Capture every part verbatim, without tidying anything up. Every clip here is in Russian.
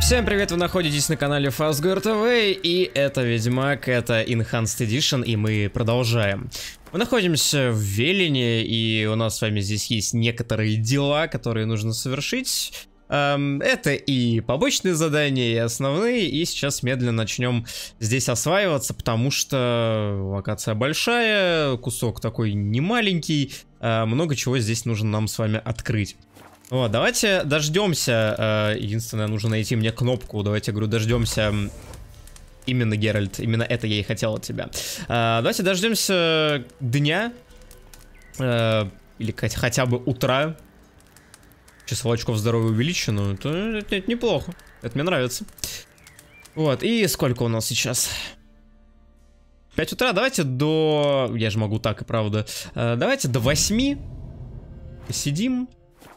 Всем привет, вы находитесь на канале Fazbear ти ви, и это Ведьмак, это Enhanced Edition, и мы продолжаем. Мы находимся в Велине, и у нас с вами здесь есть некоторые дела, которые нужно совершить. Эм, это и побочные задания, и основные, и сейчас медленно начнем здесь осваиваться, потому что локация большая, кусок такой не маленький, э, много чего здесь нужно нам с вами открыть. Вот, давайте дождемся. Единственное, нужно найти мне кнопку. Давайте, говорю, дождемся. Именно, Геральт, именно это я и хотел от тебя. Давайте дождемся дня. Или хотя бы утра. Число очков здоровья увеличено. Это, это, это неплохо. Это мне нравится. Вот, и сколько у нас сейчас? пять утра. Давайте до... Я же могу так и правда. Давайте до восьми. Посидим.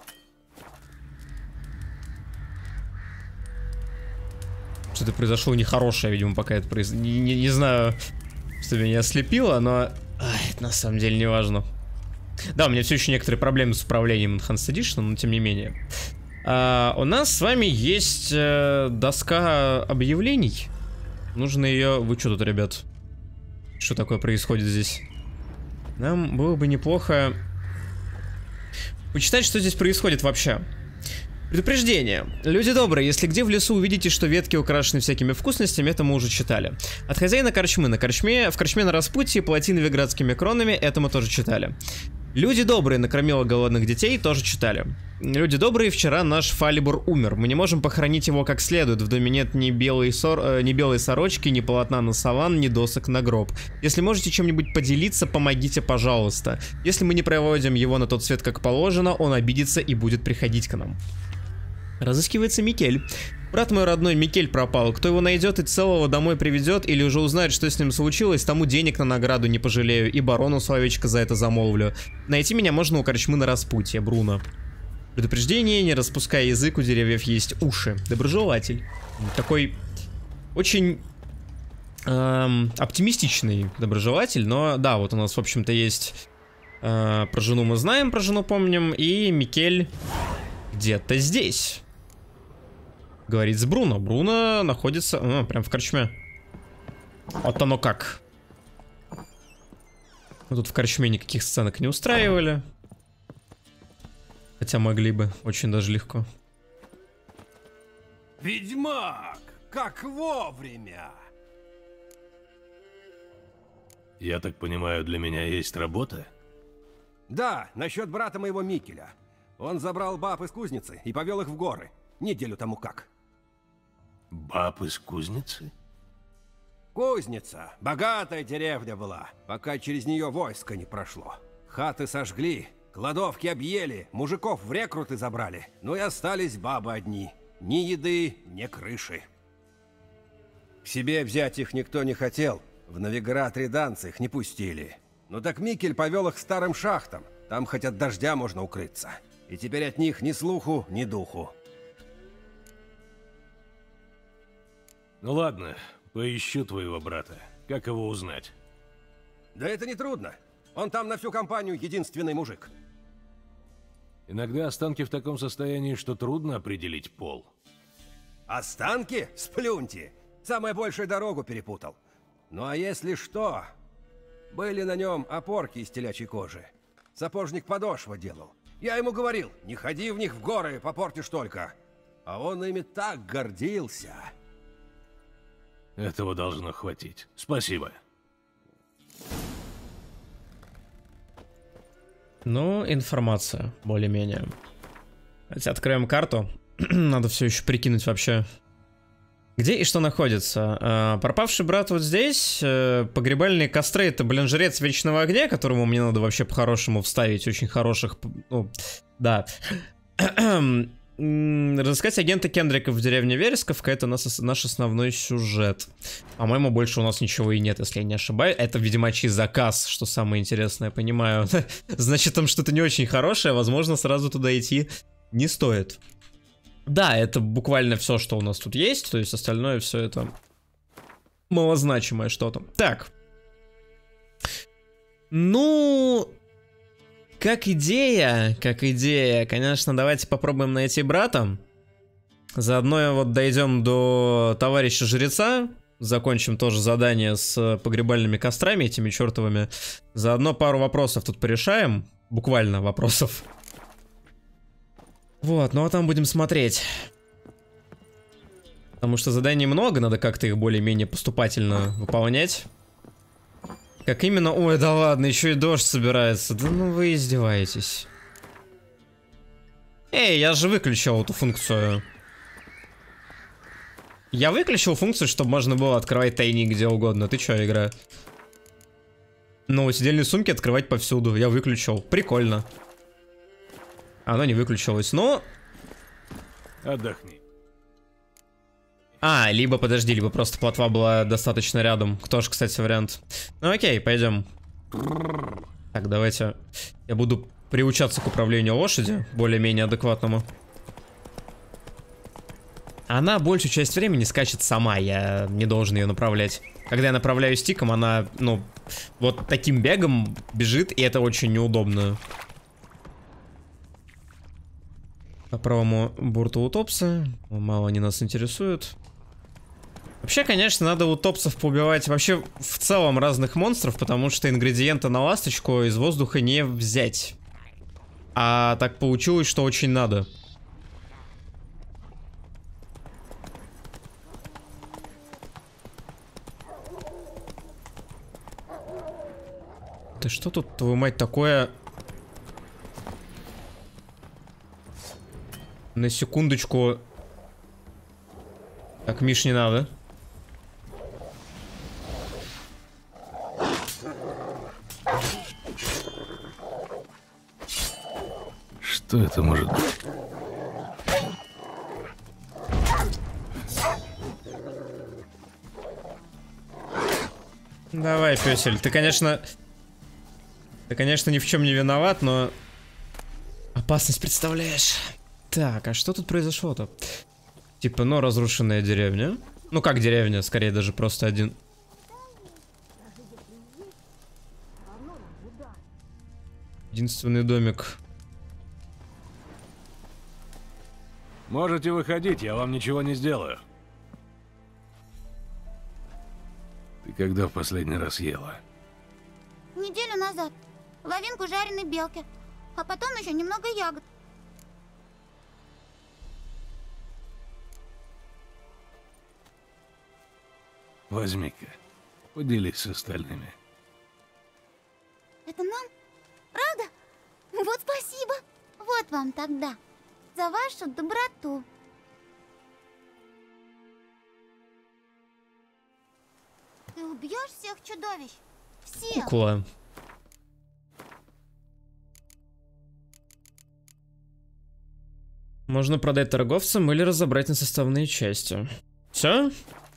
Что-то произошло нехорошее, видимо, пока это произошло. Не, не, не знаю, что меня ослепило, но ай, это на самом деле не важно. Да, у меня все еще некоторые проблемы с управлением Enhanced Edition, но тем не менее. А, у нас с вами есть э, доска объявлений. Нужно ее... Вы что тут, ребят? Что такое происходит здесь? Нам было бы неплохо почитать, что здесь происходит вообще. Предупреждение. Люди добрые, если где в лесу увидите, что ветки украшены всякими вкусностями, это мы уже читали. От хозяина корчмы на корчме, в корчме на распутье, плати новиградскими кронами, это мы тоже читали. Люди добрые, накормила голодных детей, тоже читали. Люди добрые, вчера наш Фалибур умер. Мы не можем похоронить его как следует. В доме нет ни белой, сор... э, ни белой сорочки, ни полотна на саван, ни досок на гроб. Если можете чем-нибудь поделиться, помогите, пожалуйста. Если мы не проводим его на тот свет как положено, он обидится и будет приходить к нам. Разыскивается Микель. Брат мой родной Микель пропал. Кто его найдет и целого домой приведет, или уже узнает, что с ним случилось, тому денег на награду не пожалею, и барону словечко за это замолвлю. Найти меня можно у корчмы на распутье, Бруно. Предупреждение: не распуская язык, у деревьев есть уши. Доброжелатель. Такой очень эм, оптимистичный доброжелатель, но да, вот у нас, в общем-то, есть э, про жену мы знаем, про жену помним, и Микель где-то здесь. Говорит с Бруно. Бруно находится... А, прям в корчме. Вот оно как. Мы тут в корчме никаких сценок не устраивали. Хотя могли бы. Очень даже легко. Ведьмак! Как вовремя! Я так понимаю, для меня есть работа? Да, насчет брата моего Микеля. Он забрал баб из кузницы и повел их в горы. Неделю тому как. Баб из кузницы? Кузница. Богатая деревня была, пока через нее войско не прошло. Хаты сожгли, кладовки объели, мужиков в рекруты забрали. Ну и остались бабы одни. Ни еды, ни крыши. К себе взять их никто не хотел. В Новиград риданцы их не пустили. Ну так Микель повел их к старым шахтам. Там хоть от дождя можно укрыться. И теперь от них ни слуху, ни духу. Ну ладно, поищу твоего брата. Как его узнать? Да это не трудно. Он там на всю компанию единственный мужик. Иногда останки в таком состоянии, что трудно определить пол. Останки? Сплюньте. Самое большее дорогу перепутал. Ну а если что? Были на нем опорки из телячьей кожи. Сапожник подошва делал. Я ему говорил, не ходи в них в горы, попортишь только. А он ими так гордился. Этого должно хватить. Спасибо. Ну, информация, более-менее. Давайте откроем карту. Надо все еще прикинуть вообще, где и что находится. А, пропавший брат вот здесь. А, погребальные костры — это, блин, жрец вечного огня, которому мне надо вообще по-хорошему вставить очень хороших... Ну, да. Разыскать агента Кендрика в деревне Вересковка — это наш, наш основной сюжет. По-моему, больше у нас ничего и нет, если я не ошибаюсь. Это ведьмачий заказ, что самое интересное, понимаю. Значит, там что-то не очень хорошее, возможно, сразу туда идти не стоит. Да, это буквально все, что у нас тут есть, то есть остальное все это малозначимое что-то. Так. Ну... Как идея, как идея, конечно, давайте попробуем найти брата. Заодно вот дойдем до товарища жреца. Закончим тоже задание с погребальными кострами этими чертовыми. Заодно пару вопросов тут порешаем. Буквально вопросов. Вот, ну а там будем смотреть. Потому что заданий много, надо как-то их более-менее поступательно выполнять. Как именно? Ой, да ладно, еще и дождь собирается. Да ну вы издеваетесь. Эй, я же выключил эту функцию. Я выключил функцию, чтобы можно было открывать тайник где угодно. Ты чё, игра? Ну, сидельные сумки открывать повсюду. Я выключил. Прикольно. Оно не выключилось, но... Отдохни. А, либо, подожди, либо просто плотва была достаточно рядом. Тоже, кстати, вариант. Ну окей, пойдем. Так, давайте. Я буду приучаться к управлению лошади, более-менее адекватному. Она большую часть времени скачет сама, я не должен ее направлять. Когда я направляю стиком, она, ну, вот таким бегом бежит, и это очень неудобно. По правому борту утопсы. Мало они нас интересуют. Вообще, конечно, надо утопцев поубивать вообще в целом разных монстров, потому что ингредиенты на ласточку из воздуха не взять. А так получилось, что очень надо. Ты что тут, твою мать, такое? На секундочку. Так, Миш, не надо. Что это может быть? Давай, пёсель, ты, конечно... Ты, конечно, ни в чем не виноват, но... Опасность представляешь. Так, а что тут произошло-то? Типа, ну, разрушенная деревня. Ну, как деревня, скорее даже просто один... Единственный домик. Можете выходить, я вам ничего не сделаю. Ты когда в последний раз ела? Неделю назад. Половинку жареной белки. А потом еще немного ягод. Возьми-ка, поделись с остальными. Это нам? Правда? Вот спасибо. Вот вам тогда. За вашу доброту. Ты убьешь всех чудовищ? Всех. Кукла. Можно продать торговцам или разобрать на составные части. Все?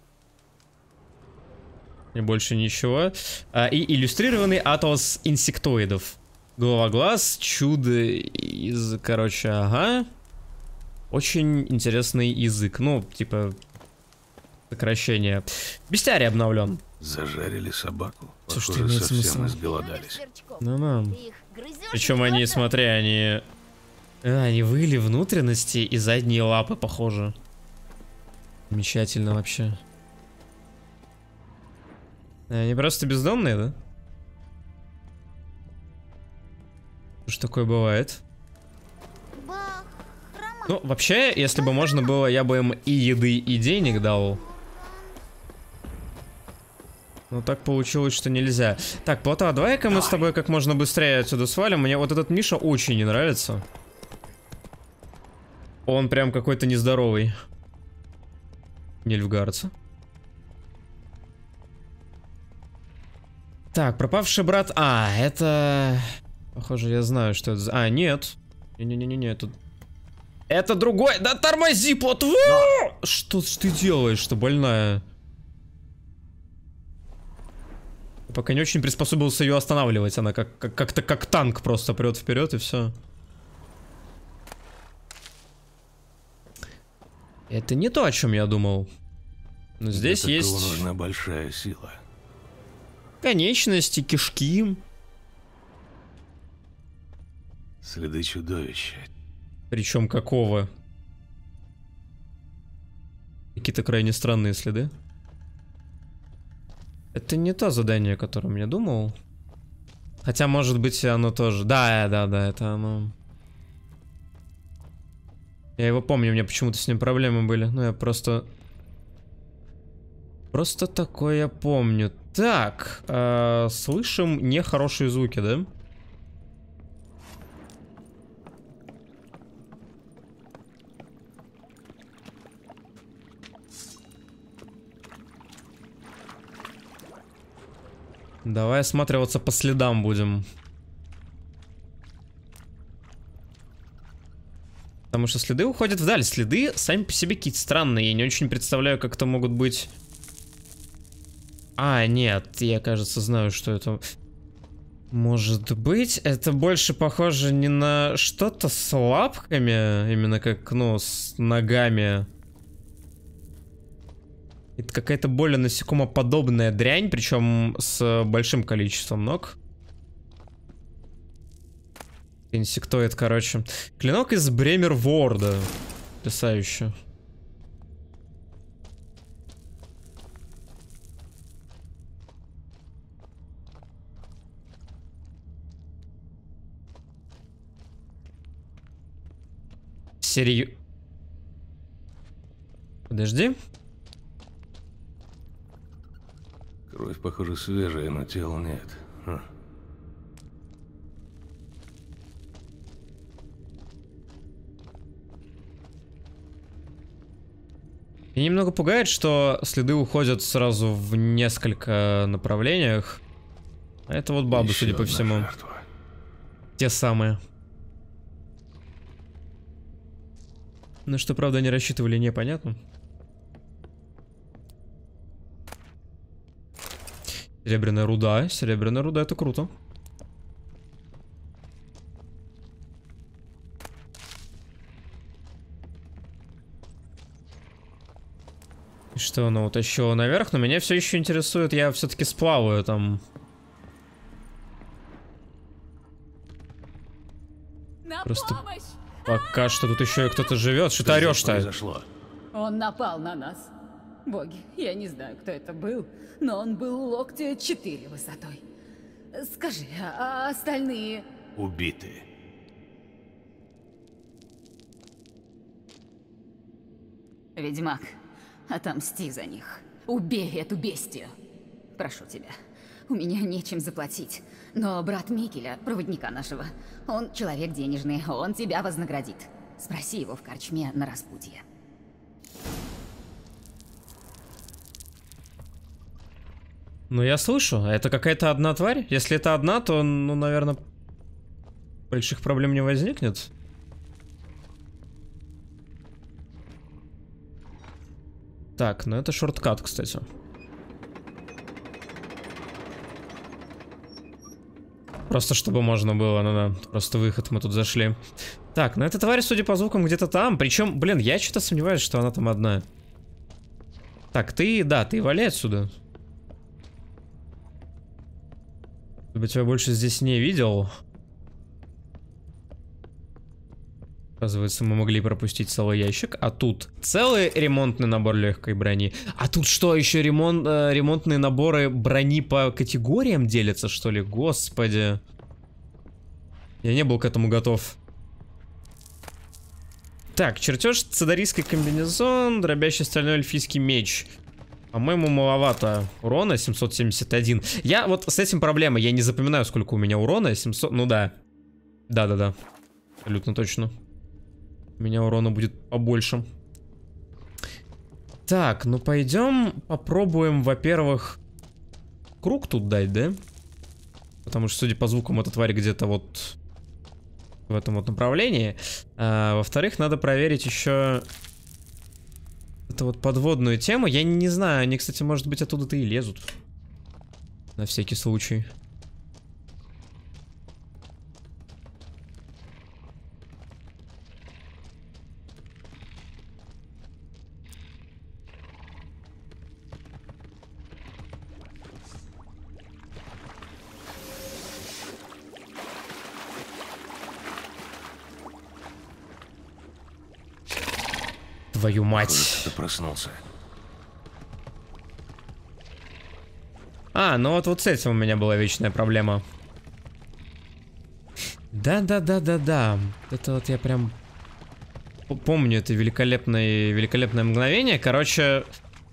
И больше ничего. А, и иллюстрированный атлас инсектоидов. Голова глаз, чудо из... Короче, ага. Очень интересный язык. Ну, типа... Сокращение. Бестиарий обновлен. Зажарили собаку. Слушай, Похоже, имеет совсем смысл. изголодались. Ну-ну. Причем они, смотри, они... А, они выли внутренности и задние лапы, похоже. Замечательно вообще. Они просто бездомные, да? Что такое бывает? Ну, вообще, если бы можно было, я бы им и еды, и денег дал. Но так получилось, что нельзя. Так, Плота, давай-ка мы с тобой как можно быстрее отсюда свалим. Мне вот этот Миша очень не нравится. Он прям какой-то нездоровый. Нильфгаарца. Так, пропавший брат. А, это... Похоже, я знаю, что это за... А, нет. Не-не-не-не, это... Это другой... Да тормози, Плотва! Да. Что ж ты делаешь-то, больная? Я пока не очень приспособился ее останавливать. Она как- как- как-то как танк просто прет вперед и все. Это не то, о чем я думал. Но здесь Для есть... такого нужна большая сила. Конечности, кишки. Следы чудовища. Причем какого? Какие-то крайне странные следы. Это не то задание, о котором я думал. Хотя, может быть, оно тоже. Да, да, да, это оно. Я его помню, у меня почему-то с ним проблемы были. Ну, я просто... Просто такое я помню. Так, э, слышим нехорошие звуки, да? Давай осматриваться по следам будем. Потому что следы уходят вдаль. Следы сами по себе какие-то странные. Я не очень представляю, как это могут быть... А, нет, я, кажется, знаю, что это... Может быть, это больше похоже не на что-то с лапками, именно как, ну, с ногами. Это какая-то более насекомоподобная дрянь, причем с большим количеством ног. Инсектоид, короче. Клинок из Бремерворда. Потрясающе. Серьё... Подожди. Кровь, похоже, свежая, но тела нет. Хм. Меня немного пугает, что следы уходят сразу в несколько направлениях. А это вот бабы, Еще судя по всему. жертва. Те самые. На что, правда, они рассчитывали, непонятно. Серебряная руда. Серебряная руда, это круто. И что она утащила наверх? Но меня все еще интересует, я все-таки сплаваю там. На Просто помощь! пока что тут еще и кто-то живет. Что ты орешь-то? Произошло. Он напал на нас. Боги, я не знаю, кто это был, но он был локтя четыре высотой. Скажи, а остальные... Убиты. Ведьмак, отомсти за них. Убей эту бестию. Прошу тебя. У меня нечем заплатить. Но брат Микеля, проводника нашего, он человек денежный, он тебя вознаградит. Спроси его в корчме на распутье. Ну, я слышу. Это какая-то одна тварь? Если это одна, то, ну, наверное, больших проблем не возникнет. Так, ну это шорткат, кстати. Просто чтобы можно было, ну да, просто выход, мы тут зашли. Так, ну эта тварь, судя по звукам, где-то там. Причем, блин, я что-то сомневаюсь, что она там одна. Так, ты, да, ты вали отсюда. Я тебя больше здесь не видел. Оказывается, мы могли пропустить целый ящик. А тут целый ремонтный набор легкой брони. А тут что, еще ремонт, э, ремонтные наборы брони по категориям делятся, что ли? Господи. Я не был к этому готов. Так, чертеж, цедарийский комбинезон, дробящий стальной эльфийский меч. По-моему, маловато урона, семьсот семьдесят один. Я вот с этим проблема, я не запоминаю, сколько у меня урона, семьсот, ну да. Да-да-да, абсолютно точно. У меня урона будет побольше. Так, ну пойдем попробуем, во-первых, круг тут дать, да? Потому что, судя по звукам, эта тварь где-то вот в этом вот направлении. А, во-вторых, надо проверить еще... Это вот подводную тему. Я не знаю, они, кстати, может быть, оттуда-то и лезут. На всякий случай. Твою мать. Ты проснулся. А, ну вот, вот с этим у меня была вечная проблема. Да-да-да-да-да. Это вот я прям помню это великолепное, великолепное мгновение. Короче,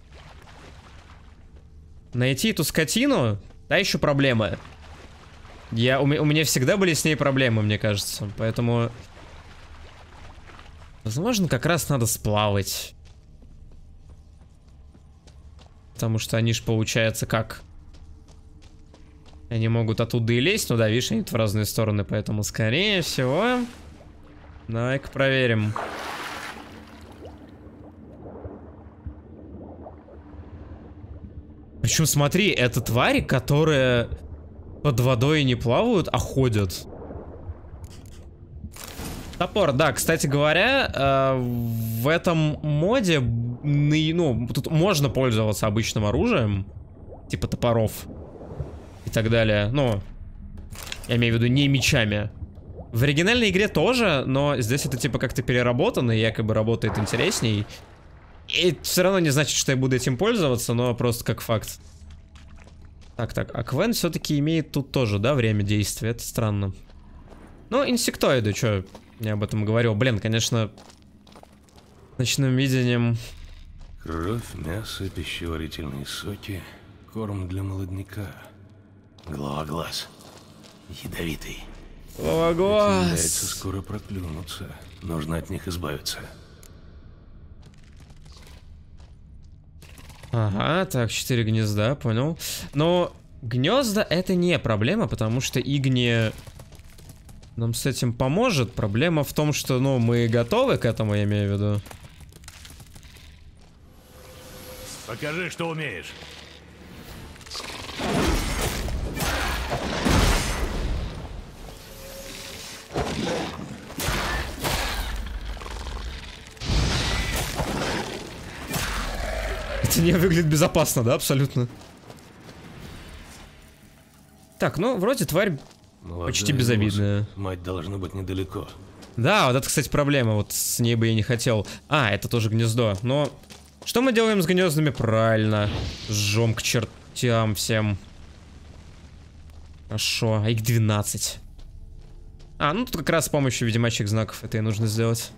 найти эту скотину, та еще проблема. Я, у, у меня всегда были с ней проблемы, мне кажется. Поэтому, возможно, как раз надо сплавать. Потому что они ж, получается, как... Они могут оттуда и лезть, ну да, видишь, они в разные стороны, поэтому, скорее всего... Давай-ка проверим. Причем, смотри, это твари, которые под водой не плавают, а ходят. Топор, да, кстати говоря, э, в этом моде, ну, тут можно пользоваться обычным оружием, типа топоров и так далее. Ну, я имею в виду не мечами. В оригинальной игре тоже, но здесь это типа как-то переработано и якобы работает интересней. И все равно не значит, что я буду этим пользоваться, но просто как факт. Так, так, а Квен все-таки имеет тут тоже, да, время действия, это странно. Ну, инсектоиды, что я об этом говорил. Блин, конечно, ночным видением... Кровь, мясо, пищеварительные соки, корм для молодняка. Голова глаз. Ядовитый. Голова глаз. Яйца скоро проклюнутся. Нужно от них избавиться. Ага, так, четыре гнезда, понял. Но гнезда это не проблема, потому что Игни нам с этим поможет. Проблема в том, что, ну, мы готовы к этому, я имею в виду. Покажи, что умеешь. Это не выглядит безопасно, да, абсолютно. Так, ну, вроде тварь молодая, почти безобидная. Мать должна быть недалеко. Да, вот это, кстати, проблема. Вот с ней бы я не хотел. А, это тоже гнездо. Но что мы делаем с гнездами? Правильно. Жжем к чертям всем. Хорошо, а их двенадцать. А, ну тут как раз с помощью ведьмачьих знаков это и нужно сделать.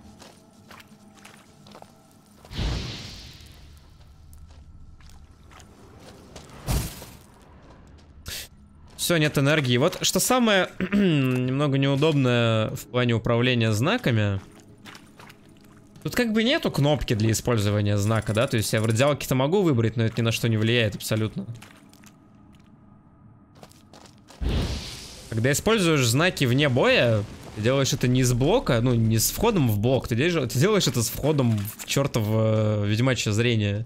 Все, нет энергии. Вот что самое немного неудобное в плане управления знаками. Тут как бы нету кнопки для использования знака, да? То есть я в радиалке-то могу выбрать, но это ни на что не влияет абсолютно. Когда используешь знаки вне боя, ты делаешь это не с блока, ну не с входом в блок, ты делаешь, ты делаешь это с входом в чертово ведьмачье зрение.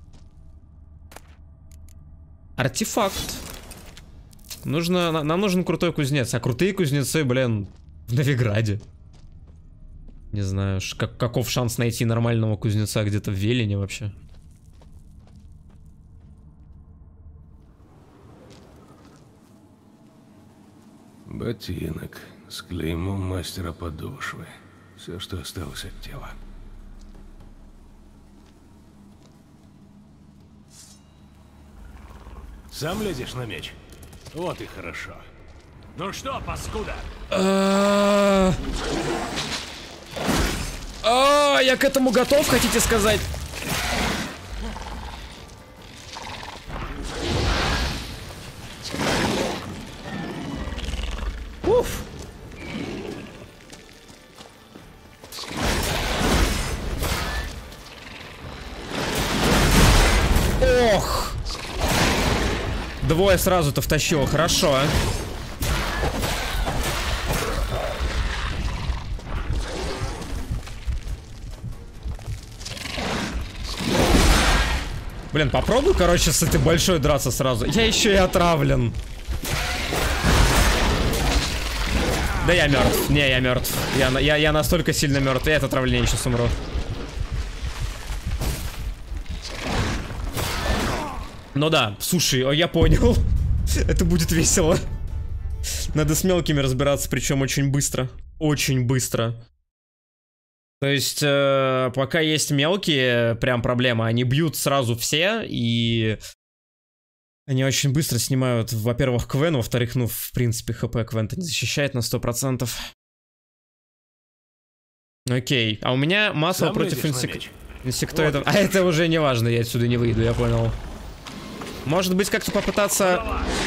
Артефакт. Нужно, нам нужен крутой кузнец, а крутые кузнецы, блин, в Новиграде. Не знаю, как, каков шанс найти нормального кузнеца где-то в Велине вообще. Ботинок с клеймом мастера подошвы. Все, что осталось от тела. Сам лезешь на меч? Вот и хорошо. Ну что, паскуда? А, я к этому готов, хотите сказать? Уф. Ох. Двое сразу-то втащило, хорошо. Блин, попробуй, короче, с этой большой драться сразу. Я еще и отравлен. Да я мертв. Не, я мертв. Я, я, я настолько сильно мертв. Я от отравления сейчас умру. Ну да, слушай, я понял. Это будет весело. Надо с мелкими разбираться, причем очень быстро. Очень быстро. То есть, э, пока есть мелкие, прям проблема. Они бьют сразу все, и они очень быстро снимают, во-первых, Квен, во-вторых, ну, в принципе, хп Квен-то не защищает на сто процентов. Окей, а у меня масло Сам против лезешь на инсек... меч? инсектоидов. Вот. А это уже не важно, я отсюда не выйду, я понял. Может быть, как-то попытаться...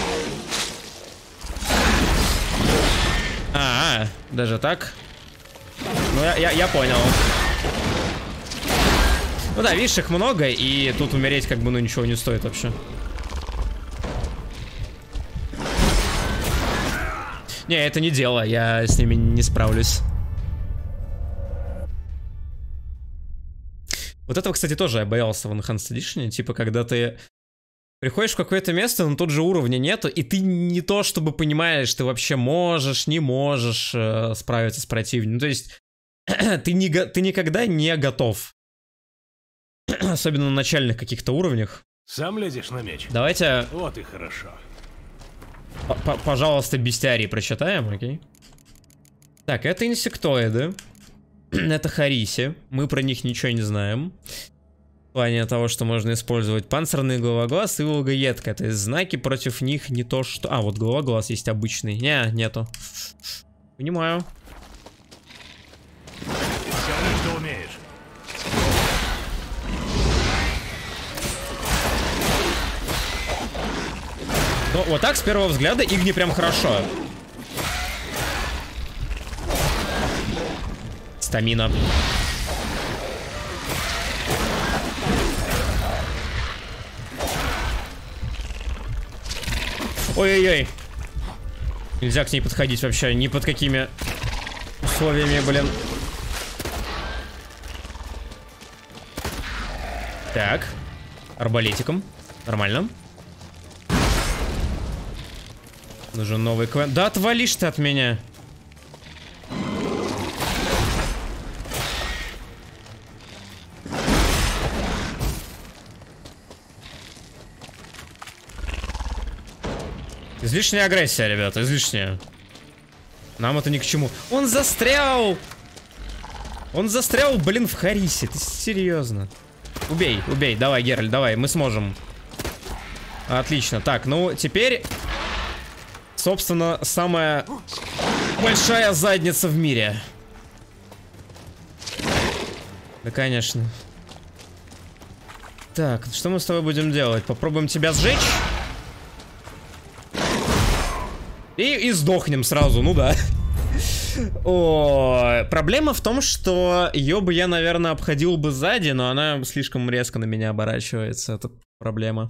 А, -а даже так? Ну, я, я, я понял. Ну да, видишь, их много, и тут умереть как бы, ну, ничего не стоит вообще. Не, это не дело, я с ними не справлюсь. Вот этого, кстати, тоже я боялся в Enhanced Edition. Типа, когда ты приходишь в какое-то место, но тут же уровня нету, и ты не то чтобы понимаешь, ты вообще можешь, не можешь э, справиться с противником. Ну, то есть, ты, не, ты никогда не готов. Особенно на начальных каких-то уровнях. Сам лезешь на меч? Давайте... Вот и хорошо. Пожалуйста, бестиарий прочитаем, окей? Так, это инсектоиды. Это хариси. Мы про них ничего не знаем. В плане того, что можно использовать панцирный головоглаз и волгоедка. То есть знаки против них не то что... А, вот головоглаз есть обычный. Не, нету. Понимаю. Покажи, что умеешь. Ну, вот так, с первого взгляда, Игни прям хорошо. Стамина. Ой-ой-ой. Нельзя к ней подходить вообще, ни под какими условиями, блин. Так. Арбалетиком. Нормально. Нужен новый Квен. Да отвалишь ты от меня. Излишняя агрессия, ребята, излишняя. Нам это ни к чему. Он застрял! Он застрял, блин, в Харисе. Ты серьезно? Убей, убей, давай, Геральт, давай, мы сможем. Отлично. Так, ну теперь, собственно, самая большая задница в мире. Да, конечно. Так, что мы с тобой будем делать? Попробуем тебя сжечь? И, и сдохнем сразу, ну да. О, проблема в том, что ее бы я, наверное, обходил бы сзади, но она слишком резко на меня оборачивается. Это проблема.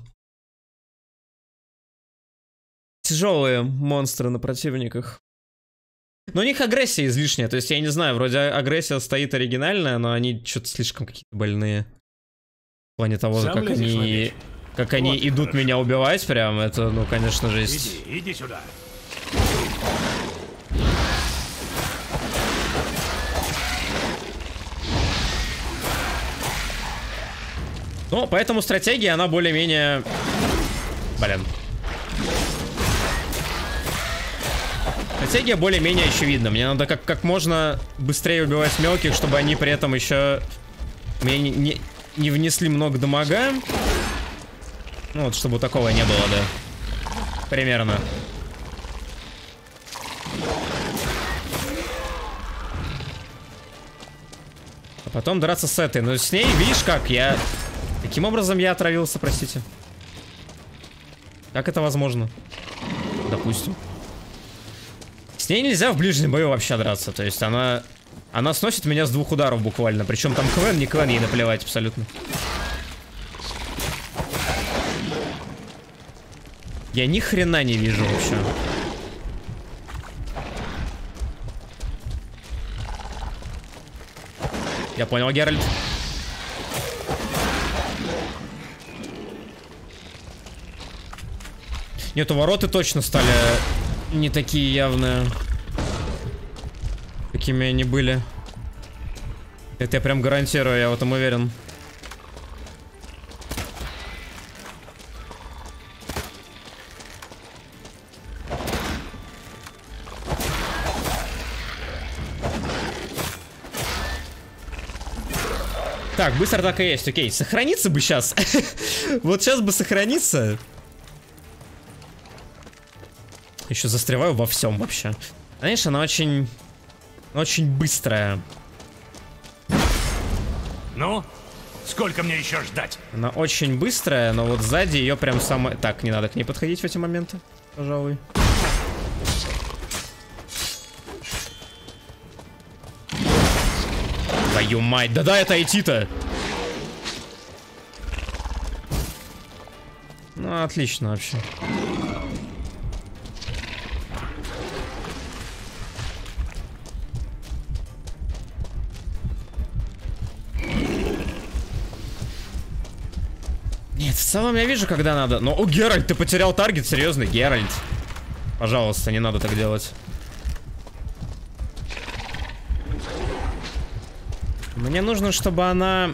Тяжелые монстры на противниках. Но у них агрессия излишняя. То есть, я не знаю, вроде агрессия стоит оригинальная, но они что-то слишком какие-то больные. В плане того, Сам как они, как они вот идут хорошо. меня убивать прям. Это, ну, конечно, жесть. Иди, иди сюда. Ну, поэтому стратегия, она более-менее... Блин. Стратегия более-менее очевидна. Мне надо как, как можно быстрее убивать мелких, чтобы они при этом еще... Мне не, не, не внесли много дамага. Ну, вот, чтобы такого не было, да. Примерно. А потом драться с этой. Но с ней, видишь, как я... Каким образом я отравился, простите? Как это возможно? Допустим. С ней нельзя в ближнем бою вообще драться. То есть она... Она сносит меня с двух ударов буквально. Причем там Квен, не Квен, ей наплевать абсолютно. Я ни хрена не вижу вообще. Я понял, Геральт. Нет, вороты точно стали не такие явные, какими они были. Это я прям гарантирую, я в этом уверен. Так, быстро так и есть, окей. Сохраниться бы сейчас. Вот сейчас бы сохраниться. Еще застреваю во всем вообще. Знаешь, она очень... Очень быстрая. Ну, сколько мне еще ждать? Она очень быстрая, но вот сзади ее прям самое... Так, не надо к ней подходить в эти моменты, пожалуй. Твою мать, да-да, это ай ти-то! Ну, отлично вообще. Нет, в целом я вижу, когда надо. Но, о, Геральт, ты потерял таргет, серьезно, Геральт. Пожалуйста, не надо так делать. Мне нужно, чтобы она...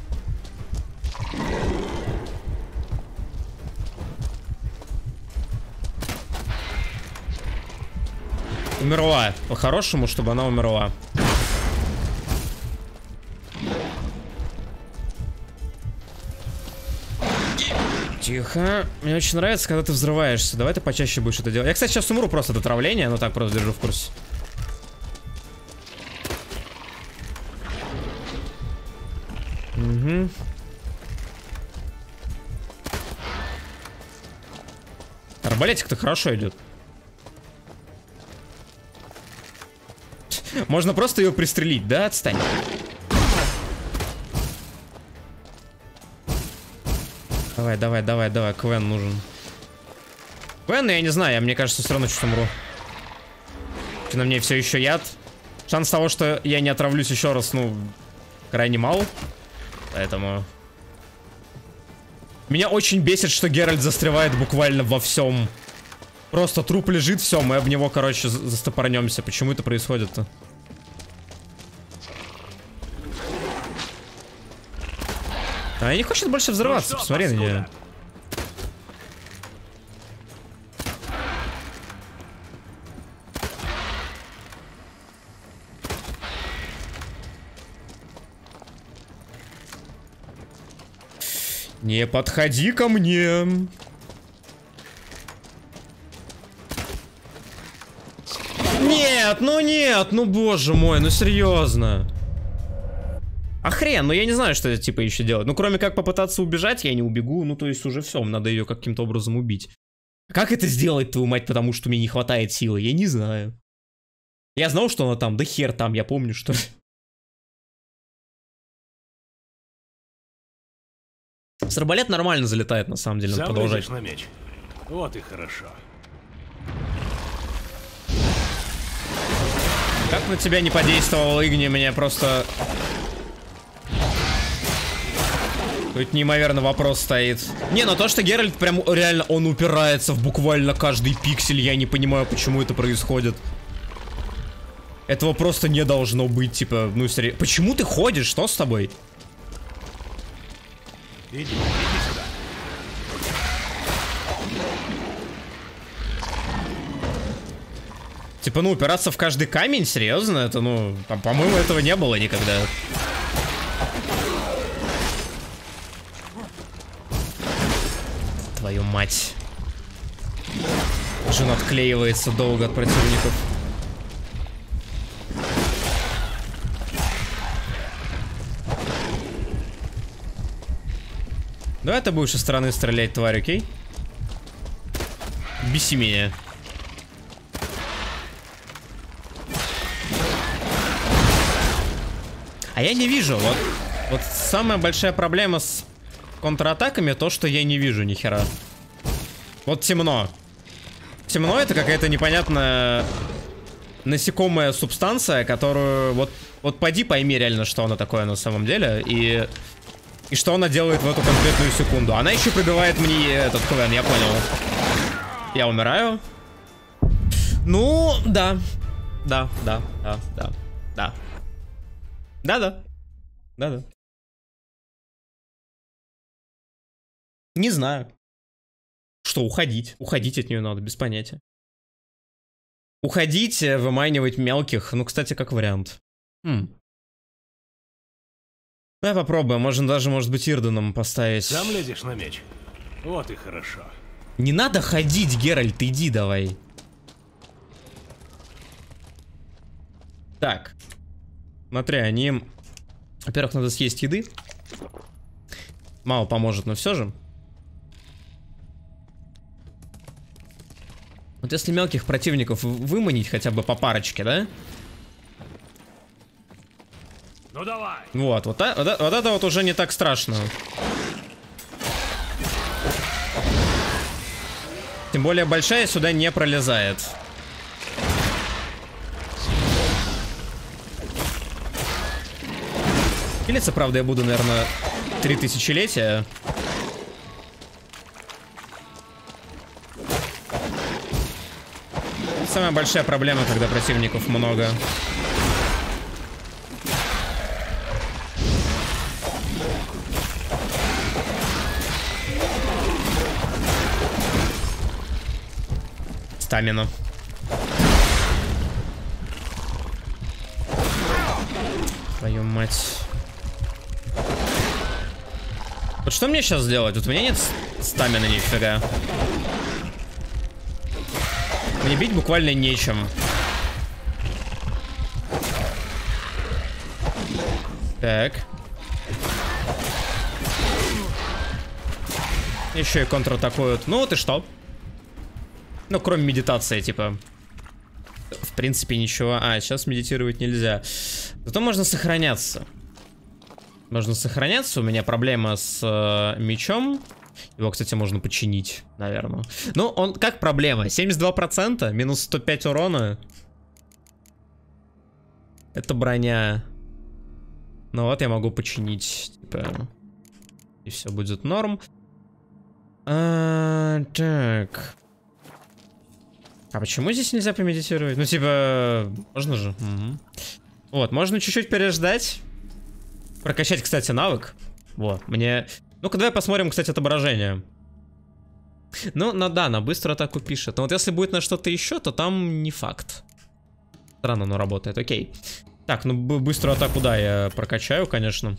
Умерла. По-хорошему, чтобы она умерла. Тихо. Мне очень нравится, когда ты взрываешься. Давай ты почаще будешь это делать. Я, кстати, сейчас умру просто от отравления, но так просто держу в курсе. Угу. Арбалетик-то хорошо идет. Можно просто ее пристрелить, да? Отстань. Давай, давай, давай, давай. Квен нужен. Квен, я не знаю, я, мне кажется, все равно что-то умру. На мне все еще яд. Шанс того, что я не отравлюсь еще раз, ну, крайне мал. Поэтому... Меня очень бесит, что Геральт застревает буквально во всем. Просто труп лежит, все, мы об него, короче, застопорнемся. Почему это происходит-то? А не хочет больше взрываться, ну что, посмотри на нее. Не подходи ко мне. Нет, ну нет, ну боже мой, ну серьезно. А хрен, ну я не знаю, что это типа еще делать. Ну кроме как попытаться убежать, я не убегу. Ну то есть уже все, надо ее каким-то образом убить. Как это сделать, твою мать, потому что мне не хватает силы? Я не знаю. Я знал, что она там, да хер там, я помню, что... С арбалет нормально залетает, на самом деле, надо продолжать. На меч. Вот и хорошо. Как на тебя не подействовал Игни, мне просто... Тут неимоверно вопрос стоит. Не, ну то, что Геральт прям реально, он упирается в буквально каждый пиксель, я не понимаю, почему это происходит. Этого просто не должно быть, типа, ну серьезно. Почему ты ходишь? Что с тобой? Иди, иди сюда. Типа, ну, упираться в каждый камень? Серьезно? Это, ну, по-моему, этого не было никогда. Твою мать. Жена отклеивается долго от противников. Давай ты будешь со стороны стрелять, тварь, окей? Беси меня. А я не вижу, вот, вот самая большая проблема с контратаками то, что я не вижу ни хера. Вот темно. Темно — это какая-то непонятная насекомая субстанция, которую вот, вот поди пойми реально, что она такое на самом деле, и, и что она делает в эту конкретную секунду. Она еще пробивает мне этот квен, я понял. Я умираю. Ну, да. Да, да, да, да, да. Да-да. Да-да. Не знаю. Что, уходить? Уходить от нее надо, без понятия. Уходить, выманивать мелких. Ну, кстати, как вариант. Хм. Давай попробуем, можно даже, может быть, Ирденом поставить. Сам лезешь на меч? Вот и хорошо. Не надо ходить, Геральт, иди давай. Так. Смотри, они... Во-первых, надо съесть еды. Мало поможет, но все же. Вот если мелких противников выманить хотя бы по парочке, да? Ну давай. Вот, вот, а, вот, вот это вот уже не так страшно. Тем более большая сюда не пролезает. Пилиться, правда, я буду, наверное, три тысячелетия. Самая большая проблема, когда противников много. Стамина. Твою мать. Вот что мне сейчас делать? Вот у меня нет стамина нифига. Мне бить буквально нечем. Так. Еще и контратакуют. Ну вот и что? Ну, кроме медитации, типа. В принципе, ничего. А, сейчас медитировать нельзя. Зато можно сохраняться. Можно сохраняться. У меня проблема с э, мечом. Его, кстати, можно починить, наверное. Ну, он как проблема? семьдесят два процента, минус сто пять урона. Это броня. Ну вот, я могу починить. Типа. И все будет норм. А, так. А почему здесь нельзя помедитировать? Ну, типа, можно же. Угу. Вот, можно чуть-чуть переждать. Прокачать, кстати, навык. Вот, мне... Ну-ка, давай посмотрим, кстати, отображение. Ну, на, да, на быструю атаку пишет. Но вот если будет на что-то еще, то там не факт. Странно оно работает, окей. Так, ну, быструю атаку, да, я прокачаю, конечно.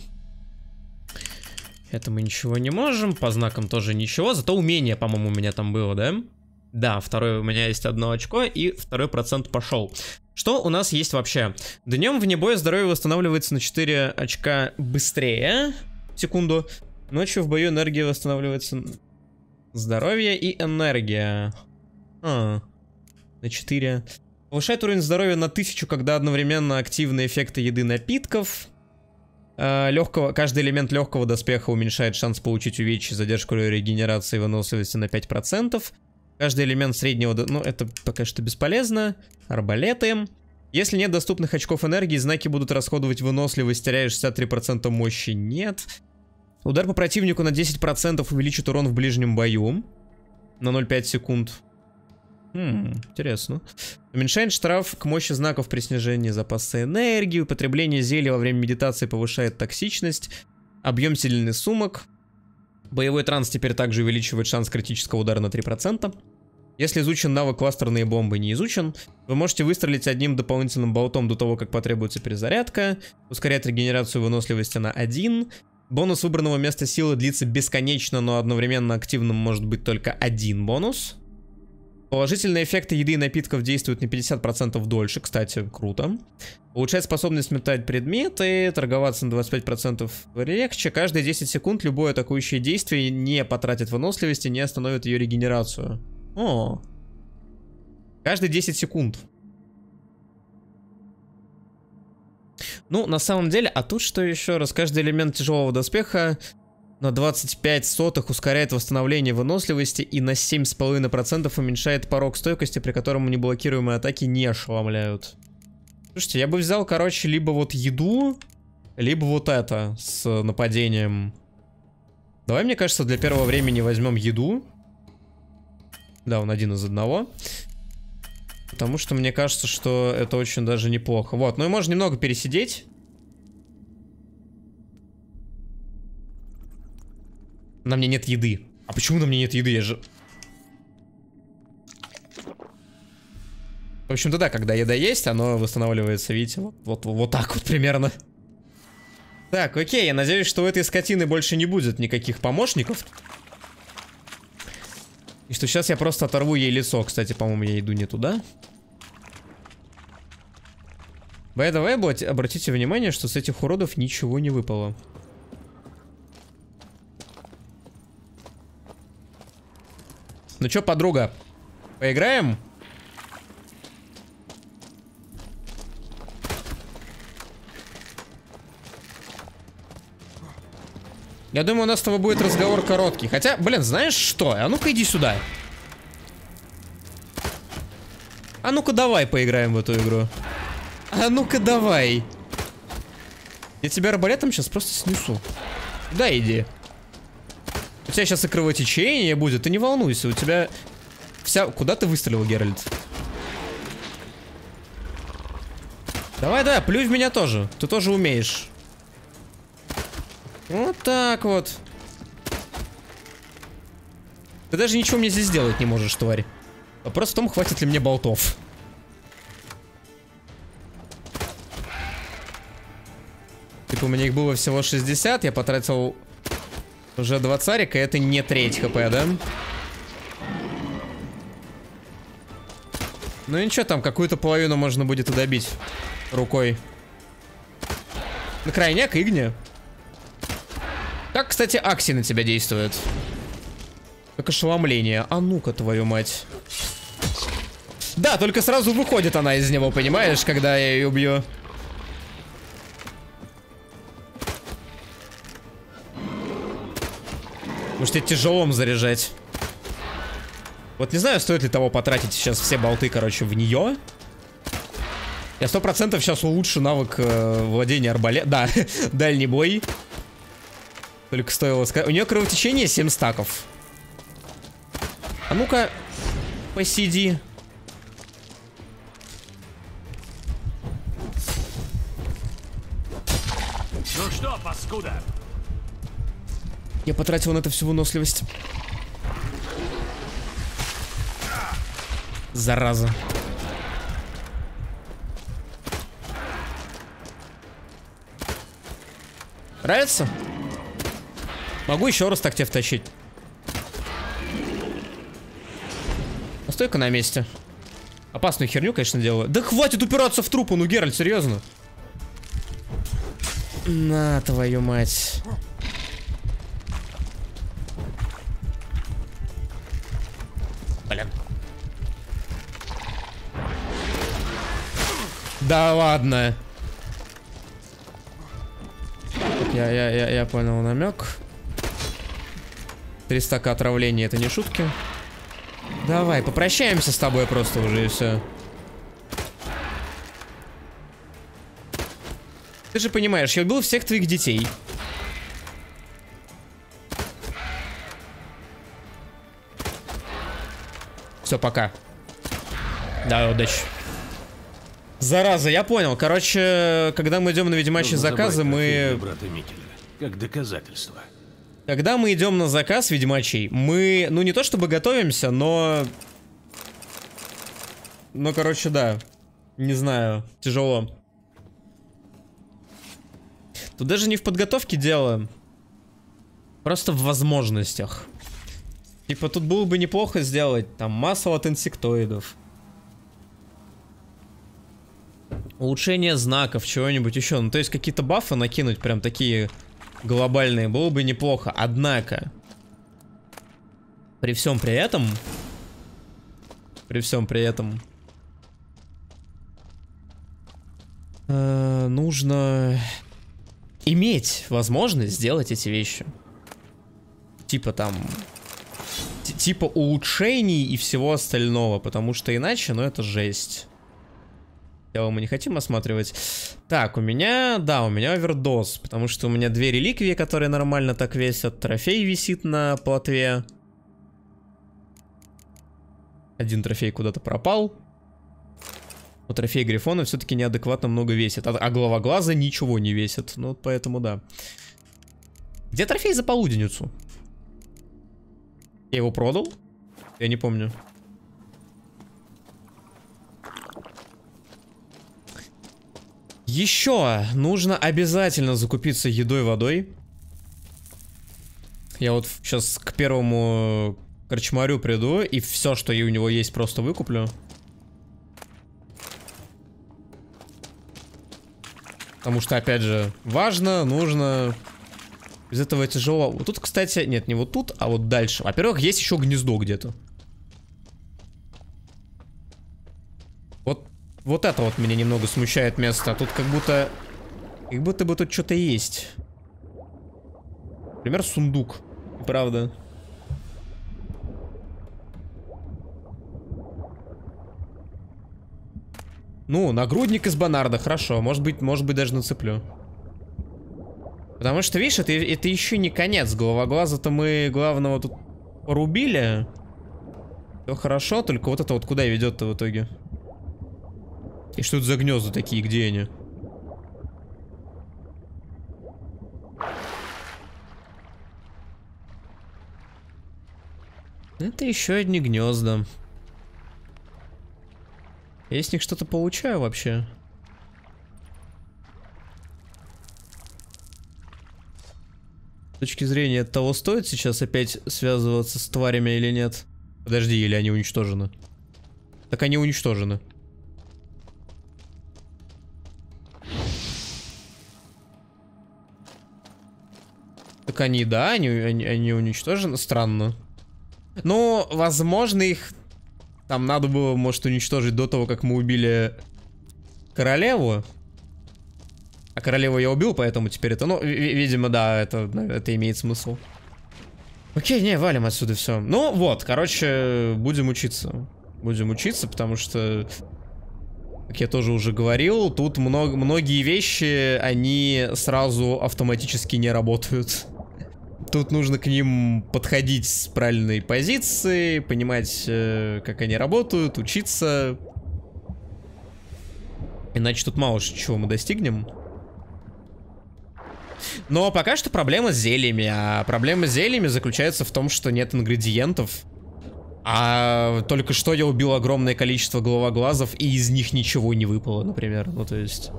Это мы ничего не можем. По знакам тоже ничего. Зато умение, по-моему, у меня там было, да? Да, второе, у меня есть одно очко, и второй процент пошел. Что у нас есть вообще? Днем вне боя здоровье восстанавливается на четыре очка быстрее. Секунду. Ночью в бою энергия восстанавливается. Здоровье и энергия. А, на четыре. Повышает уровень здоровья на тысячу, когда одновременно активны эффекты еды, напитков. А, легкого, каждый элемент легкого доспеха уменьшает шанс получить увечья, задержку регенерации и выносливости на пять процентов. Каждый элемент среднего... Ну, это пока что бесполезно. Арбалеты. Если нет доступных очков энергии, знаки будут расходовать выносливость, теряешь шестьдесят три процента мощи. Нет. Удар по противнику на десять процентов увеличит урон в ближнем бою. На ноль целых пять секунд. Хм, интересно. Уменьшает штраф к мощи знаков при снижении запаса энергии. Употребление зелья во время медитации повышает токсичность. Объем седельных сумок. Боевой транс теперь также увеличивает шанс критического удара на три процента. Если изучен навык кластерные бомбы не изучен, вы можете выстрелить одним дополнительным болтом до того, как потребуется перезарядка. Ускоряет регенерацию выносливости на один. Бонус выбранного места силы длится бесконечно, но одновременно активным может быть только один бонус. Положительные эффекты еды и напитков действуют на пятьдесят процентов дольше, кстати, круто. Улучшает способность метать предметы, торговаться на двадцать пять процентов легче. Каждые десять секунд любое атакующее действие не потратит выносливости, не остановит ее регенерацию. О, каждые десять секунд. Ну, на самом деле, а тут что еще раз? Каждый элемент тяжелого доспеха на двадцать пять сотых ускоряет восстановление выносливости и на семь с половиной процентов уменьшает порог стойкости, при котором неблокируемые атаки не ошеломляют. Слушайте, я бы взял, короче, либо вот еду, либо вот это с нападением. Давай, мне кажется, для первого времени возьмем еду. Да, он один из одного. Потому что мне кажется, что это очень даже неплохо. Вот, ну и можно немного пересидеть. На мне нет еды. А почему на мне нет еды? Я же... В общем-то, да, когда еда есть, оно восстанавливается, видите, вот, вот, вот так вот примерно. Так, окей, я надеюсь, что у этой скотины больше не будет никаких помощников. И что сейчас я просто оторву ей лицо. Кстати, по-моему, я иду не туда. By the way, обратите внимание, что с этих уродов ничего не выпало. Ну чё, подруга, поиграем? Я думаю, у нас с тобой будет разговор короткий. Хотя, блин, знаешь что? А ну-ка иди сюда. А ну-ка давай поиграем в эту игру. А ну-ка давай. Я тебя арбалетом сейчас просто снесу. Да, иди. У тебя сейчас и кровотечение будет, ты не волнуйся, у тебя вся... Куда ты выстрелил, Геральт? Давай, да, плюй в меня тоже. Ты тоже умеешь. Вот так вот. Ты даже ничего мне здесь сделать не можешь, тварь. Вопрос в том, хватит ли мне болтов. Типа у меня их было всего шестьдесят, я потратил уже два царика, и это не треть хп, да? Ну ничего, там какую-то половину можно будет и добить рукой. На крайняк Игни. Как, кстати, Акси на тебя действует? Как ошеломление. А ну-ка, твою мать. Да, только сразу выходит она из него, понимаешь, когда я ее убью. Может, тебе тяжело заряжать. Вот не знаю, стоит ли того потратить сейчас все болты, короче, в нее. Я сто процентов сейчас улучшу навык э, владения арбалетом. Да, дальний бой. Только стоило сказать. У нее кровотечение семь стаков. А ну-ка, посиди. Ну что, паскуда? Я потратил на это всю выносливость. Зараза. Нравится? Могу еще раз так тебя втащить. Стой-ка на месте. Опасную херню, конечно, делаю. Да хватит упираться в трупы, ну, Геральт, серьезно. На, твою мать. Блин. Да ладно. Я, я, я, я понял намек. Три стака отравления — это не шутки. Давай, попрощаемся с тобой просто уже и все. Ты же понимаешь, я убил всех твоих детей. Все, пока. Да, удачи. Зараза, я понял. Короче, когда мы идем на ведьмачьи заказы, мы... Брата Микеля, как доказательство. Когда мы идем на заказ ведьмачий, мы, ну не то чтобы готовимся, но... Ну, короче, да. Не знаю, тяжело. Тут даже не в подготовке дело. Просто в возможностях. Типа, тут было бы неплохо сделать там масло от инсектоидов. Улучшение знаков, чего-нибудь еще. Ну, то есть какие-то бафы накинуть, прям такие глобальные, было бы неплохо. Однако, при всем при этом, при всем при этом, э, нужно иметь возможность сделать эти вещи. Типа там, типа улучшений и всего остального, потому что иначе, ну, это жесть. Тело мы не хотим осматривать. Так, у меня, да, у меня овердоз, потому что у меня две реликвии, которые нормально так весят. Трофей висит на плотве. Один трофей куда-то пропал. Но трофей Грифона все-таки неадекватно много весит. А, а голова глаза ничего не весит. Ну, вот поэтому да. Где трофей за полуденницу? Я его продал? Я не помню. Еще нужно обязательно закупиться едой, водой. Я вот сейчас к первому корчмарю приду и все, что и у него есть, просто выкуплю. Потому что, опять же, важно, нужно. Без этого тяжело. Вот тут, кстати, нет, не вот тут, а вот дальше. Во-первых, есть еще гнездо где-то. Вот, вот это вот меня немного смущает место. Тут как будто, как будто бы тут что-то есть. Например, сундук. Правда. Ну, нагрудник из Бонарда, хорошо. Может быть, может быть, даже нацеплю. Потому что, видишь, это, это еще не конец. Головоглаза-то мы главного тут порубили. Все хорошо, только вот это вот куда ведет-то в итоге? И что это за гнезда такие, где они? Это еще одни гнезда. Я с них что-то получаю вообще? С точки зрения того, стоит сейчас опять связываться с тварями или нет. Подожди, или они уничтожены? Так они уничтожены. Так они, да, они, они, они уничтожены. Странно. Ну, возможно, их там надо было, может, уничтожить до того, как мы убили королеву. А королеву я убил, поэтому теперь это, ну, видимо, да, это, это имеет смысл. Окей, не, валим отсюда все. Ну, вот, короче, будем учиться. Будем учиться, потому что, как я тоже уже говорил, тут много, многие вещи, они сразу автоматически не работают. Тут нужно к ним подходить с правильной позиции, понимать, как они работают, учиться. Иначе тут мало чего мы достигнем. Но пока что проблема с зельями. А проблема с зельями заключается в том, что нет ингредиентов. А только что я убил огромное количество головоглазов, и из них ничего не выпало, например. Ну, то есть...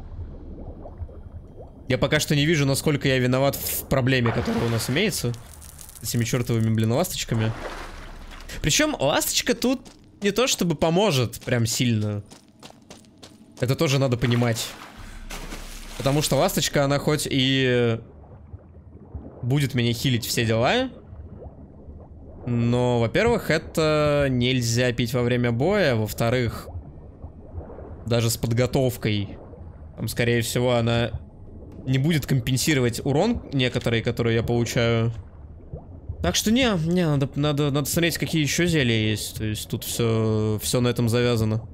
Я пока что не вижу, насколько я виноват в проблеме, которая у нас имеется. С этими чертовыми, блин, ласточками. Причем ласточка тут не то чтобы поможет прям сильно. Это тоже надо понимать. Потому что ласточка, она хоть и будет меня хилить все дела. Но, во-первых, это нельзя пить во время боя. Во-вторых, даже с подготовкой, там, скорее всего, она... не будет компенсировать урон некоторые, которые я получаю. Так что не, не, надо, надо, надо смотреть, какие еще зелья есть. То есть тут все, все на этом завязано.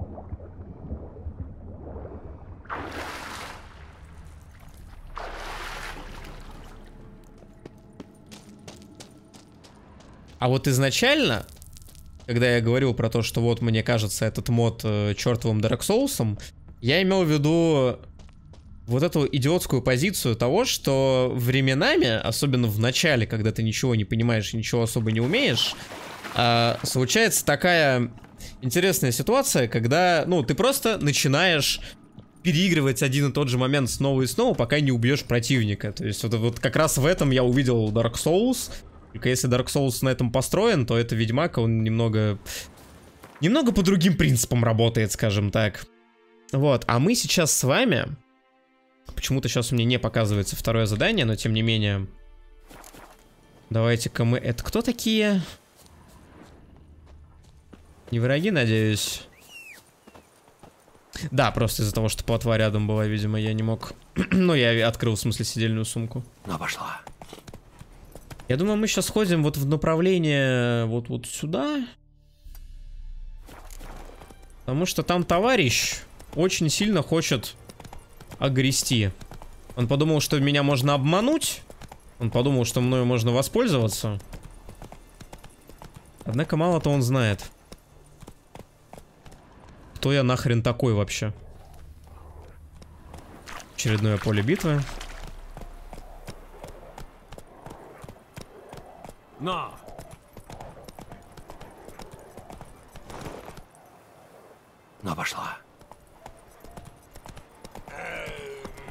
А вот изначально, когда я говорил про то, что вот мне кажется этот мод э, чертовым Dark Souls'ом, я имел в виду вот эту идиотскую позицию того, что временами, особенно в начале, когда ты ничего не понимаешь и ничего особо не умеешь, э, случается такая интересная ситуация, когда, ну, ты просто начинаешь переигрывать один и тот же момент снова и снова, пока не убьешь противника. То есть вот, вот как раз в этом я увидел Dark Souls. Только если Dark Souls на этом построен, то это Ведьмак, он немного... Немного по другим принципам работает, скажем так. Вот, а мы сейчас с вами... Почему-то сейчас у меня не показывается второе задание, но тем не менее... Давайте-ка мы... Это кто такие? Не враги, надеюсь? Да, просто из-за того, что плотва рядом была, видимо, я не мог... Ну, я открыл, в смысле, сидельную сумку. Ну, пошла. Я думаю, мы сейчас ходим вот в направление вот, вот сюда. Потому что там товарищ очень сильно хочет огрести. Он подумал, что меня можно обмануть. Он подумал, что мною можно воспользоваться. Однако мало-то он знает. Кто я нахрен такой вообще? Очередное поле битвы. Но! Ну, пошла.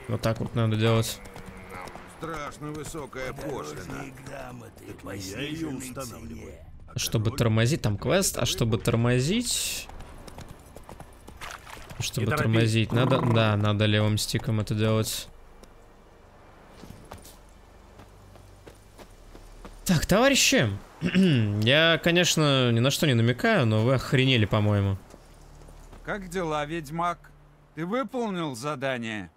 Вот так вот надо делать. Страшно высокая пошлина. Я ее устанавливаю. Чтобы тормозить, там квест, а чтобы тормозить... Чтобы Не торопись. тормозить, надо, да, надо левым стиком это делать. Так, товарищи, я, конечно, ни на что не намекаю, но вы охренели, по-моему. Как дела, ведьмак? Ты выполнил задание?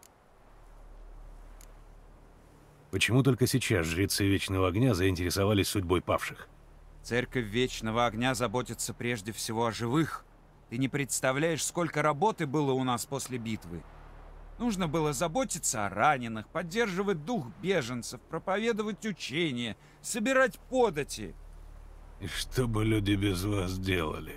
Почему только сейчас жрецы Вечного Огня заинтересовались судьбой павших? Церковь Вечного Огня заботится прежде всего о живых. Ты не представляешь, сколько работы было у нас после битвы. Нужно было заботиться о раненых, поддерживать дух беженцев, проповедовать учения, собирать подати. И что бы люди без вас делали?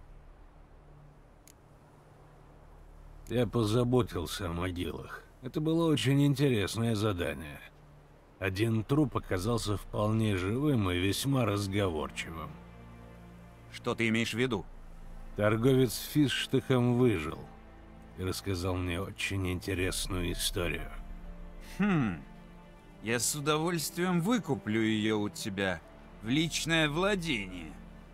Я позаботился о могилах. Это было очень интересное задание. Один труп оказался вполне живым и весьма разговорчивым. Что ты имеешь в виду? Торговец фисштыхом выжил и рассказал мне очень интересную историю. Хм, я с удовольствием выкуплю ее у тебя в личное владение.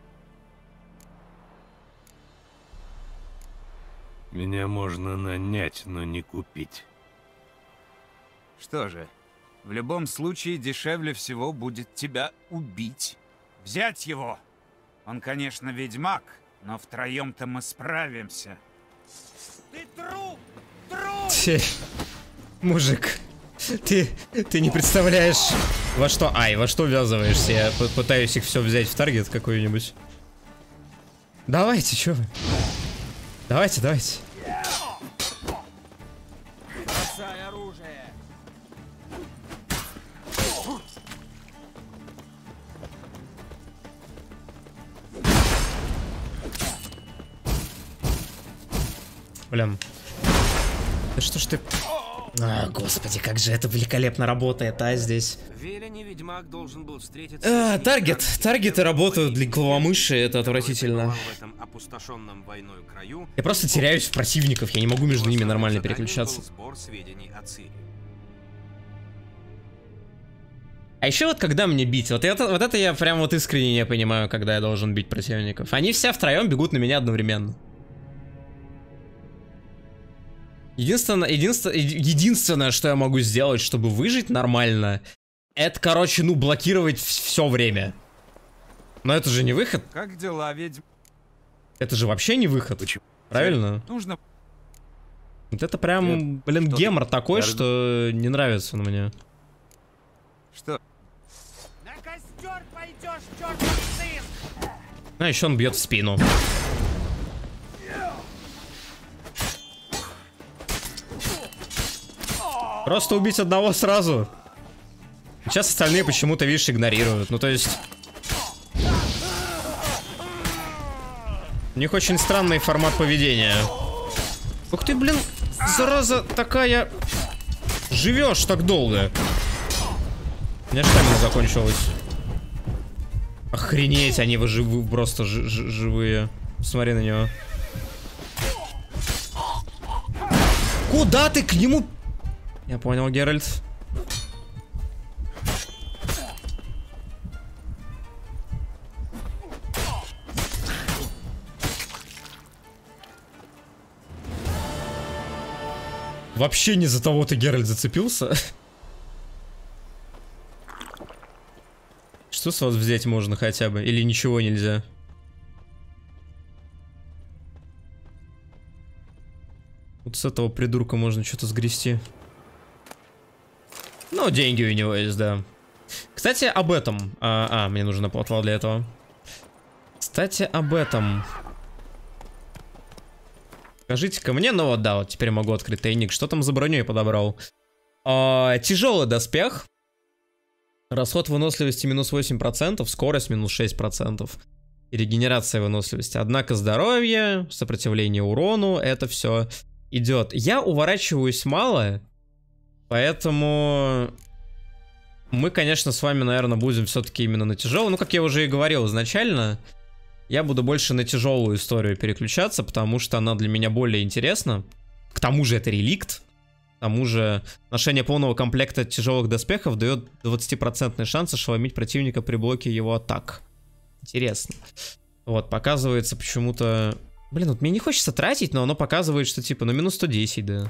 Меня можно нанять, но не купить. Что же, в любом случае дешевле всего будет тебя убить. Взять его! Он, конечно, ведьмак, но втроем-то мы справимся. Ты труп! Труп! Мужик, ты, ты не представляешь, во что... Ай, во что ввязываешься? Я пытаюсь их все взять в таргет какой-нибудь. Давайте, чё вы? Давайте, давайте. Бросай оружие! Блин. Да что ж ты... А, господи, как же это великолепно работает, а, здесь. Ведьмак должен был встретиться. А, таргет. Таргеты работают для головомыши, это отвратительно. Я просто теряюсь в противников, я не могу между ними нормально переключаться. А еще вот когда мне бить, вот это, вот это я прям вот искренне не понимаю, когда я должен бить противников. Они все втроем бегут на меня одновременно. Единственное, единственное, единственное, что я могу сделать, чтобы выжить нормально, это, короче, ну, блокировать все время. Но это же не выход. Как дела, ведьм? Это же вообще не выход. Почему? Правильно? Нужно... Вот это прям, Нет. блин, Что гемор ты? такой, Я... что не нравится на мне. Что? На костер пойдешь, чертов сын! А еще он бьет в спину. Просто убить одного сразу. Сейчас остальные почему-то, видишь, игнорируют. Ну, то есть... У них очень странный формат поведения. Ух ты, блин, зараза такая... Живешь так долго. У меня штамина закончилась. Охренеть, они вы живы, просто ж -ж живые. Смотри на него. Куда ты к нему... Я понял, Геральт. Вообще не за того ты, Геральт, зацепился. Что с вас взять можно хотя бы? Или ничего нельзя? Вот с этого придурка можно что-то сгрести. Ну, деньги у него есть, да. Кстати, об этом. А, а мне нужна платва для этого. Кстати, об этом. Скажите-ка мне, ну вот, да, вот теперь могу открыть тайник. Что там за броню я подобрал? А, тяжелый доспех. Расход выносливости минус восемь процентов, скорость минус шесть процентов. И регенерация выносливости. Однако здоровье, сопротивление урону, это все идет. Я уворачиваюсь мало. Поэтому мы, конечно, с вами, наверное, будем все-таки именно на тяжелую. Ну, как я уже и говорил изначально, я буду больше на тяжелую историю переключаться, потому что она для меня более интересна. К тому же это реликт. тому же ношение полного комплекта тяжелых доспехов дает двадцатипроцентный шанс ошеломить противника при блоке его атак. Интересно. Вот, показывается почему-то... Блин, вот мне не хочется тратить, но оно показывает, что типа, ну, минус сто десять, да.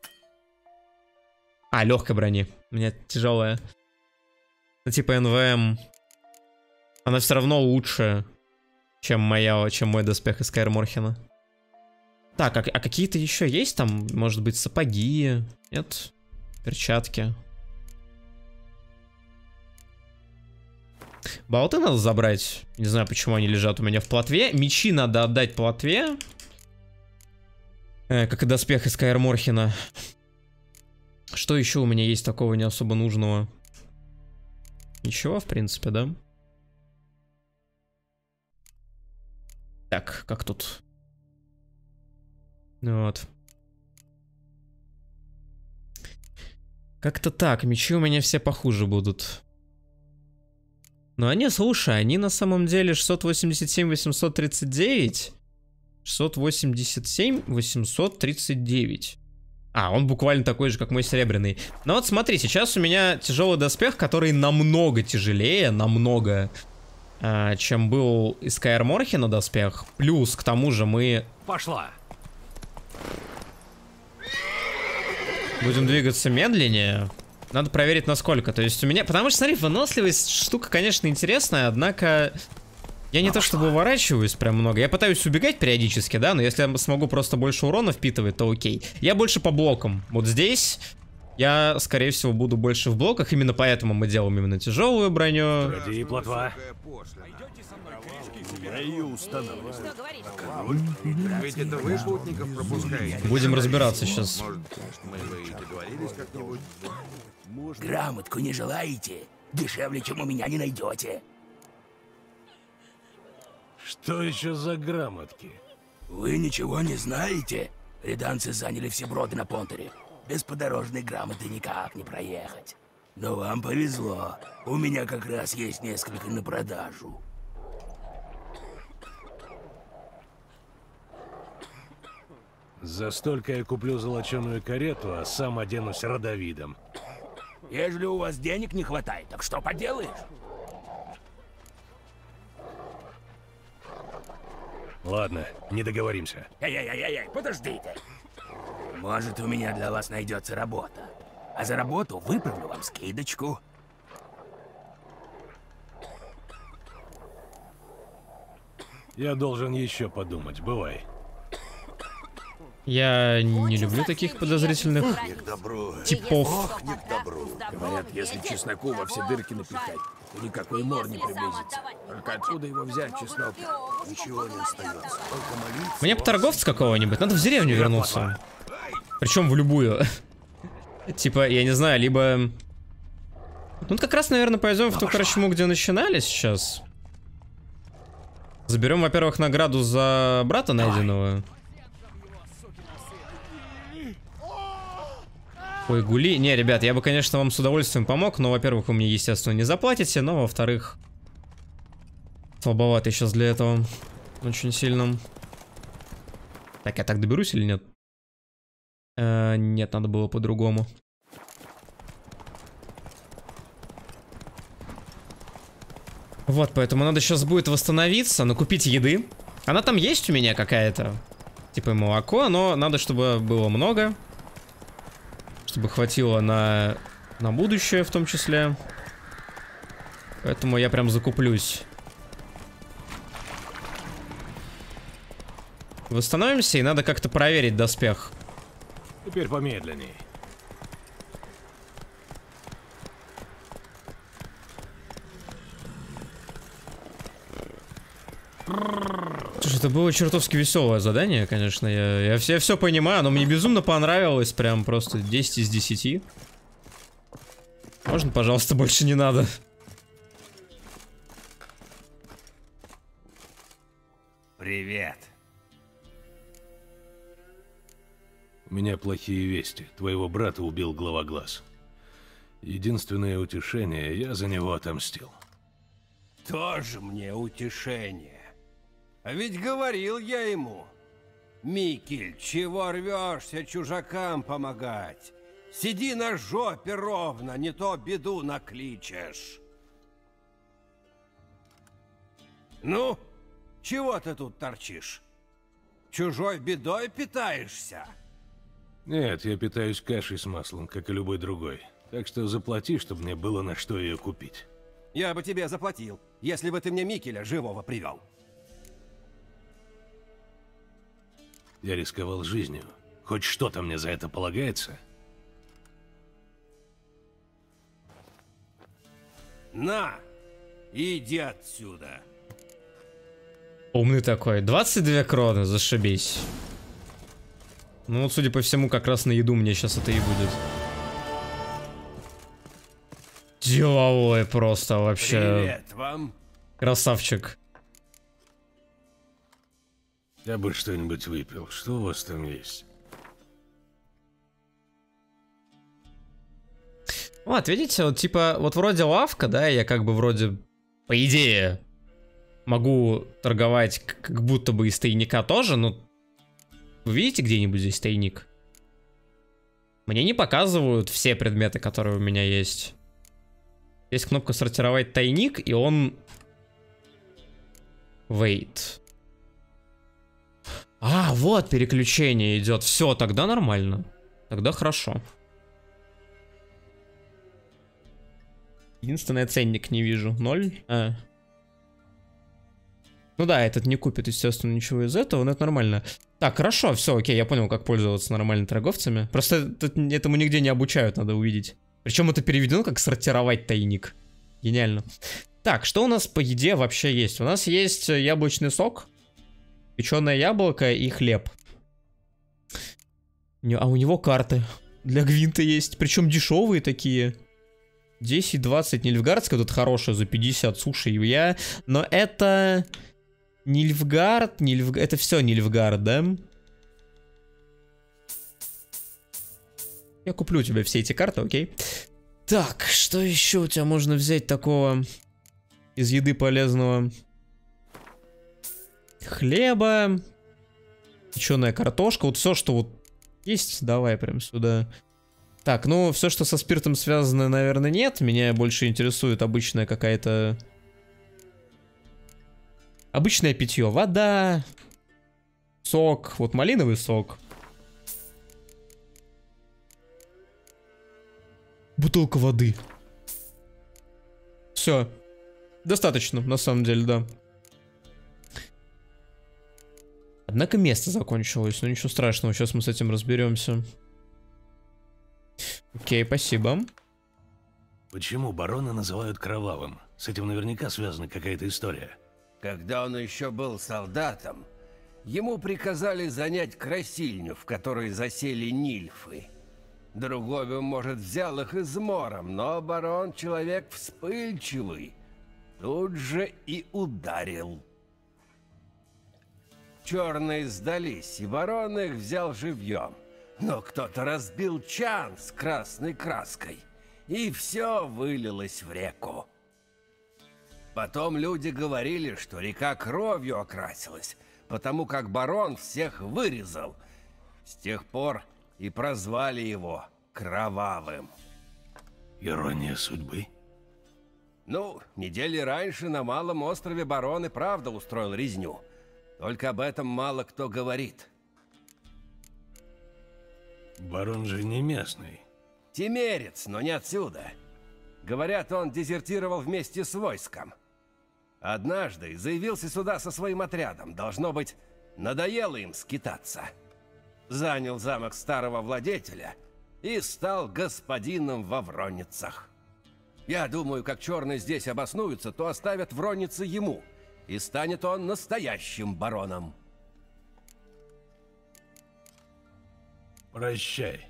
А, легкой брони. У меня тяжелая. Ну, типа, эн вэ эм... Она все равно лучше, чем моя, чем мой доспех из Каэр Морхена. Так, а, а какие-то еще есть там? Может быть, сапоги? Нет? Перчатки. Болты надо забрать. Не знаю, почему они лежат у меня в плотве. Мечи надо отдать плотве. Э, как и доспех из Каэр Морхена. Что еще у меня есть такого не особо нужного? Ничего, в принципе, да? Так, как тут? Вот. Как-то так, мечи у меня все похуже будут. Но они, слушай, они на самом деле шестьсот восемьдесят семь восемьсот тридцать девять. шестьсот восемьдесят семь восемьсот тридцать девять. А, он буквально такой же, как мой серебряный. Но вот смотри, сейчас у меня тяжелый доспех, который намного тяжелее, намного, э, чем был из Каэр Морхена доспех. Плюс, к тому же, мы... Пошла! Будем двигаться медленнее. Надо проверить, насколько. То есть у меня... Потому что, смотри, выносливость штука, конечно, интересная, однако... Я не то чтобы уворачиваюсь прям много. Я пытаюсь убегать периодически, да, но если я смогу просто больше урона впитывать, то окей. Я больше по блокам. Вот здесь я, скорее всего, буду больше в блоках. Именно поэтому мы делаем именно тяжелую броню. Иди, плотва. Я ее устанавливаю. Ведь это вы путников пропускаете. Будем разбираться сейчас. Может, мы бы и договорились как-нибудь? Грамотку не желаете? Дешевле, чем у меня, не найдете. Что еще за грамотки? Вы ничего не знаете? Реданцы заняли все броды на Понтере. Без подорожной грамоты никак не проехать. Но вам повезло. У меня как раз есть несколько на продажу. За столько я куплю золоченую карету, а сам оденусь родовидом. Ежели у вас денег не хватает, так что поделаешь? Ладно, не договоримся. Эй-эй-эй-эй, подождите. Может, у меня для вас найдется работа. А за работу выправлю вам скидочку. Я должен еще подумать, бывай. Я не люблю таких подозрительных типов. Не к добру. Говорят, если чесноку во все дырки напихать, то никакой мор не приблизится. Только откуда его взять, чеснок? Ничего не остается. Только молиться. Мне бы торговца какого-нибудь. Надо в деревню вернуться. Причем в любую. Типа, я не знаю, либо... Ну, как раз, наверное, пойдем в ту корчму, где начинали сейчас. Заберем, во-первых, награду за брата найденного. Ой, гули. Не, ребят, я бы, конечно, вам с удовольствием помог, но, во-первых, вы мне, естественно, не заплатите, но, во-вторых, слабовато сейчас для этого. Очень сильно. Так, я так доберусь или нет? Э, нет, надо было по-другому. Вот, поэтому надо сейчас будет восстановиться, накупить еды. Она там есть у меня какая-то. Типа молоко, но надо, чтобы было много. Чтобы хватило на, на будущее в том числе. Поэтому я прям закуплюсь. Восстановимся, и надо как-то проверить доспех. Теперь помедленней. Слушай, это было чертовски веселое задание, конечно. Я, я, все, я все понимаю, но мне безумно понравилось. Прям просто десять из десяти. Можно, пожалуйста, больше не надо. Привет. У меня плохие вести. Твоего брата убил Главоглаз. Единственное утешение, я за него отомстил. Тоже мне утешение. А ведь говорил я ему: Микель, чего рвешься чужакам помогать? Сиди на жопе ровно, не то беду накличешь. Ну, чего ты тут торчишь? Чужой бедой питаешься? Нет, я питаюсь кашей с маслом, как и любой другой. Так что заплати, чтобы мне было на что ее купить. Я бы тебе заплатил, если бы ты мне Микеля живого привел. Я рисковал жизнью. Хоть что-то мне за это полагается? На, иди отсюда. Умный такой. двадцать две кроны, зашибись. Ну вот, судя по всему, как раз на еду мне сейчас это и будет. Деловой просто вообще. Привет вам. Красавчик. Я бы что-нибудь выпил. Что у вас там есть? Вот, видите, вот типа, вот вроде лавка, да, я как бы вроде, по идее, могу торговать как будто бы из тайника тоже, но вы видите где-нибудь здесь тайник? Мне не показывают все предметы, которые у меня есть. Есть кнопка сортировать тайник, и он... Wait. А, вот переключение идет. Все, тогда нормально. Тогда хорошо. Единственное, ценник не вижу. Ноль. А. Ну да, этот не купит, естественно, ничего из этого, но это нормально. Так, хорошо, все, окей, я понял, как пользоваться нормальными торговцами. Просто этому нигде не обучают, надо увидеть. Причем это переведено как сортировать тайник. Гениально. Так, что у нас по еде вообще есть? У нас есть яблочный сок, печеное яблоко и хлеб. А у него карты для Гвинта есть, причем дешевые такие. десять двадцать Нильфгардская, тут хорошая за пятьдесят, слушай, я... Но это... Нильфгард, Нильф... это все Нильфгард, да? Я куплю тебе все эти карты, окей? Так, что еще у тебя можно взять такого из еды полезного? Хлеба, печеная картошка, вот все, что вот есть, давай прям сюда. Так, ну, все, что со спиртом связано, наверное, нет. Меня больше интересует обычная какая-то... Обычное питье. Вода, сок, вот малиновый сок. Бутылка воды. Все. Достаточно, на самом деле, да. Однако место закончилось, но ничего страшного, сейчас мы с этим разберемся. Окей, спасибо. Почему барона называют кровавым? С этим наверняка связана какая-то история. Когда он еще был солдатом, ему приказали занять красильню, в которой засели нильфы. Другой бы, может, взял их измором, но барон человек вспыльчивый. Тут же и ударил. Черные сдались, и барон их взял живьем. Но кто-то разбил чан с красной краской, и все вылилось в реку. Потом люди говорили, что река кровью окрасилась, потому как барон всех вырезал. С тех пор и прозвали его Кровавым. Ирония судьбы? Ну, недели раньше на Малом острове барон и правда устроил резню. Только об этом мало кто говорит. Барон же не местный. Темерец, но не отсюда. Говорят, он дезертировал вместе с войском. Однажды заявился сюда со своим отрядом. Должно быть, надоело им скитаться. Занял замок старого владетеля и стал господином во Вронницах. Я думаю, как черные здесь обоснуются, то оставят Вронницы ему, и станет он настоящим бароном. Прощай.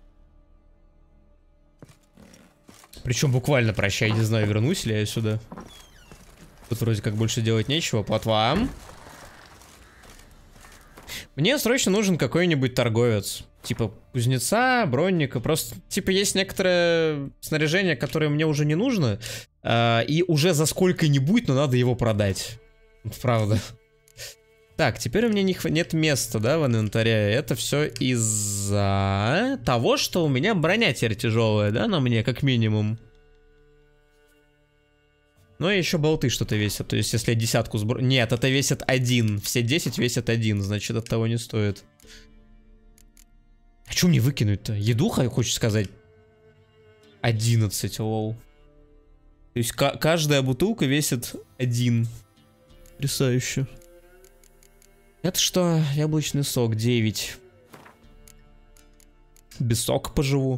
Причем буквально прощай, не знаю, вернусь ли я сюда. Тут вроде как больше делать нечего. Плотва. Мне срочно нужен какой-нибудь торговец. Типа кузнеца, бронника. Просто, типа, есть некоторое снаряжение, которое мне уже не нужно. Э, и уже за сколько-нибудь, но надо его продать. Правда. Так, теперь у меня не хв... нет места, да, в инвентаре. Это все из-за того, что у меня броня теперь тяжелая, да, на мне, как минимум. Ну и еще болты что-то весят. То есть, если я десятку сбро... Нет, это весит один. Все десять весят один, значит, от того не стоит. А что мне выкинуть-то? Еду, хочешь сказать? одиннадцать, лол. То есть, каждая бутылка весит один. Потрясающе. Это что? Яблочный сок, девять. Без сока поживу.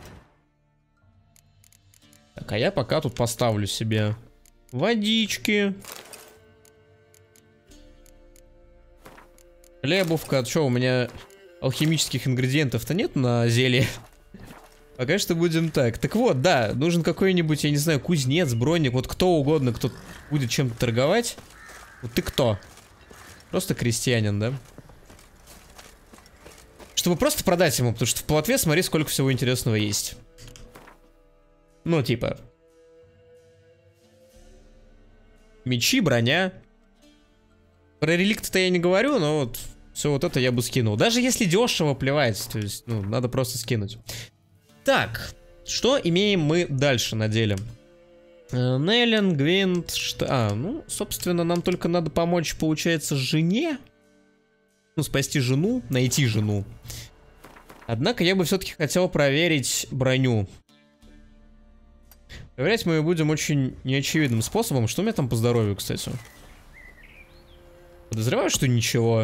Так, а я пока тут поставлю себе водички. Хлебовка. Что, у меня алхимических ингредиентов-то нет на зелье? Пока что будем так. Так вот, да, нужен какой-нибудь, я не знаю, кузнец, броник, вот кто угодно, кто будет чем-то торговать. Вот ты кто? Просто крестьянин, да? Чтобы просто продать ему, потому что в плотве смотри, сколько всего интересного есть. Ну, типа. Мечи, броня. Про реликты-то я не говорю, но вот все вот это я бы скинул. Даже если дешево, плевать. То есть, ну, надо просто скинуть. Так, что имеем мы дальше на деле? Неллен, Гвинт, что... А, ну, собственно, нам только надо помочь, получается, жене. Ну, спасти жену, найти жену. Однако я бы все-таки хотел проверить броню. Проверять мы ее будем очень неочевидным способом. Что у меня там по здоровью, кстати? Подозреваю, что ничего.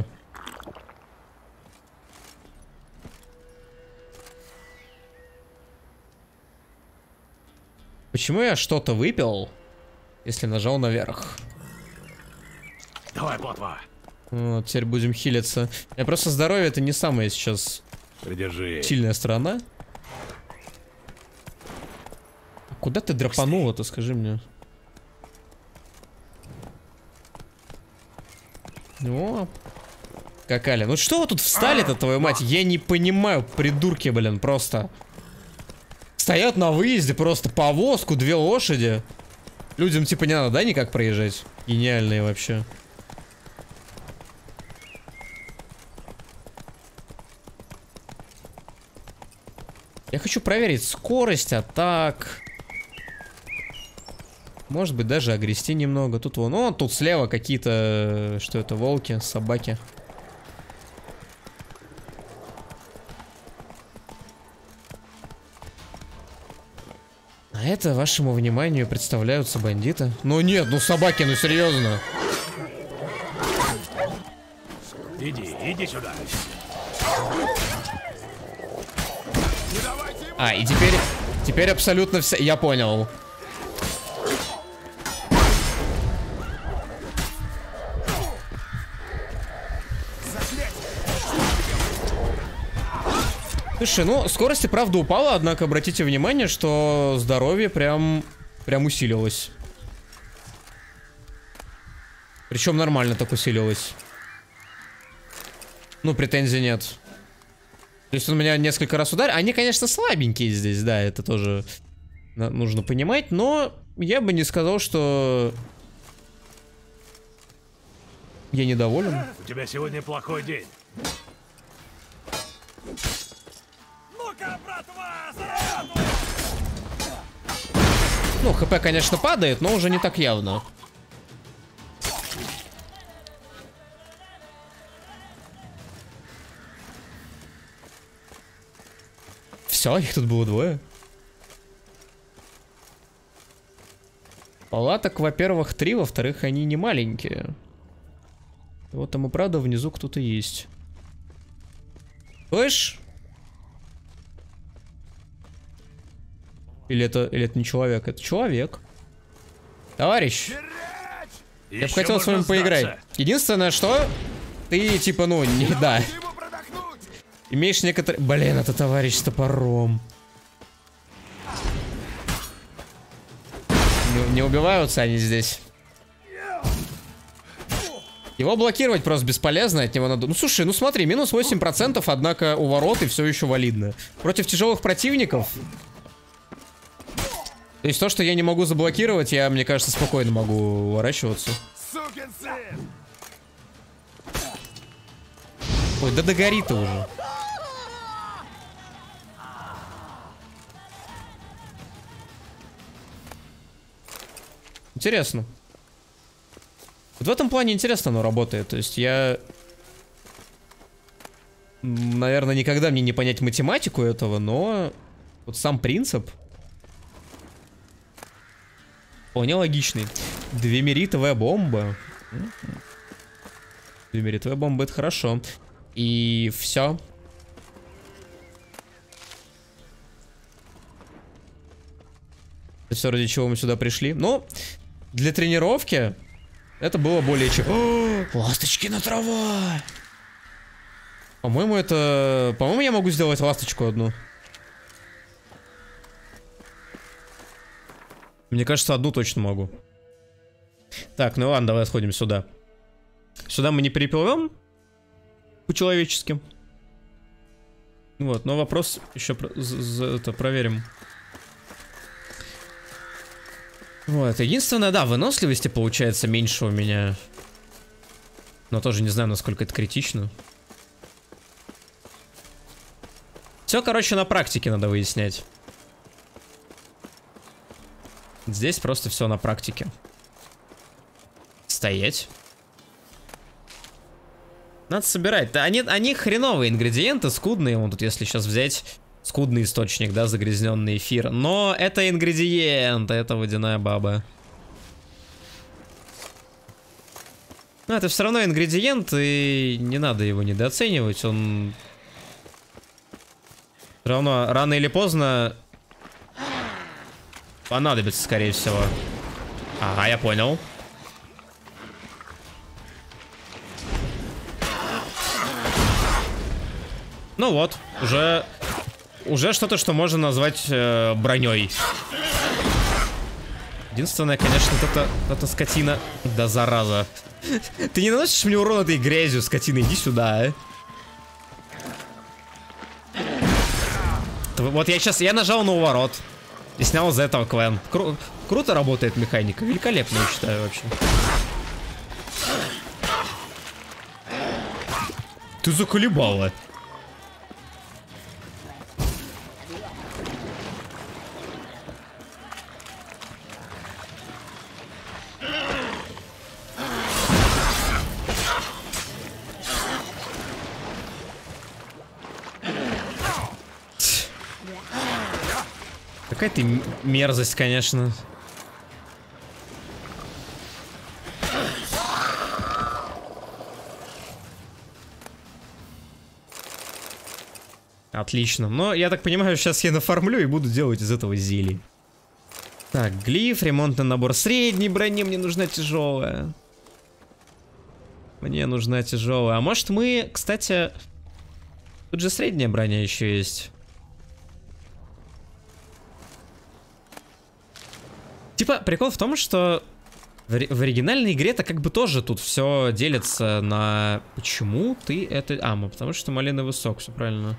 Почему я что-то выпил, если нажал наверх? Давай, плотва. Вот, теперь будем хилиться. Я просто здоровье это не самая сейчас Придержи. сильная сторона. Куда ты драпанула-то, скажи мне? О, какали. Ну что вы тут встали-то, твою мать? Я не понимаю, придурки, блин, просто. Стоят на выезде, просто повозку, две лошади. Людям типа не надо, да, никак проезжать? Гениальные вообще. Я хочу проверить скорость атак. Может быть, даже огрести немного. Тут вон, о, тут слева какие-то, что это, волки, собаки. А это вашему вниманию представляются бандиты. Ну нет, ну собаки, ну серьезно. Иди, иди сюда. А, и теперь, теперь абсолютно все, я понял. Слушай, ну, скорость и правда упала, однако обратите внимание, что здоровье прям, прям усилилось. Причем нормально так усилилось. Ну, претензий нет. То есть он меня несколько раз ударил. Они, конечно, слабенькие здесь, да, это тоже нужно понимать, но я бы не сказал, что я недоволен. У тебя сегодня плохой день. Ну, хп, конечно, падает, но уже не так явно. Все, их тут было двое. Палаток, во-первых, три, во-вторых, они не маленькие. Вот там и правда внизу кто-то есть. Слышь? Или это, или это не человек? Это человек. Товарищ. Я бы хотел с вами поиграть. Единственное, что ты, типа, ну, не, да. Имеешь некоторые... Блин, это товарищ с топором. Не, не убиваются они здесь. Его блокировать просто бесполезно, от него надо... Ну, слушай, ну смотри, минус восемь процентов, однако у ворот и все еще валидно. Против тяжелых противников... То есть то, что я не могу заблокировать, я, мне кажется, спокойно могу уворачиваться. Ой, да догори-то уже. Интересно. Вот в этом плане интересно оно работает. То есть я... Наверное, никогда мне не понять математику этого, но... Вот сам принцип... Вполне логичный. Двемеритовая бомба. Двемеритовая бомба — это хорошо. И все. Это все, ради чего мы сюда пришли. Ну, для тренировки это было более чем... О, ласточкина трава! По-моему, это... По-моему, я могу сделать ласточку одну. Мне кажется, одну точно могу. Так, ну ладно, давай сходим сюда. Сюда мы не переплывем по-человечески. Вот, но вопрос еще про это проверим. Вот, единственное, да, выносливости получается меньше у меня. Но тоже не знаю, насколько это критично. Все, короче, на практике надо выяснять. Здесь просто все на практике. Стоять. Надо собирать. Да, они, они хреновые ингредиенты, скудные. Вон тут, если сейчас взять скудный источник, да, загрязненный эфир. Но это ингредиент, это водяная баба. Но это все равно ингредиент, и не надо его недооценивать. Он все равно рано или поздно понадобится, скорее всего. Ага, я понял. Ну вот, уже уже что-то, что можно назвать э, броней. Единственное, конечно, это, это скотина. Да зараза. Ты не наносишь мне урон этой грязью, скотина? Иди сюда, а. Вот я сейчас, я нажал на уворот и снял за этого Квен. Кру круто работает механика, великолепно, я считаю, вообще. Ты заколебала. Какая ты мерзость, конечно. Отлично. Но я так понимаю, сейчас я нафармлю и буду делать из этого зелий. Так, глиф, ремонтный набор средней брони. Мне нужна тяжелая. Мне нужна тяжелая. А может мы, кстати... Тут же средняя броня еще есть. Типа, прикол в том, что в, в оригинальной игре-то как бы тоже тут все делится на... Почему ты это... А, ну, потому что малиновый сок, все правильно.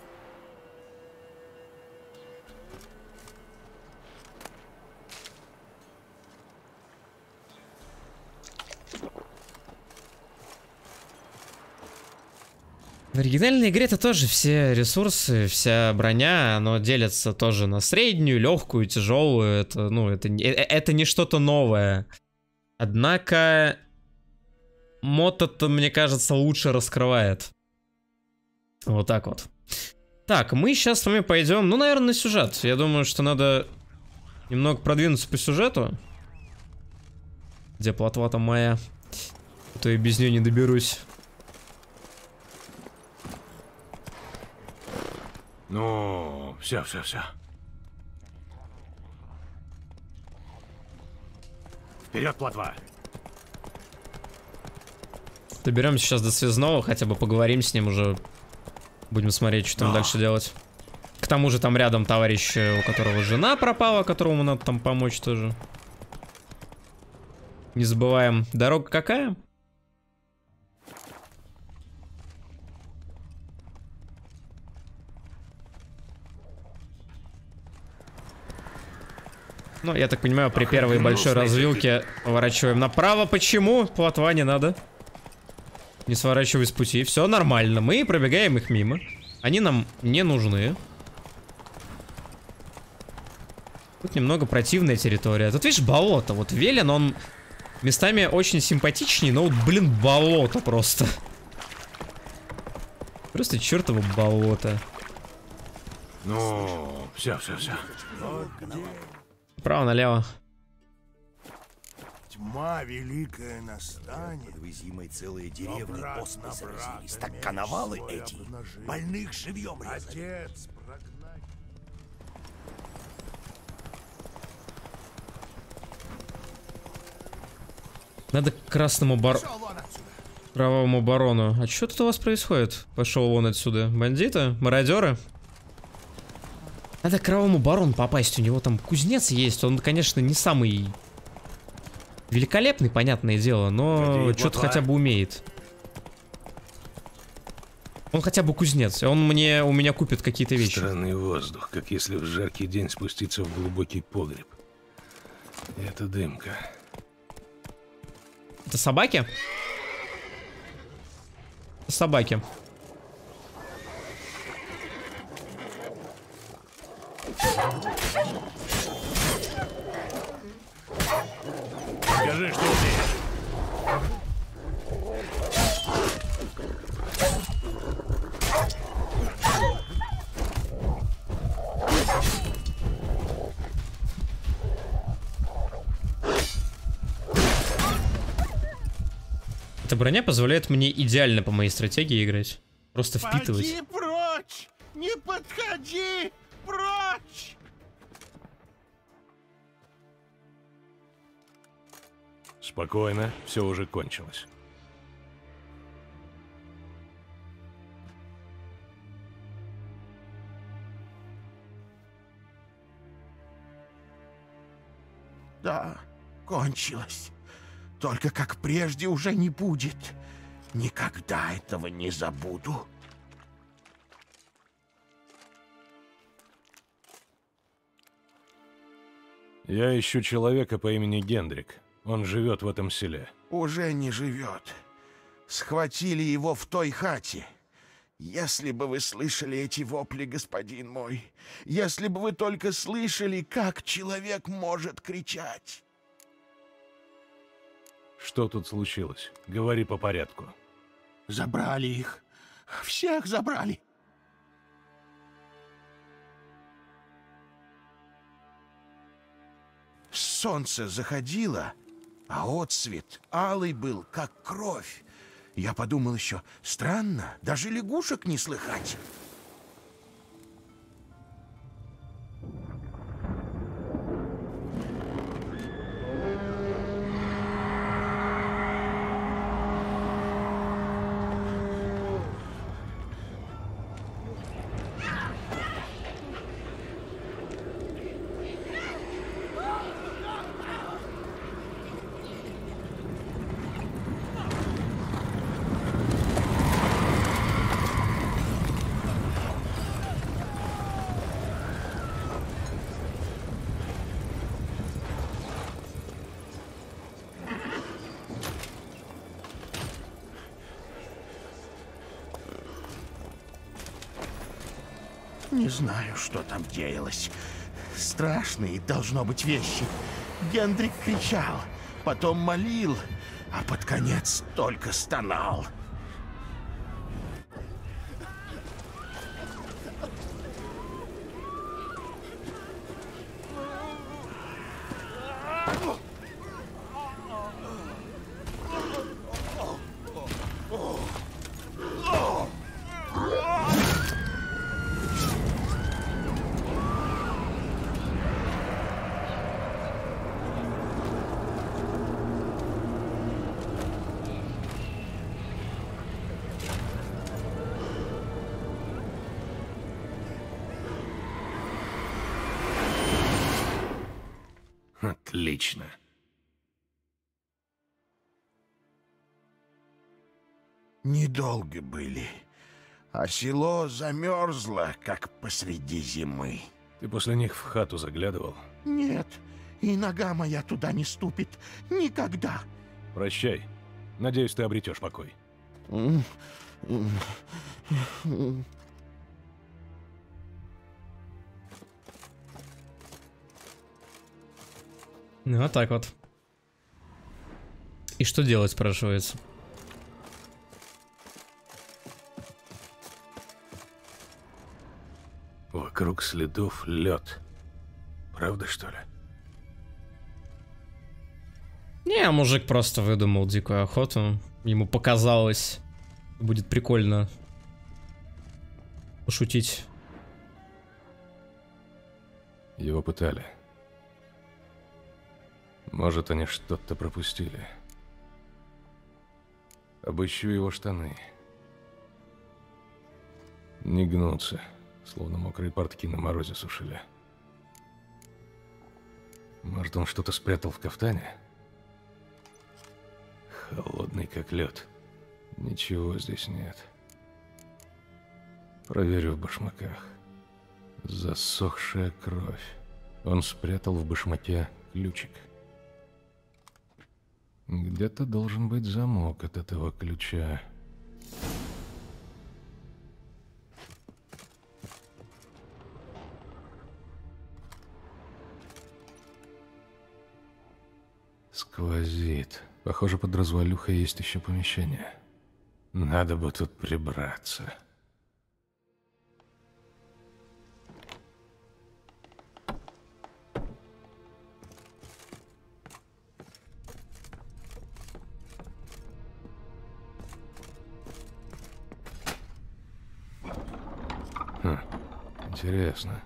В оригинальной игре-то тоже все ресурсы, вся броня, оно делится тоже на среднюю, легкую, тяжелую. Это, ну, это, это не что-то новое. Однако мод это, мне кажется, лучше раскрывает. Вот так вот. Так, мы сейчас с вами пойдем, ну, наверное, на сюжет. Я думаю, что надо немного продвинуться по сюжету. Где плотва там моя? А то я без нее не доберусь. Ну, все, все, все. Вперед, плотва. Доберемся сейчас до связного, хотя бы поговорим с ним уже. Будем смотреть, что там Но. дальше делать. К тому же там рядом товарищ, у которого жена пропала, которому надо там помочь тоже. Не забываем, дорога какая? Ну, я так понимаю, при первой большой развилке поворачиваем направо. Почему? Плотва не надо. Не сворачивай с пути. Все нормально. Мы пробегаем их мимо. Они нам не нужны. Тут немного противная территория. Тут, видишь, болото. Вот Велен, он местами очень симпатичнее, но вот, блин, болото просто. Просто чертово болото. Ну, все, все, все. Право-налево. Тьма великая настанет. Вы зимой целые деревни оспы заразились. Так коновалы эти. Больных живьем резать. Отец, прогнать. Надо к красному бар... Кровавому барону. А что тут у вас происходит? Пошел вон отсюда. Бандиты? Мародеры? Надо к кровавому барону попасть. У него там кузнец есть. Он, конечно, не самый великолепный, понятное дело, но что-то хотя бы умеет. Он хотя бы кузнец. И он мне, у меня купит какие-то вещи. Странный воздух, как если в жаркий день спуститься в глубокий погреб. И это дымка. Это собаки? Это собаки. Скажи, что умеешь. Эта броня позволяет мне идеально по моей стратегии играть. Просто впитывать. Поди прочь! Не подходи! Прочь! Спокойно, все уже кончилось. Да, кончилось. Только как прежде уже не будет. Никогда этого не забуду. Я ищу человека по имени Гендрик. Он живет в этом селе. Уже не живет. Схватили его в той хате. Если бы вы слышали эти вопли, господин мой, если бы вы только слышали, как человек может кричать. Что тут случилось? Говори по порядку. Забрали их. Всех забрали. Солнце заходило, а отсвет алый был, как кровь. Я подумал еще, странно, даже лягушек не слыхать. Не знаю, что там делалось. Страшные, должно быть, вещи. Гендрик кричал, потом молил, а под конец только стонал. Отлично. Недолго были, а село замерзло, как посреди зимы. Ты после них в хату заглядывал? Нет, и нога моя туда не ступит. Никогда. Прощай. Надеюсь, ты обретешь покой. Ну, вот так вот. И что делать, спрашивается? Вокруг следов лед. Правда, что ли? Не, мужик просто выдумал дикую охоту. Ему показалось, будет прикольно пошутить. Его пытали. Может, они что-то пропустили. Обыщу его штаны. Не гнутся, словно мокрые портки на морозе сушили. Может, он что-то спрятал в кафтане? Холодный как лед. Ничего здесь нет. Проверю в башмаках. Засохшая кровь. Он спрятал в башмаке ключик. Где-то должен быть замок от этого ключа. Сквозит. Похоже, под развалюхой есть еще помещение. Надо бы тут прибраться. Хм, интересно.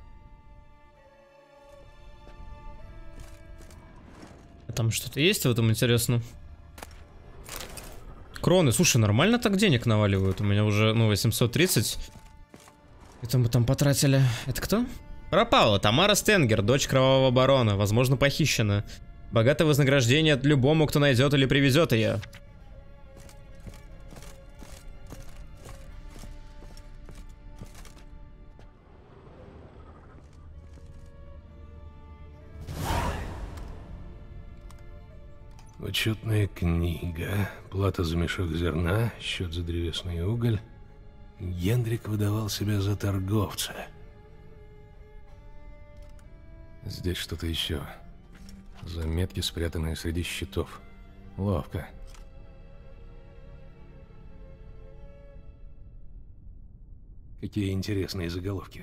Там что-то есть в этом, интересно? Кроны, слушай, нормально так денег наваливают. У меня уже, ну, восемьсот тридцать. Это мы там потратили. Это кто? Пропала. Тамара Стенгер, дочь Кровавого Барона. Возможно, похищена. Богатое вознаграждение от любому, кто найдет или привезет ее. Учетная книга, плата за мешок зерна, счет за древесный уголь. Гендрик выдавал себя за торговца. Здесь что-то еще. Заметки, спрятанные среди щитов. Ловко. Какие интересные заголовки.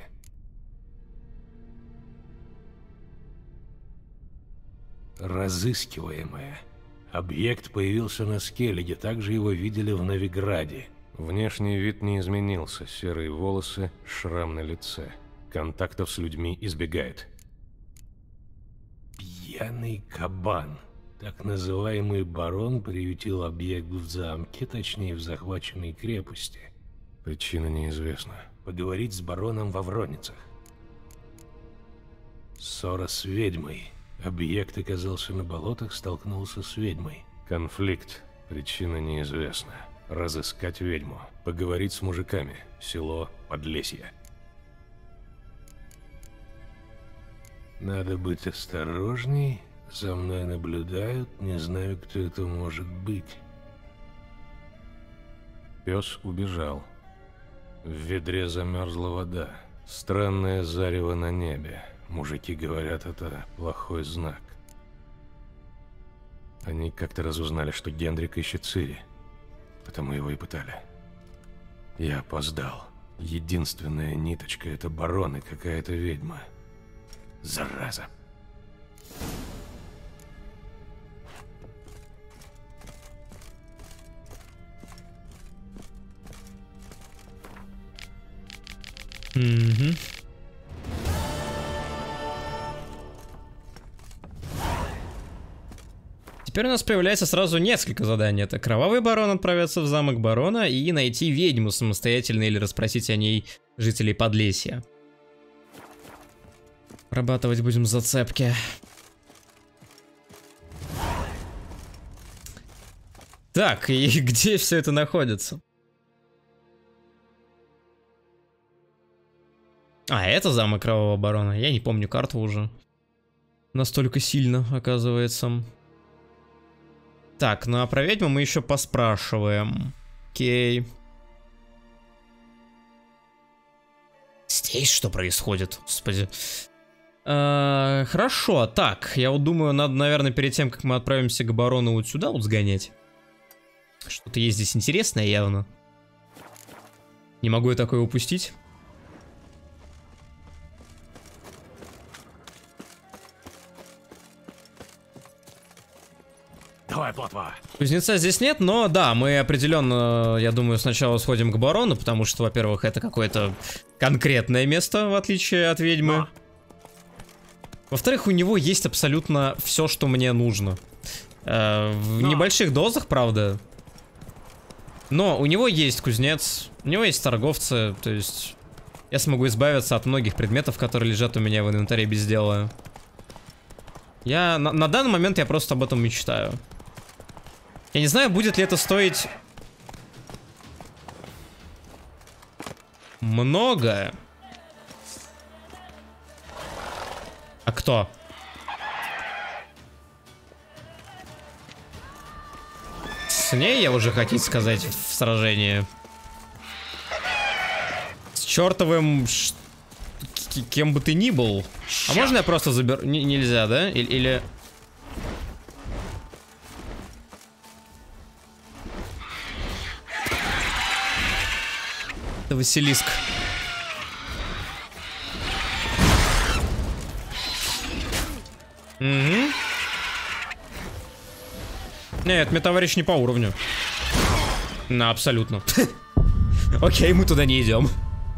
Разыскиваемая. Объект появился на Скеллиге, также его видели в Новиграде. Внешний вид не изменился, серые волосы, шрам на лице. Контактов с людьми избегает. Пьяный кабан. Так называемый барон приютил объект в замке, точнее в захваченной крепости. Причина неизвестна. Поговорить с бароном во Вроницах. Ссора с ведьмой. Объект оказался на болотах, столкнулся с ведьмой. Конфликт. Причина неизвестна. Разыскать ведьму. Поговорить с мужиками. Село Подлесье. Надо быть осторожней. За мной наблюдают. Не знаю, кто это может быть. Пес убежал. В ведре замерзла вода. Странное зарево на небе. Мужики говорят, это плохой знак. Они как-то разузнали, что Гендрик ищет Цири. Потому его и пытали. Я опоздал. Единственная ниточка — это барон и какая-то ведьма. Зараза. Угу. Теперь у нас появляется сразу несколько заданий. Это Кровавый Барон отправиться в замок Барона и найти ведьму самостоятельно или расспросить о ней жителей Подлесья. Прорабатывать будем зацепки. Так, и где все это находится? А, это замок Кровавого Барона. Я не помню карту уже. Настолько сильно, оказывается. Так, ну а про ведьму мы еще поспрашиваем. Окей. Здесь что происходит? Господи. А, хорошо, так, я вот думаю, надо, наверное, перед тем, как мы отправимся к барону вот сюда вот сгонять. Что-то есть здесь интересное явно. Не могу я такое упустить. Давай, плотва. Кузнеца здесь нет, но да, мы определенно, я думаю, сначала сходим к барону, потому что, во-первых, это какое-то конкретное место, в отличие от ведьмы. Во-вторых, у него есть абсолютно все, что мне нужно. Э, в но. небольших дозах, правда. Но у него есть кузнец, у него есть торговцы, то есть я смогу избавиться от многих предметов, которые лежат у меня в инвентаре без дела. Я на, на данный момент я просто об этом мечтаю. Я не знаю, будет ли это стоить много. А кто? С ней я уже хотите сказать в сражении. С чертовым ш... кем бы ты ни был. А можно я просто заберу? Н нельзя, да? Или... или... Это Василиск. Угу. Нет, мне товарищ не по уровню. На, абсолютно. Окей, мы туда не идем.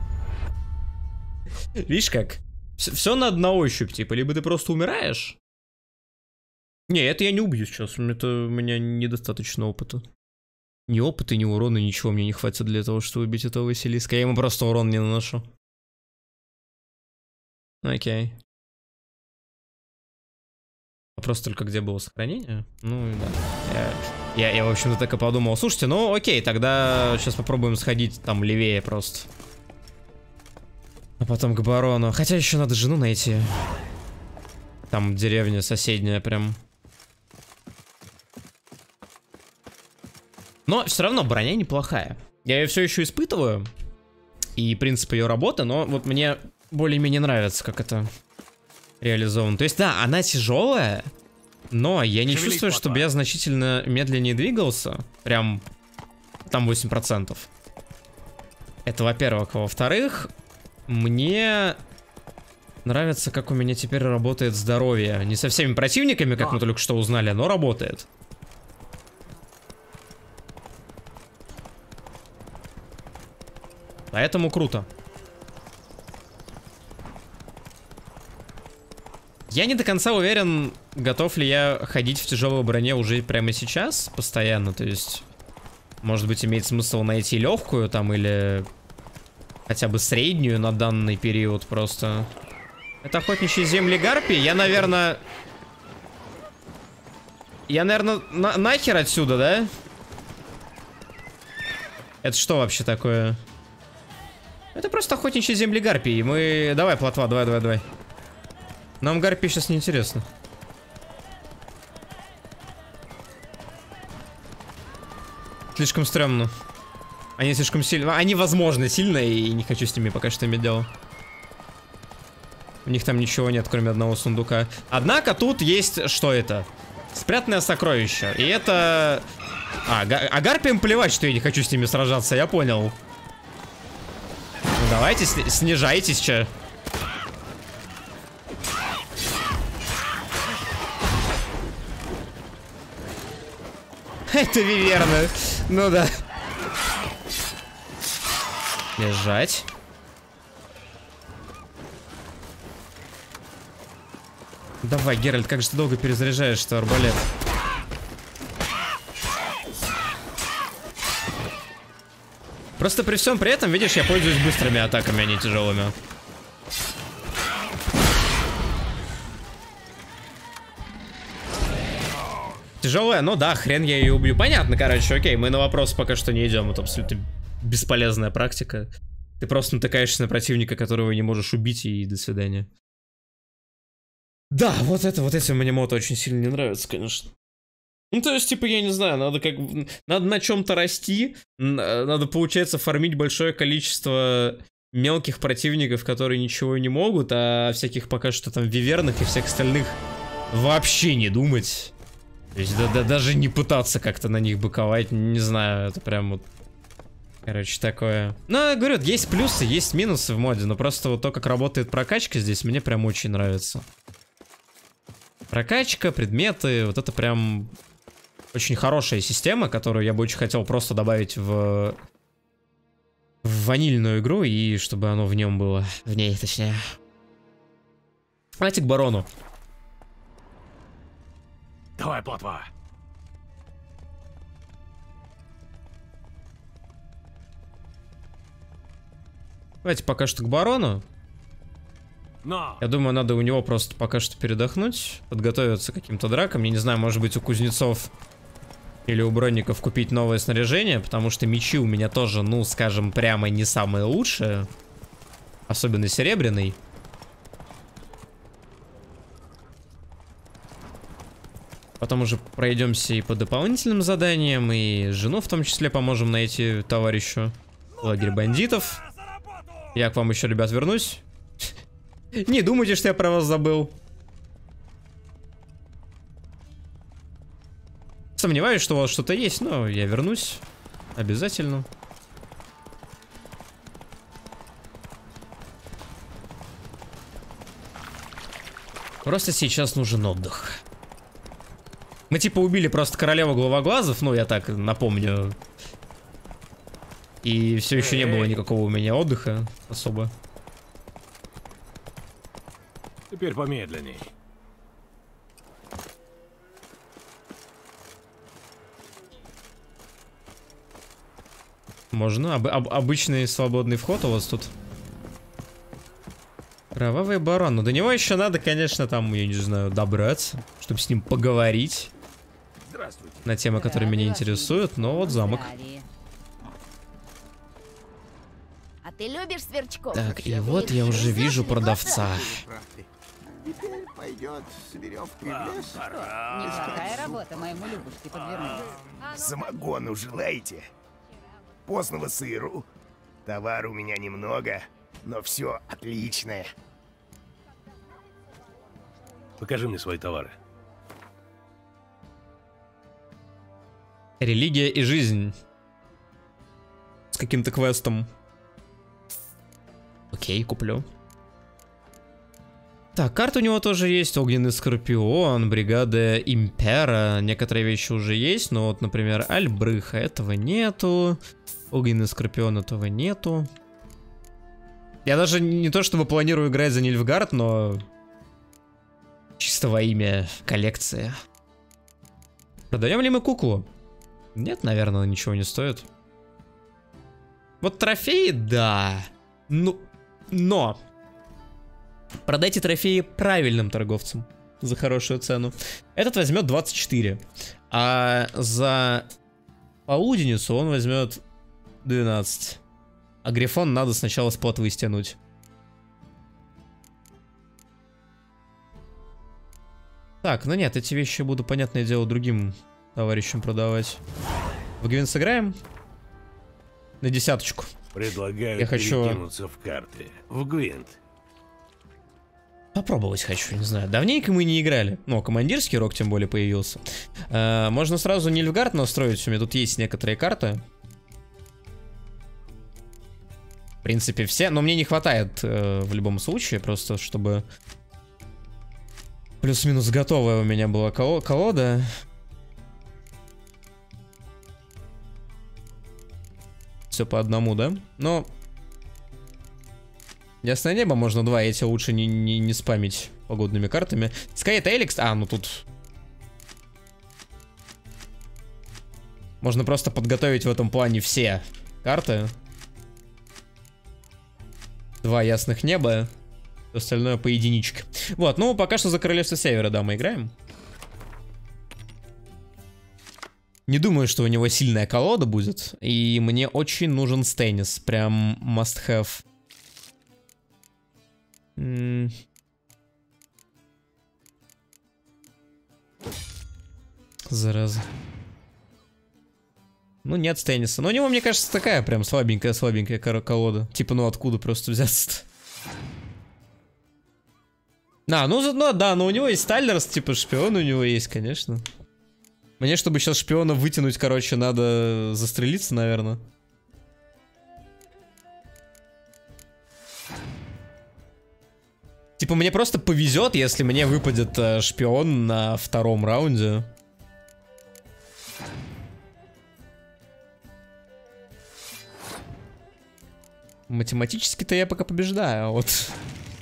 Видишь как? Все надо на ощупь, типа, либо ты просто умираешь. Не, это я не убью сейчас. Это у меня недостаточно опыта. Ни опыта, ни урона, ничего мне не хватит для того, чтобы убить этого Василиска. Я ему просто урон не наношу. Окей. Вопрос только, где было сохранение? Ну, да. Я, я, я в общем-то, так и подумал. Слушайте, ну, окей, тогда сейчас попробуем сходить там левее просто. А потом к барону. Хотя еще надо жену найти. Там деревня соседняя прям. Но все равно броня неплохая. Я ее все еще испытываю. И принцип ее работы, но вот мне более-менее нравится, как это реализовано. То есть, да, она тяжелая, но я не Шевелись, чувствую, чтобы я значительно медленнее двигался. Прям там восемь процентов. Это, во-первых. Во-вторых, мне нравится, как у меня теперь работает здоровье. Не со всеми противниками, как мы только что узнали, но работает. Поэтому круто. Я не до конца уверен, готов ли я ходить в тяжелой броне уже прямо сейчас, постоянно. То есть, может быть, имеет смысл найти легкую там или хотя бы среднюю на данный период просто. Это охотничьи земли Гарпии. Я, наверное... Я, наверное, на нахер отсюда, да? Это что вообще такое? Это просто охотничьи земли Гарпии. Мы... Давай, плотва, давай, давай, давай. Нам Гарпии сейчас не интересно. Слишком стрёмно. Они слишком сильно... Они, возможно, сильные, и не хочу с ними пока что иметь дело. У них там ничего нет, кроме одного сундука. Однако тут есть... Что это? Спрятанное сокровище. И это... А, а Гарпиям плевать, что я не хочу с ними сражаться, я понял. Ну, давайте, снижайтесь, че. Это виверна. Ну да. Лежать. Давай, Геральт, как же ты долго перезаряжаешь, что арбалет? Просто при всем при этом, видишь, я пользуюсь быстрыми атаками, а не тяжелыми. Тяжелая, ну да, хрен я ее убью. Понятно, короче, окей, мы на вопрос пока что не идем. Это абсолютно бесполезная практика. Ты просто натыкаешься на противника, которого не можешь убить, и до свидания. Да, вот это, вот эти мне моды очень сильно не нравятся, конечно. Ну, то есть, типа, я не знаю, надо как надо на чем-то расти, надо, получается, фармить большое количество мелких противников, которые ничего не могут, а всяких пока что там вивернах и всех остальных вообще не думать. То есть, да, да, даже не пытаться как-то на них быковать, не знаю, это прям вот... Короче, такое. Ну, я говорю, есть плюсы, есть минусы в моде, но просто вот то, как работает прокачка здесь, мне прям очень нравится. Прокачка, предметы, вот это прям очень хорошая система, которую я бы очень хотел просто добавить в, в ванильную игру, и чтобы оно в нем было, в ней, точнее. Давайте к барону. Давай, плотва. Давайте пока что к барону. Но. Я думаю, надо у него просто пока что передохнуть, подготовиться к каким-то дракам. Я не знаю, может быть, у кузнецов или у бронников купить новое снаряжение, потому что мечи у меня тоже, ну, скажем, прямо не самые лучшие. Особенно серебряный. Потом уже пройдемся и по дополнительным заданиям, и жену в том числе поможем найти товарищу. Лагерь бандитов. Я к вам еще, ребят, вернусь. Не думайте, что я про вас забыл. Сомневаюсь, что у вас что-то есть, но я вернусь. Обязательно. Просто сейчас нужен отдых. Мы типа убили просто королеву главоглазов, ну я так напомню. И все еще не было никакого у меня отдыха особо. Теперь помедленней. Можно? Об об обычный свободный вход у вас тут. Кровавый барон. Ну до него еще надо, конечно, там, я не знаю, добраться, чтобы с ним поговорить. На темы, которые меня интересуют, но вот замок. А ты любишь сверчков? Так, и вот я уже вижу продавца. Теперь пойдет с веревкой в лес. Неплохая работа моему Любушке подвернулась. Самогону желаете? Постного сыру. Товара у меня немного, но все отличное. Покажи мне свои товары. Религия и жизнь. С каким-то квестом. Окей, куплю. Так, карта у него тоже есть. Огненный Скорпион, бригада Импера. Некоторые вещи уже есть, но вот, например, Альбрыха, этого нету. Огненный Скорпион, этого нету. Я даже не то чтобы планирую играть за Нильфгард, но... Чисто во имя коллекции. Продаем ли мы куклу? Нет, наверное, ничего не стоит. Вот трофеи, да. Ну, но... Продайте трофеи правильным торговцам за хорошую цену. Этот возьмет двадцать четыре. А за полуденницу он возьмет двенадцать. А Грифон надо сначала с плотвы стянуть. Так, ну нет, эти вещи буду, понятное дело, другим товарищам продавать. В Гвинт сыграем? На десяточку. Предлагаю Я хочу... перекинуться в карты. В Гвинт. Попробовать хочу, не знаю. Давненько мы не играли. Ну, командирский рок тем более появился. Э, можно сразу Нильфгард настроить. У меня тут есть некоторые карты. В принципе, все. Но мне не хватает э, в любом случае. Просто чтобы... Плюс-минус готовая у меня была коло колода. Все по одному, да? Но... Ясное небо, можно два, эти лучше не, не, не спамить погодными картами. Скай это Эликс? А, ну тут... Можно просто подготовить в этом плане все карты. Два ясных неба. Остальное по единичке. Вот, ну пока что за Королевство Севера, да, мы играем. Не думаю, что у него сильная колода будет. И мне очень нужен Стэнис. Прям must have. М- Зараза. Ну, нет Стенниса. Но у него, мне кажется, такая прям слабенькая-слабенькая колода. Типа, ну откуда просто взяться-то? А, ну, ну да, но у него есть Тайлерс, типа шпион у него есть, конечно. Мне, чтобы сейчас шпиона вытянуть, короче, надо застрелиться, наверное. Типа, мне просто повезет, если мне выпадет э, шпион на втором раунде. Математически-то я пока побеждаю, а вот...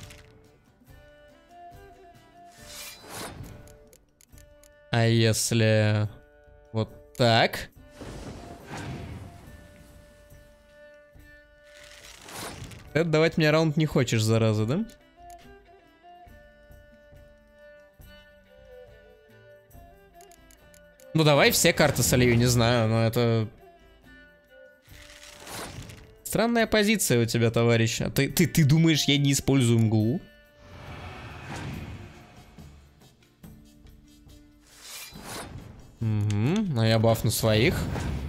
А если... Вот так... Ты отдавать мне раунд не хочешь, зараза, да? Ну давай все карты солью, не знаю, но это... Странная позиция у тебя, товарищ. А ты, ты, ты думаешь, я не использую мглу? Угу, а я бафну своих.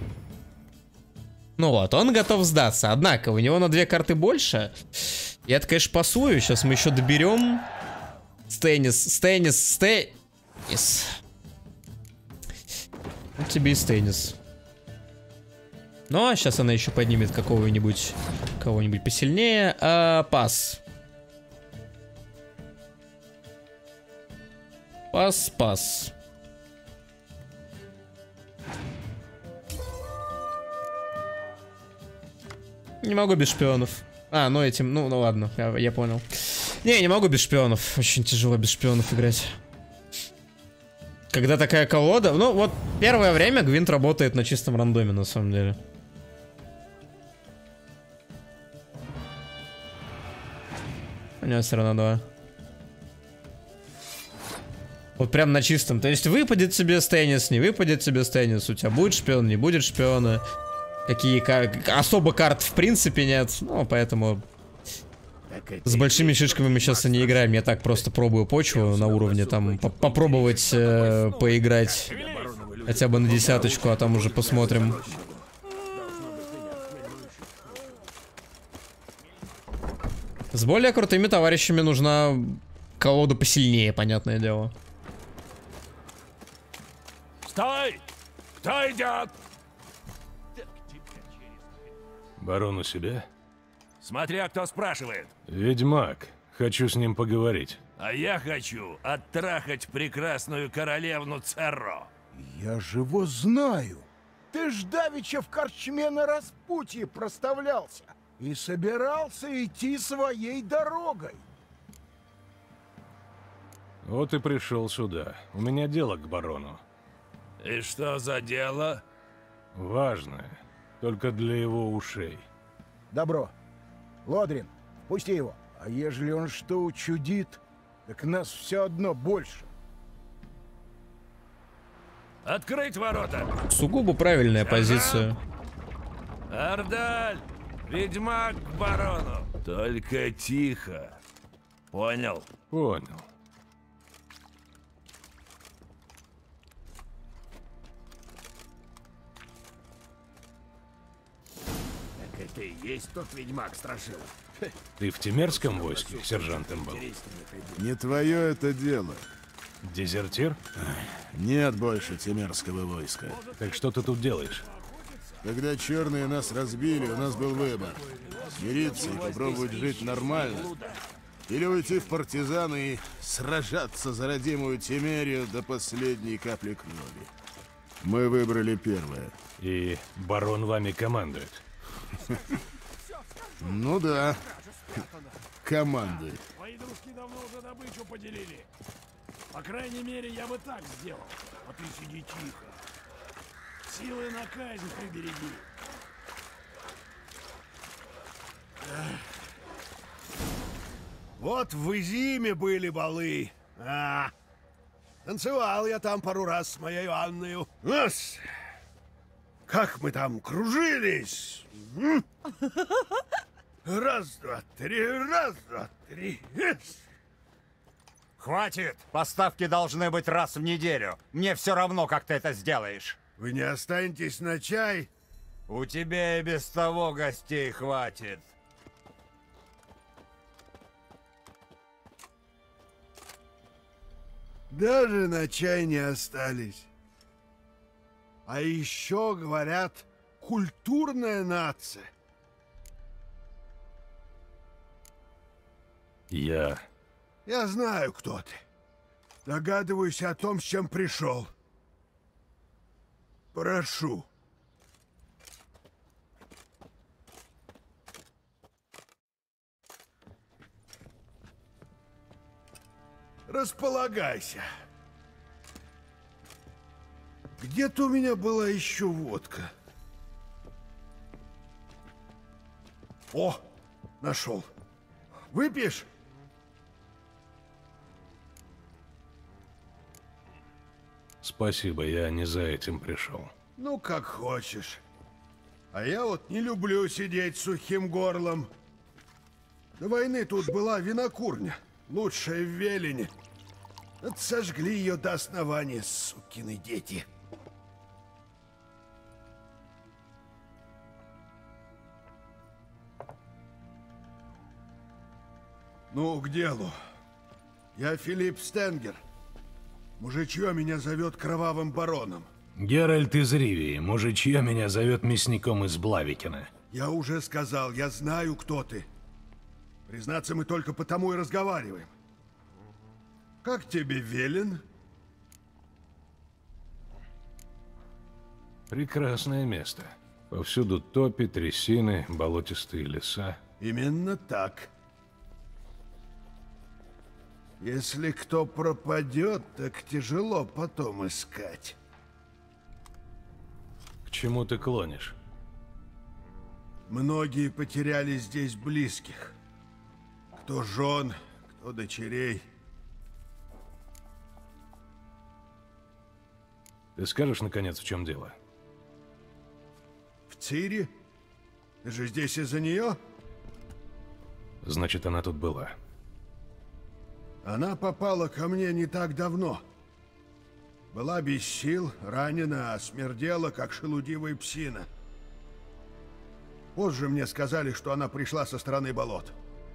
Ну вот, он готов сдаться. Однако, у него на две карты больше. Я-то, конечно, пасую. Сейчас мы еще доберем. Стеннис, Стеннис, Стеннис. Вот тебе и Стеннис. Ну, а сейчас она еще поднимет какого-нибудь, кого-нибудь посильнее. А, пас. Пас, пас. Не могу без шпионов. А, ну этим, ну, ну ладно, я, я понял. Не, не могу без шпионов. Очень тяжело без шпионов играть. Когда такая колода... Ну, вот первое время Гвинт работает на чистом рандоме, на самом деле. У него все равно два. Вот прям на чистом. То есть выпадет себе Стеннис, не выпадет себе Стеннис. У тебя будет шпион, не будет шпиона. Какие кар... Особо карт в принципе нет. Ну, поэтому... С большими шишками мы сейчас и не играем. Я так просто пробую почву на уровне. Там попробовать э, поиграть хотя бы на десяточку, а там уже посмотрим. С более крутыми товарищами нужна колода посильнее, понятное дело. Стой! Кто идет? Барон у себя? Смотря кто спрашивает. Ведьмак. Хочу с ним поговорить. А я хочу оттрахать прекрасную королевну Церро. Я же его знаю. Ты ж давеча в корчме на распутье проставлялся и собирался идти своей дорогой. Вот и пришел сюда. У меня дело к барону. И что за дело? Важное. Только для его ушей. Добро. Лодрин, пусти его. А ежели он что учудит, так нас все одно больше. Открыть ворота! Сугубо правильная позиция. Ардаль! Ведьмак к барону! Только тихо. Понял? Понял. Так это и есть тот ведьмак Страшила. Ты в Темерском войске сержантом был? Не твое это дело. Дезертир? Нет больше Темерского войска. Так что ты тут делаешь? Когда черные нас разбили, у нас был выбор. Смириться и попробовать жить нормально. Или уйти в партизаны и сражаться за родимую Темерию до последней капли крови. Мы выбрали первое. И барон вами командует? Ну да. Командует. Мои дружки давно уже добычу поделили. По крайней мере, я бы так сделал. А ты сиди тихо. Силы на казнь прибереги. Вот в Изиме были балы. А, танцевал я там пару раз с моей Анною. Ас, как мы там кружились. М? Раз, два, три, раз, два, три. Ас. Хватит! Поставки должны быть раз в неделю. Мне все равно, как ты это сделаешь. Вы не останетесь на чай? У тебя и без того гостей хватит. Даже на чай не остались. А еще, говорят, культурная нация. Я... Я знаю, кто ты. Догадываюсь о том, с чем пришел. Прошу. Располагайся. Где-то у меня была еще водка. О, нашел. Выпьешь? Спасибо, я не за этим пришел. Ну, как хочешь. А я вот не люблю сидеть сухим горлом. До войны тут была винокурня, лучшая в Велине. Вот сожгли ее до основания, сукины дети. Ну, к делу. Я Филипп Стенгер. Мужичье меня зовет Кровавым Бароном. Геральт из Ривии, мужичье меня зовет мясником из Блавикина. Я уже сказал, я знаю, кто ты. Признаться, мы только потому и разговариваем. Как тебе Велин? Прекрасное место. Повсюду топи, трясины, болотистые леса. Именно так. Если кто пропадет, так тяжело потом искать. К чему ты клонишь? Многие потеряли здесь близких. Кто жен, кто дочерей. Ты скажешь, наконец, в чем дело? В Цири? Ты же здесь из-за нее? Значит, она тут была. Она попала ко мне не так давно. Была без сил, ранена, а смердела, как шелудивая псина. Позже мне сказали, что она пришла со стороны болот.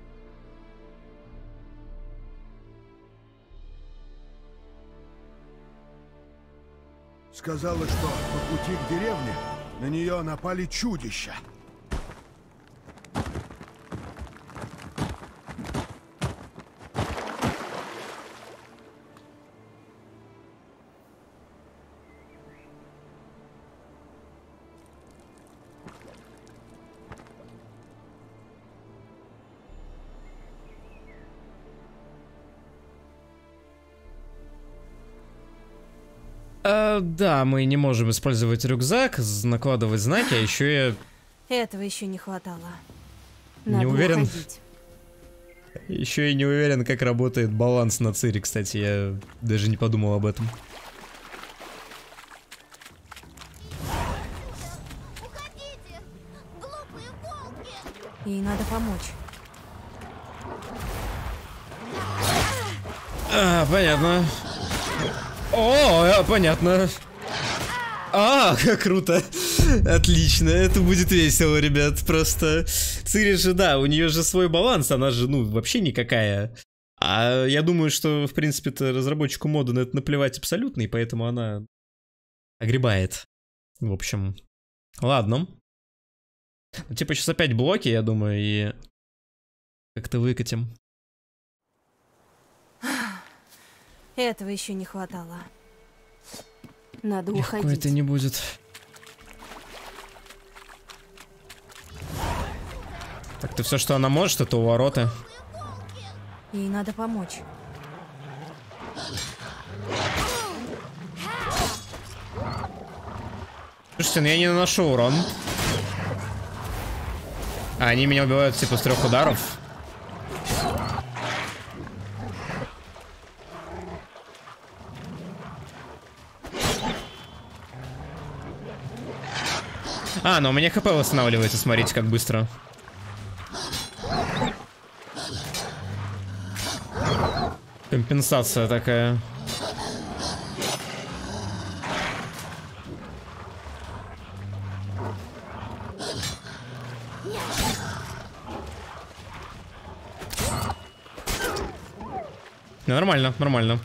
Сказала, что по пути к деревне на нее напали чудища. А, да, мы не можем использовать рюкзак, накладывать знаки, а еще я... Этого еще не хватало. Надо не уверен... уходить. Еще и не уверен, как работает баланс на Цири, кстати, я даже не подумал об этом. Уходите! Глупые волки! Ей надо помочь. А, понятно. О, понятно. А, как круто. Отлично, это будет весело, ребят. Просто Цири же, да, у нее же свой баланс, она же, ну, вообще никакая. А я думаю, что, в принципе-то, разработчику мода на это наплевать абсолютно, и поэтому она огребает. В общем, ладно. Ну, типа сейчас опять блоки, я думаю, и как-то выкатим. Этого еще не хватало. Надо Легко уходить. это не будет. Так-то все, что она может, это у ворота. Ей надо помочь. Слушайте, ну я не наношу урон. А они меня убивают типа с трех ударов. А, ну у меня хп восстанавливается, смотрите, как быстро. Компенсация такая. Нормально, нормально.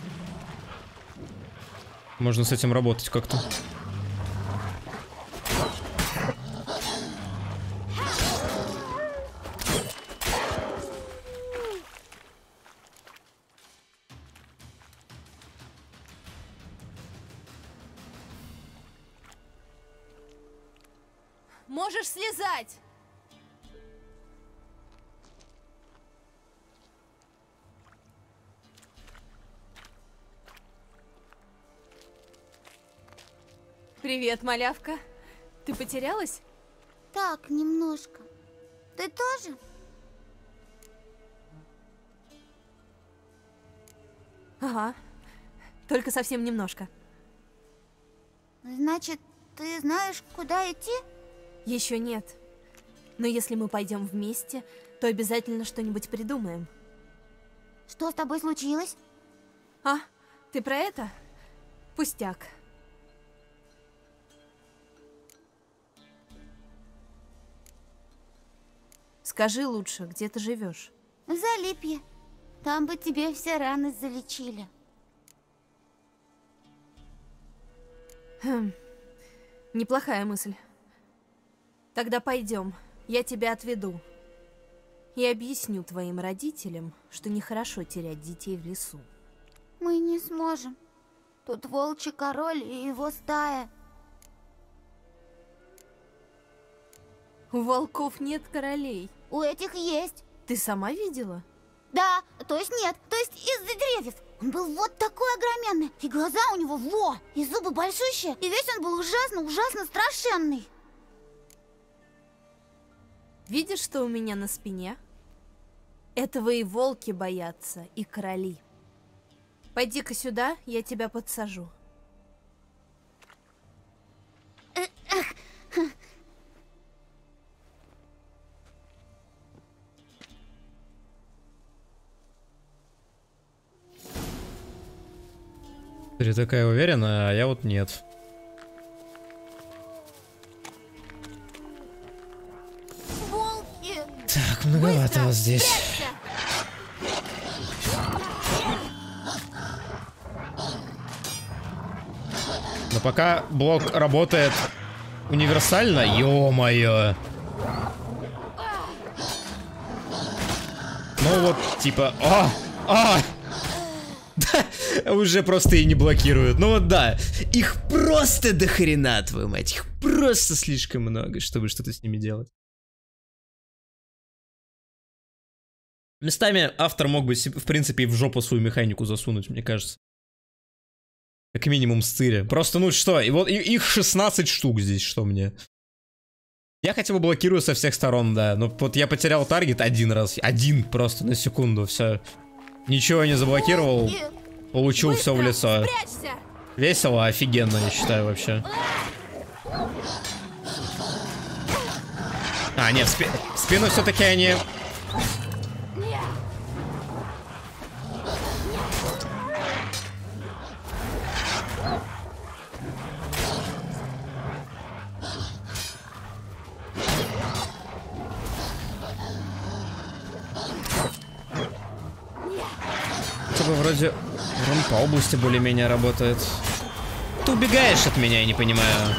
Можно с этим работать как-то. Можешь слезать! Привет, малявка. Ты потерялась? Так, немножко. Ты тоже? Ага. Только совсем немножко. Значит, ты знаешь, куда идти? Еще нет. Но если мы пойдем вместе, то обязательно что-нибудь придумаем. Что с тобой случилось? А, ты про это? Пустяк. Скажи лучше, где ты живешь? В Залипье. Там бы тебе все раны залечили. Хм. Неплохая мысль. Тогда пойдем, я тебя отведу. И объясню твоим родителям, что нехорошо терять детей в лесу. Мы не сможем. Тут волчий король и его стая. У волков нет королей. У этих есть. Ты сама видела? Да, то есть нет, то есть из-за деревьев. Он был вот такой огроменный, и глаза у него во, и зубы большущие, и весь он был ужасно-ужасно страшенный. Видишь, что у меня на спине? Этого и волки боятся, и короли. Пойди-ка сюда, я тебя подсажу. Ты такая уверенная, а я вот нет. Волки! Так, многовато вас здесь. Но пока блок работает универсально, ё-моё. Ну вот, типа, а, а, да, уже просто и не блокируют. Ну вот да, их просто до хрена, твою мать, их просто слишком много, чтобы что-то с ними делать. Местами автор мог бы, в принципе, и в жопу свою механику засунуть, мне кажется. Как минимум с цири. Просто, ну что, и вот и, их шестнадцать штук здесь, что мне. Я хотя бы блокирую со всех сторон, да. Но вот я потерял таргет один раз. Один просто на секунду, все. Ничего не заблокировал. Получил все в лицо. Спрячься! Весело, офигенно, я считаю, вообще. А, нет, в, спи в спину все-таки они... Вроде урон по области более-менее работает. Ты убегаешь от меня, я не понимаю.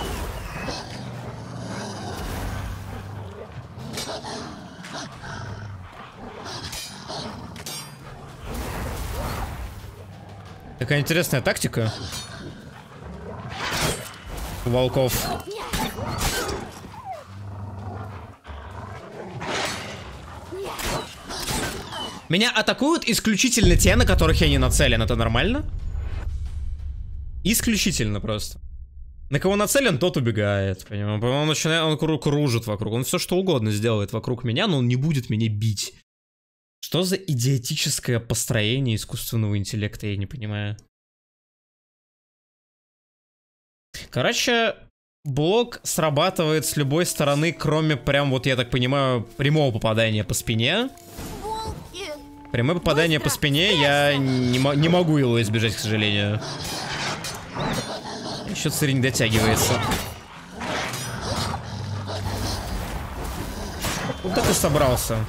Такая интересная тактика у волков. Меня атакуют исключительно те, на которых я не нацелен. Это нормально? Исключительно просто. На кого нацелен, тот убегает. Понимаю? Он начинает, он кружит вокруг. Он все что угодно сделает вокруг меня, но он не будет меня бить. Что за идиотическое построение искусственного интеллекта, я не понимаю. Короче, блок срабатывает с любой стороны, кроме прям, вот я так понимаю, прямого попадания по спине. Прямое попадание по спине я не, не могу его избежать, к сожалению. Еще Цири не дотягивается. Куда ты собрался?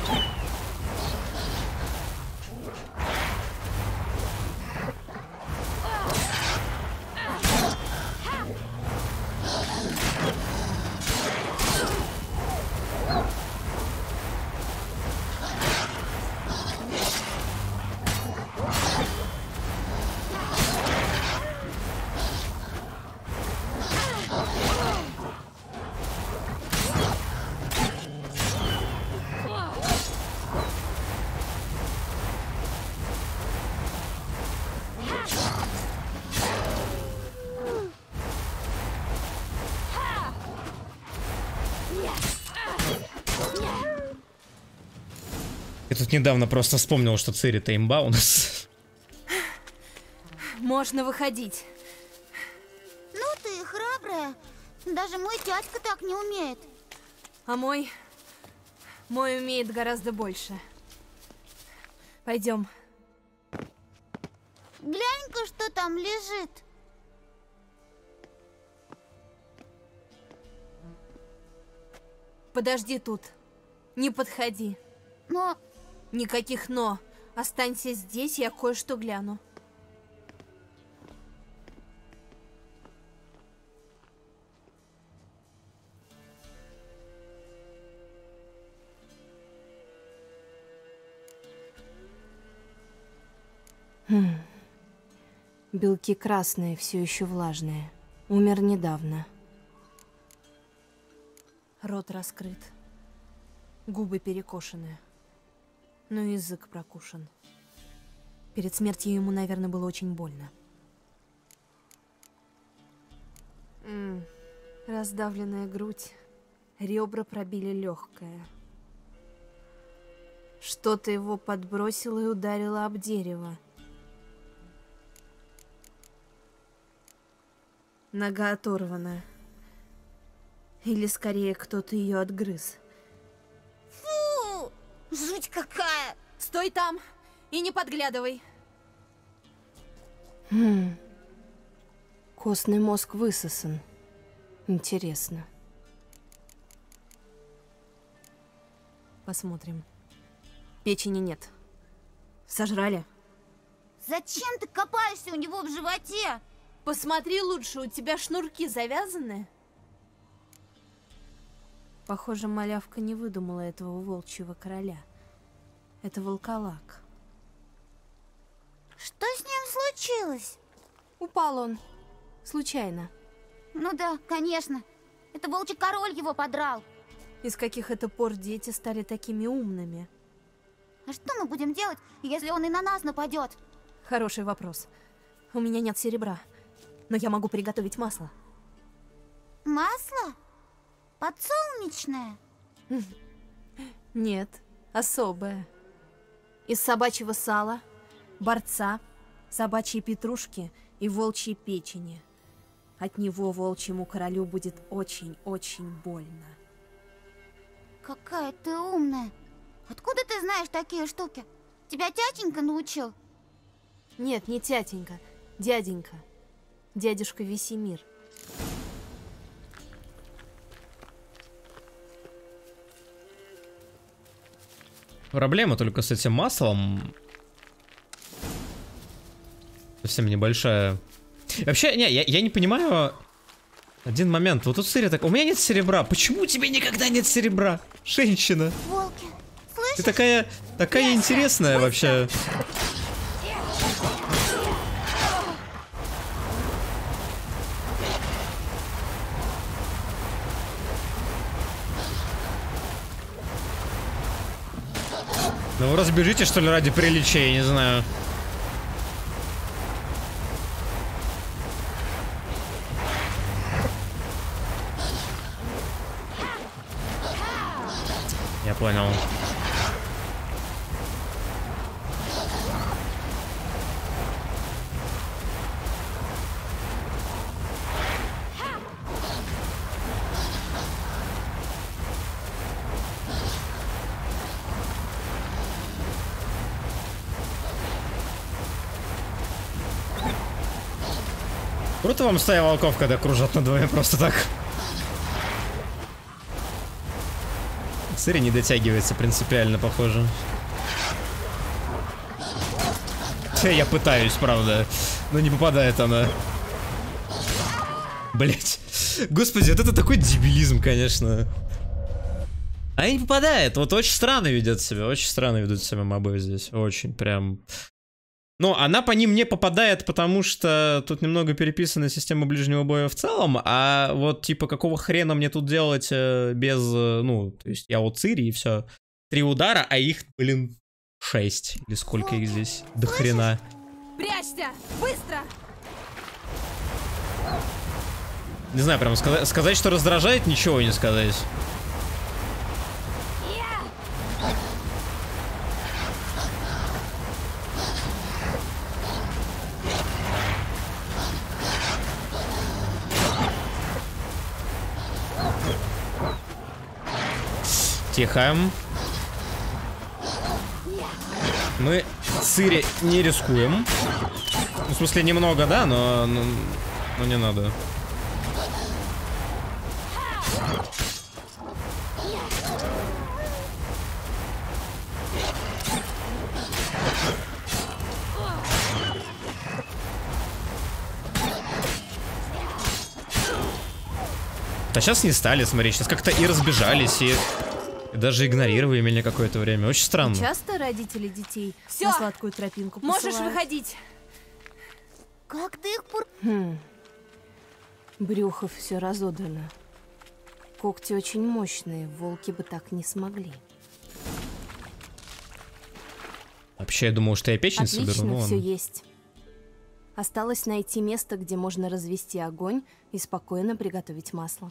Я тут недавно просто вспомнил, что Цири-то имба у нас. Можно выходить. Ну ты храбрая. Даже мой дядька так не умеет. А мой... Мой умеет гораздо больше. Пойдем. Глянь-ка, что там лежит. Подожди тут. Не подходи. Но... Никаких «но». Останься здесь, я кое-что гляну. Хм. Белки красные, все еще влажные. Умер недавно. Рот раскрыт. Губы перекошены. Но язык прокушен. Перед смертью ему, наверное, было очень больно. М-м, раздавленная грудь. Ребра пробили легкое. Что-то его подбросило и ударило об дерево. Нога оторвана. Или скорее кто-то ее отгрыз. Фу! Жуть какая! Стой там и не подглядывай. Хм. Костный мозг высосан. Интересно. Посмотрим. Печени нет. Сожрали? Зачем ты копаешься у него в животе? Посмотри лучше, у тебя шнурки завязаны? Похоже, малявка не выдумала этого волчьего короля. Это волколак. Что с ним случилось? Упал он. Случайно. Ну да, конечно. Это волчий король его подрал. И с каких это пор дети стали такими умными? А что мы будем делать, если он и на нас нападет? Хороший вопрос. У меня нет серебра, но я могу приготовить масло. Масло? Подсолнечное? Нет, особое. Из собачьего сала, борца, собачьей петрушки и волчьей печени. От него волчьему королю будет очень-очень больно. Какая ты умная. Откуда ты знаешь такие штуки? Тебя тятенька научил? Нет, не тятенька, дяденька. Дядюшка Весемир. Проблема только с этим маслом. Совсем небольшая. Вообще, не, я, я не понимаю один момент. Вот тут Цири так... У меня нет серебра. Почему у тебя никогда нет серебра? Женщина. Волки, слышишь? Ты такая... Такая интересная вообще. Ну вы разбежите, что ли, ради приличия, я не знаю. Я понял. Круто вам стая волков, когда кружат над вами просто так. Цири не дотягивается принципиально, похоже. Я пытаюсь, правда, но не попадает она. Блять. Господи, вот это такой дебилизм, конечно. А не попадает. Вот очень странно ведет себя. Очень странно ведут себя мобы здесь. Очень прям. Ну, она по ним не попадает, потому что тут немного переписана система ближнего боя в целом. А вот типа какого хрена мне тут делать э, без. Э, ну, то есть я у Цири и все. Три удара, а их, блин, шесть. Или сколько их здесь? До хрена. Прячься! Быстро! Не знаю, прям сказать, сказать, что раздражает, ничего не сказать. Тихо. Мы Цири не рискуем. В смысле, немного, да, но, но, но не надо. А сейчас не стали, смотри, сейчас как-то и разбежались, и, и даже игнорировали меня какое-то время. Очень странно. И часто родители детей Всё. на сладкую тропинку Можешь посылают? выходить. Как ты их пур... Хм. Брюхо все разодрано. Когти очень мощные, волки бы так не смогли. Вообще, я думал, что я печень Отлично, соберу, но все ладно. есть. Осталось найти место, где можно развести огонь и спокойно приготовить масло.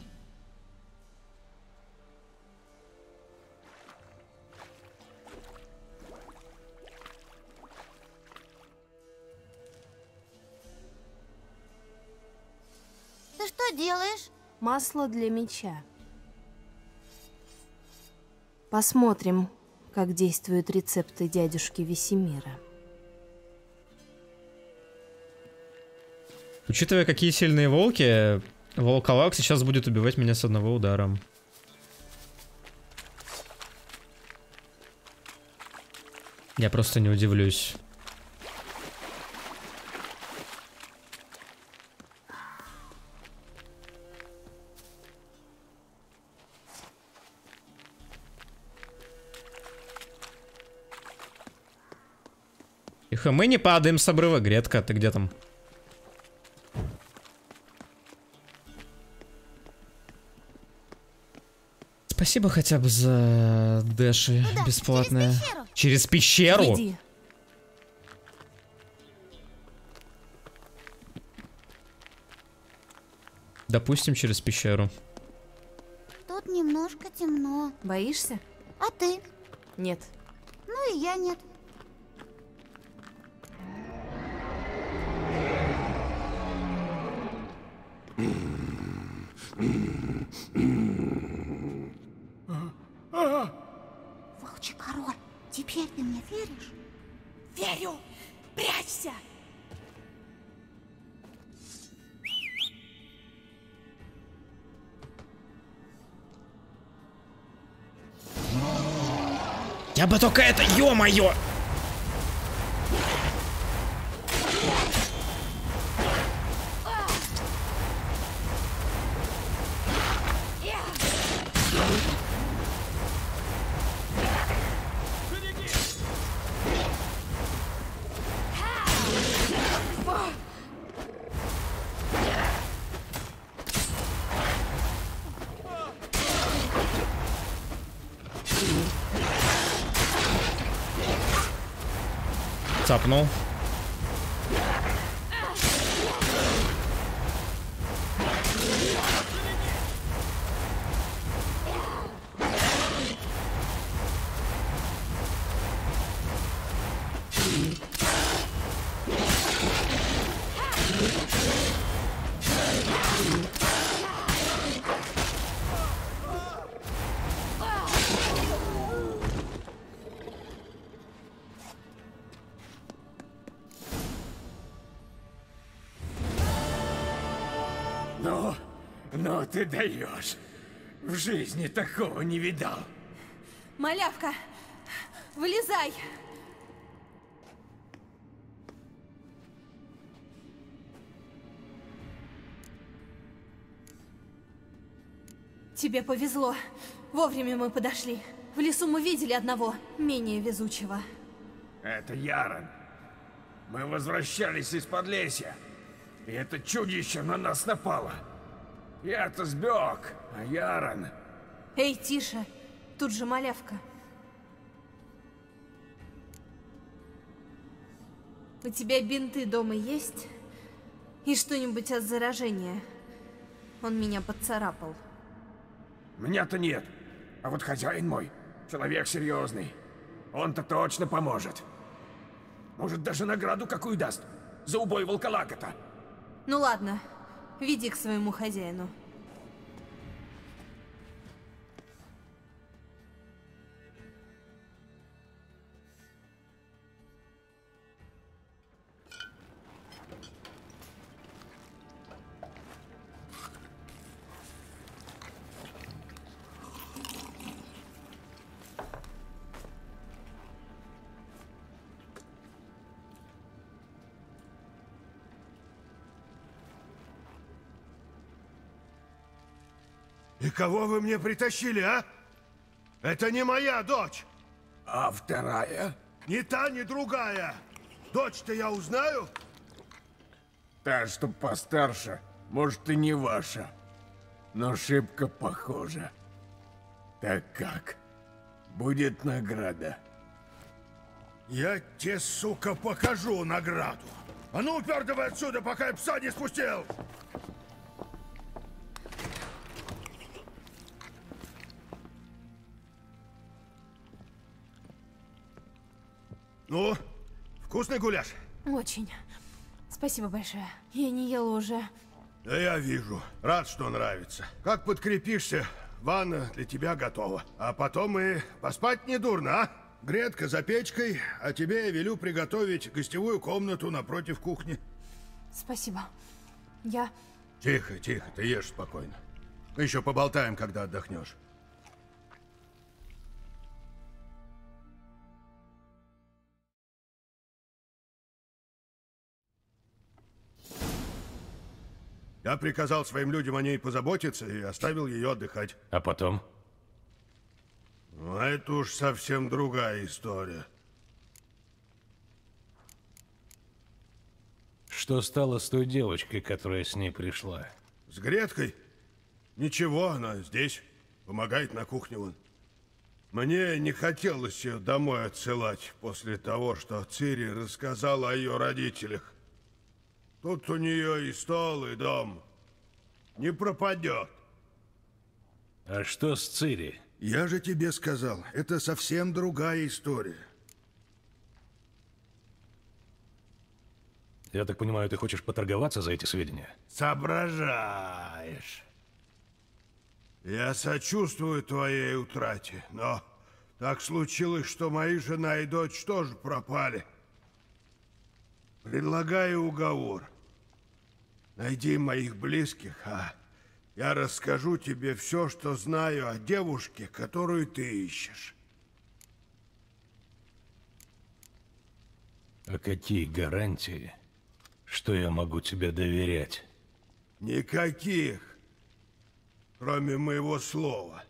Ты что делаешь? Масло для меча. Посмотрим, как действуют рецепты дядюшки Весемира. Учитывая, какие сильные волки, волколак сейчас будет убивать меня с одного удара. Я просто не удивлюсь. Тихо, мы не падаем с обрыва. Гретка, ты где там? Спасибо хотя бы за дэши Куда? бесплатные. Через пещеру? Через пещеру? Иди. Допустим, через пещеру. Тут немножко темно. Боишься? А ты? Нет. Ну и я нет. Волчий король, теперь ты мне веришь? Верю! Прячься! Я бы только это, ё-моё! Цапнул. Ну ты даешь. В жизни такого не видал. Малявка, вылезай! Тебе повезло. Вовремя мы подошли. В лесу мы видели одного, менее везучего. Это Яран. Мы возвращались из-под леса, и это чудище на нас напало. Я-то сбег, а Яран... Эй, тише. Тут же малявка. У тебя бинты дома есть? И что-нибудь от заражения? Он меня поцарапал. Меня-то нет. А вот хозяин мой, человек серьезный. Он-то точно поможет. Может, даже награду какую даст. За убой волколака-то. Ну ладно, веди к своему хозяину. И кого вы мне притащили, а? Это не моя дочь. А вторая? Ни та, ни другая. Дочь-то я узнаю? Та, что постарше, может, и не ваша. Но шибко похожа. Так как? Будет награда. Я тебе, сука, покажу награду. А ну, упердывай отсюда, пока я пса не спустил! Ну, вкусный гуляш? Очень. Спасибо большое. Я не ела уже. Да я вижу. Рад, что нравится. Как подкрепишься, ванна для тебя готова. А потом и поспать недурно, а? Гретка за печкой, а тебе я велю приготовить гостевую комнату напротив кухни. Спасибо. Я... Тихо, тихо, ты ешь спокойно. Мы еще поболтаем, когда отдохнешь. Я приказал своим людям о ней позаботиться и оставил ее отдыхать. А потом? Ну, это уж совсем другая история. Что стало с той девочкой, которая с ней пришла? С Греткой? Ничего, она здесь. Помогает на кухне вон. Мне не хотелось ее домой отсылать после того, что Цири рассказала о ее родителях. Тут у нее и стол, и дом. Не пропадет. А что с Цири? Я же тебе сказал, это совсем другая история. Я так понимаю, ты хочешь поторговаться за эти сведения? Соображаешь. Я сочувствую твоей утрате, но так случилось, что мои жена и дочь тоже пропали. Предлагаю уговор. Найди моих близких, а я расскажу тебе все, что знаю о девушке, которую ты ищешь. А какие гарантии, что я могу тебе доверять? Никаких, кроме моего слова.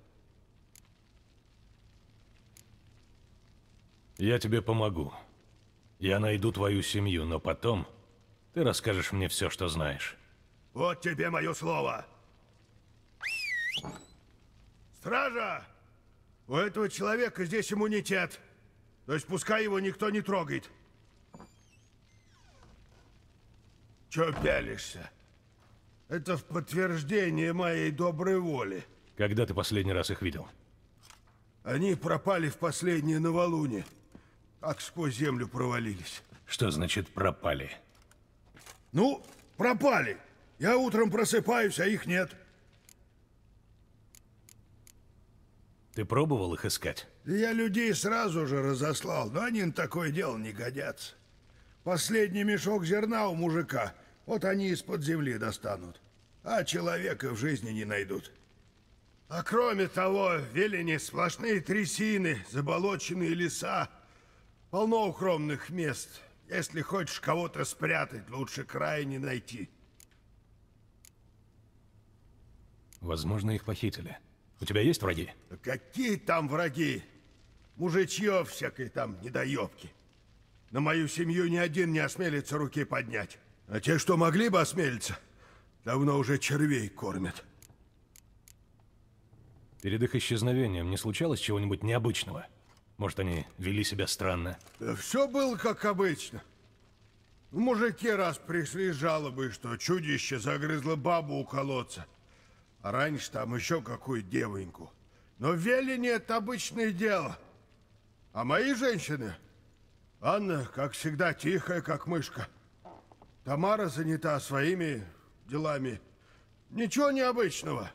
Я тебе помогу. Я найду твою семью, но потом ты расскажешь мне все, что знаешь. Вот тебе мое слово. Стража! У этого человека здесь иммунитет. То есть пускай его никто не трогает. Чё пялишься? Это в подтверждение моей доброй воли. Когда ты последний раз их видел? Они пропали в последнее новолуние. Как сквозь землю провалились. Что значит пропали? Ну, пропали. Я утром просыпаюсь, а их нет. Ты пробовал их искать? Я людей сразу же разослал, но они на такое дело не годятся. Последний мешок зерна у мужика. Вот они из-под земли достанут. а человека в жизни не найдут. А кроме того, в Велине сплошные трясины, заболоченные леса, полно укромных мест. Если хочешь кого-то спрятать, лучше края не найти. Возможно, их похитили. У тебя есть враги? Да какие там враги? Мужичье всякой там недоебки. На мою семью ни один не осмелится руки поднять. А те, что могли бы осмелиться, давно уже червей кормят. Перед их исчезновением не случалось чего-нибудь необычного? Может, они вели себя странно? Да все было как обычно. Мужики раз пришли с жалобой, что чудище загрызло бабу у колодца. А раньше там еще какую девоньку. Но в Велине это обычное дело. А мои женщины... Анна, как всегда, тихая, как мышка. Тамара занята своими делами. Ничего необычного.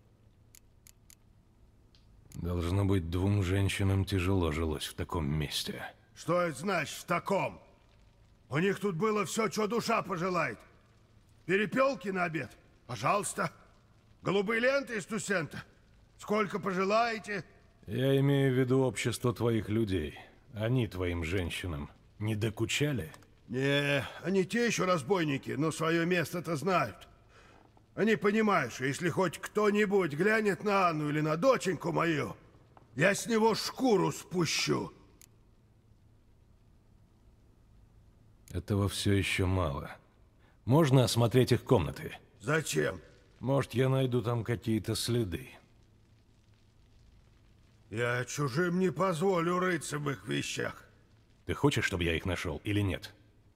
Должно быть, двум женщинам тяжело жилось в таком месте. Что это значит в таком? У них тут было все, что душа пожелает. Перепелки на обед? Пожалуйста. Голубые ленты из Тусента? Сколько пожелаете? Я имею в виду общество твоих людей. Они твоим женщинам не докучали? Не, они те еще разбойники, но свое место-то знают. Они понимают, что если хоть кто-нибудь глянет на Анну или на доченьку мою, я с него шкуру спущу. Этого все еще мало. Можно осмотреть их комнаты? Зачем? Может, я найду там какие-то следы. Я чужим не позволю рыться в их вещах. Ты хочешь, чтобы я их нашел или нет?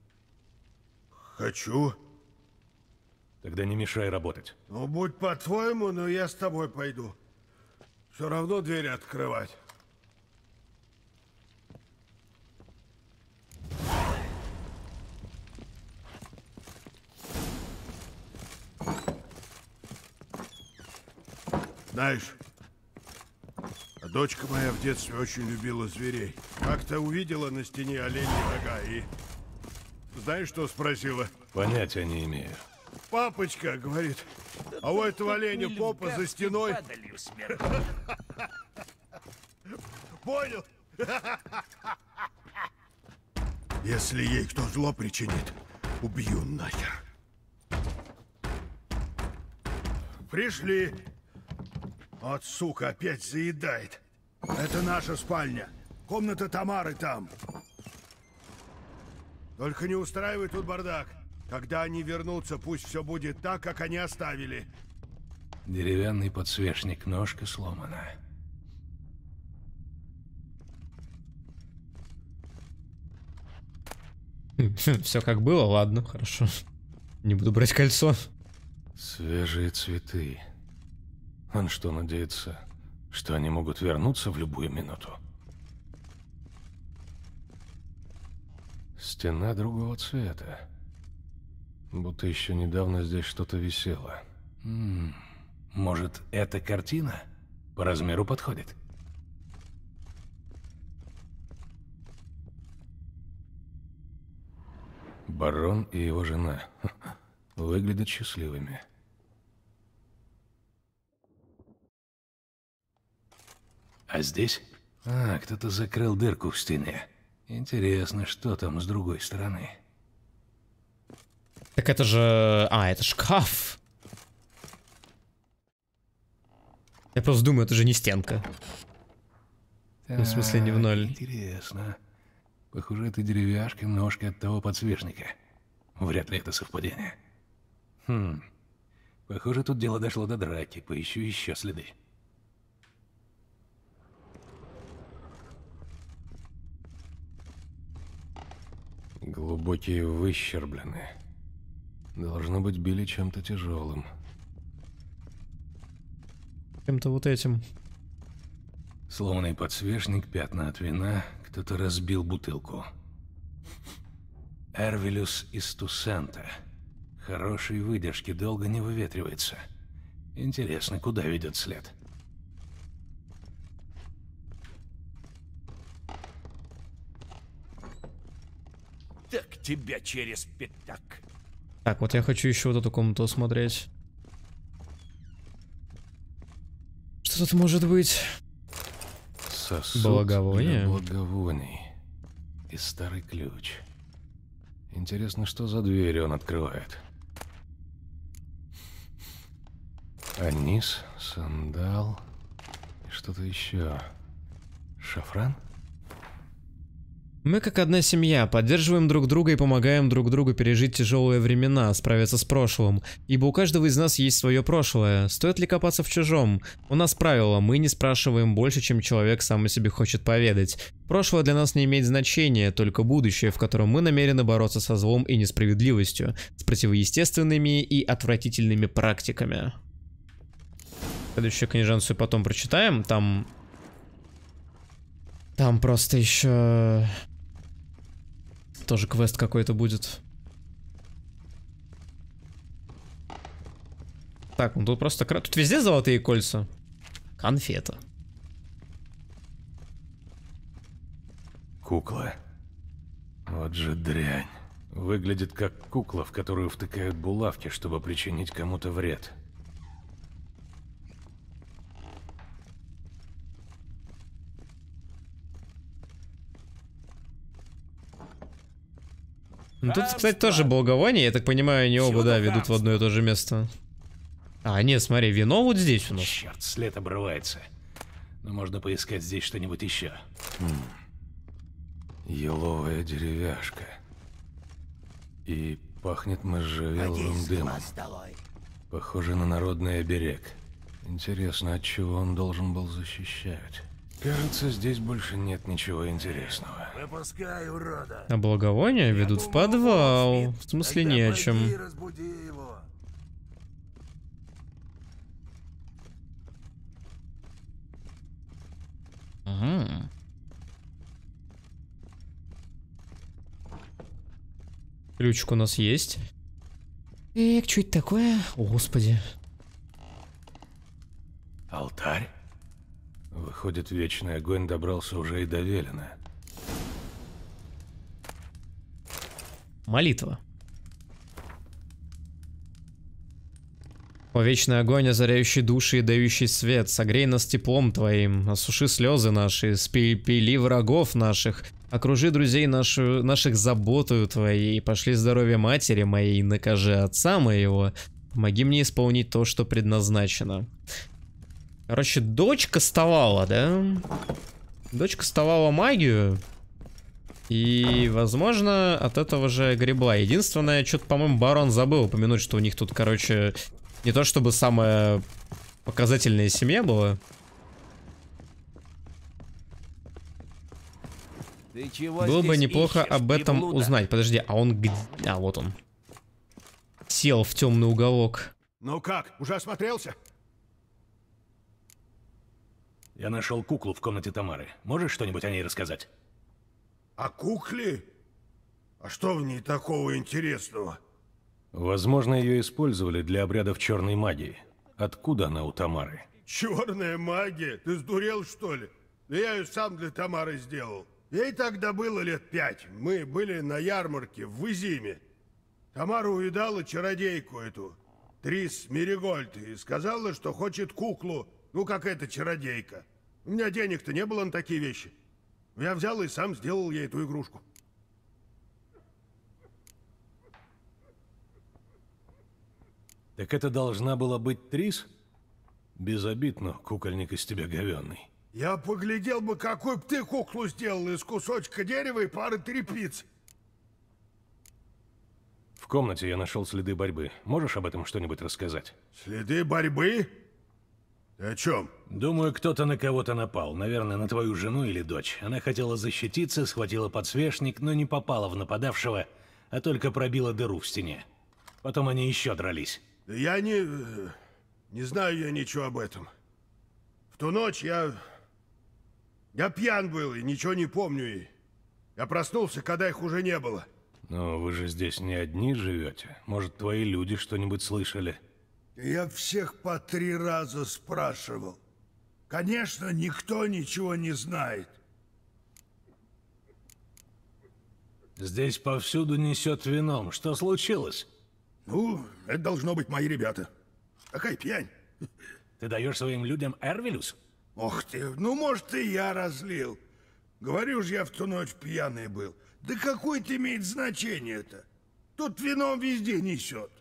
Хочу. Тогда не мешай работать. Ну, будь по-твоему, но я с тобой пойду. Все равно двери открывать. Знаешь, дочка моя в детстве очень любила зверей. Как-то увидела на стене оленьи рога и... Знаешь, что спросила? Понятия не имею. Папочка, говорит, а у этого оленя попа за стеной... Понял? Если ей кто зло причинит, убью нахер. Пришли. Вот, сука, опять заедает. Это наша спальня. Комната Тамары там. Только не устраивай тут бардак. Когда они вернутся, пусть все будет так, как они оставили. Деревянный подсвечник, ножка сломана. Все как было, ладно, хорошо. Не буду брать кольцо. Свежие цветы. Он что, надеется, что они могут вернуться в любую минуту? Стена другого цвета. Будто еще недавно здесь что-то висело. М-м, может, эта картина по размеру подходит? Барон и его жена выглядят счастливыми. А здесь? А, кто-то закрыл дырку в стене. Интересно, что там с другой стороны. Так это же... А, это шкаф. Я просто думаю, это же не стенка. Ну, в смысле, не в ноль. Интересно. Похоже, это деревяшка, ножка от того подсвечника. Вряд ли это совпадение. Хм. Похоже, тут дело дошло до драки. Поищу еще следы. Глубокие выщерблены. Должно быть, били чем-то тяжелым. Чем-то вот этим. Сломанный подсвечник, пятна от вина. Кто-то разбил бутылку. Эрвилюс из Тусента. Хорошей выдержки, долго не выветривается. Интересно, куда ведет след? Так тебя через пятак. Так, вот я хочу еще вот эту комнату осмотреть. что тут может быть? Сосуд Благовоние? для благовоний. И старый ключ. Интересно, что за дверь он открывает. Анис, сандал и что-то еще. Шафран? Мы как одна семья, поддерживаем друг друга и помогаем друг другу пережить тяжелые времена, справиться с прошлым. Ибо у каждого из нас есть свое прошлое. Стоит ли копаться в чужом? У нас правило, мы не спрашиваем больше, чем человек сам о себе хочет поведать. Прошлое для нас не имеет значения, только будущее, в котором мы намерены бороться со злом и несправедливостью, с противоестественными и отвратительными практиками. Следующую книженцию потом прочитаем, там... Там просто еще... Тоже квест какой-то будет. Так, ну тут просто... Тут везде золотые кольца. Конфета. Кукла. Вот же дрянь. Выглядит как кукла, в которую втыкают булавки, чтобы причинить кому-то вред. Ну, тут, кстати, тоже благовоние, я так понимаю, они оба, да, ведут в одно и то же место. А, нет, смотри, вино вот здесь у нас. Черт, след обрывается. Но можно поискать здесь что-нибудь еще. Хм. Еловая деревяшка. И пахнет можжевеловым дымом. Похоже на народный оберег. Интересно, от чего он должен был защищать? Кажется, здесь больше нет ничего интересного. Выпускай, урода. А благовония ведут в подвал. В смысле, не о чем. Ага. Ключик у нас есть. Эх, что это такое? О, господи. Алтарь? Выходит, вечный огонь добрался уже и до Велена. Молитва. О, вечный огонь, озаряющий души и дающий свет, согрей нас теплом твоим, осуши слезы наши, спили врагов наших, окружи друзей нашу, наших заботою твоей, пошли здоровье матери моей, накажи отца моего, помоги мне исполнить то, что предназначено. Короче, дочь кастовала, да? Дочь кастовала магию. И, возможно, от этого же гребла. Единственное, что-то, по-моему, барон забыл упомянуть, что у них тут, короче, не то чтобы самая показательная семья была. Было бы неплохо ищешь, об этом приблуда? Узнать. Подожди, а он где? А, вот он. Сел в темный уголок. Ну как, уже осмотрелся? Я нашел куклу в комнате Тамары. Можешь что-нибудь о ней рассказать? О кукле? А что в ней такого интересного? Возможно, ее использовали для обрядов черной магии. Откуда она у Тамары? Черная магия? Ты сдурел, что ли? Да я ее сам для Тамары сделал. Ей тогда было лет пять. Мы были на ярмарке в Изиме. Тамара увидала чародейку эту, Трис Меригольд, и сказала, что хочет куклу, ну как эта чародейка. У меня денег-то не было на такие вещи. Я взял и сам сделал ей эту игрушку. Так это должна была быть Трис? Без обид, но кукольник из тебя говенный. Я поглядел бы, какую б ты куклу сделал из кусочка дерева и пары тряпиц. В комнате я нашел следы борьбы. Можешь об этом что-нибудь рассказать? Следы борьбы? Ты о чем? Думаю, кто-то на кого-то напал. Наверное, на твою жену или дочь. Она хотела защититься, схватила подсвечник, но не попала в нападавшего, а только пробила дыру в стене. Потом они еще дрались. Я не... не знаю я ничего об этом. В ту ночь я... я пьян был и ничего не помню. И я проснулся, когда их уже не было. Но вы же здесь не одни живете. Может, твои люди что-нибудь слышали? Я всех по три раза спрашивал. Конечно, никто ничего не знает. Здесь повсюду несет вином. Что случилось? Ну, это должно быть мои ребята. Какая пьянь. Ты даешь своим людям Эрвилюс? Ох ты, ну может и я разлил. Говорю же, я в ту ночь пьяный был. Да какое-то имеет значение-то? Тут вино везде несет.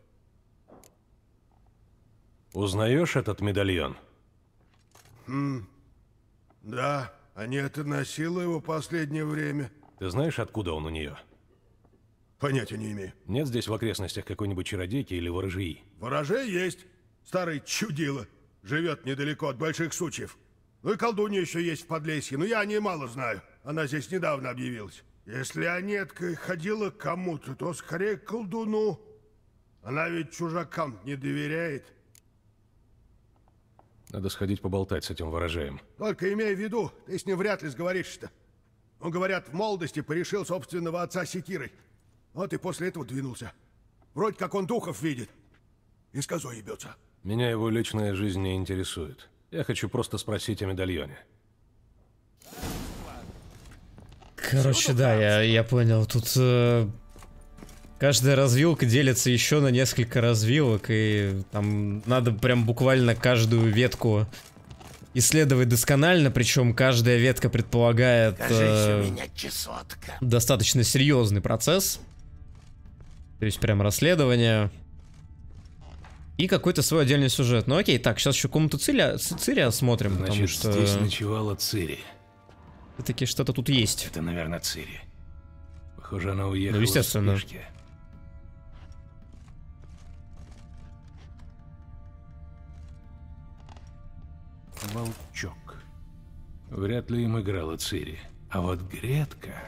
Узнаешь этот медальон? Хм, да, Анета носила его последнее время. Ты знаешь, откуда он у нее? Понятия не имею. Нет здесь в окрестностях какой-нибудь чародейки или ворожьи? Ворожей есть. Старый чудило. Живет недалеко от больших сучьев. Ну и колдунья еще есть в Подлесье, но я о ней мало знаю. Она здесь недавно объявилась. Если Анетка ходила к кому-то, то скорее к колдуну. Она ведь чужакам не доверяет. Надо сходить поболтать с этим ворожеем. Только имей в виду, ты с ним вряд ли сговоришься-то. Он, говорят, в молодости порешил собственного отца секирой. Вот и после этого двинулся. Вроде как он духов видит. И с козой ебется. Меня его личная жизнь не интересует. Я хочу просто спросить о медальоне. Короче, да, я, я понял. Тут э, каждая развилка делится еще на несколько развилок, и там надо прям буквально каждую ветку исследовать досконально, причем каждая ветка предполагает э, у меня чесотка. достаточно серьезный процесс. То есть прям расследование. И какой-то свой отдельный сюжет. Ну окей, так, сейчас еще комнату Цири, Цири осмотрим, Значит, потому что... здесь ночевала Цири. Все-таки что-то тут есть. Это, наверное, Цири. Похоже, она уехала ну, естественно. в спешке. Волчок. Вряд ли им играла Цири. А вот Гретка...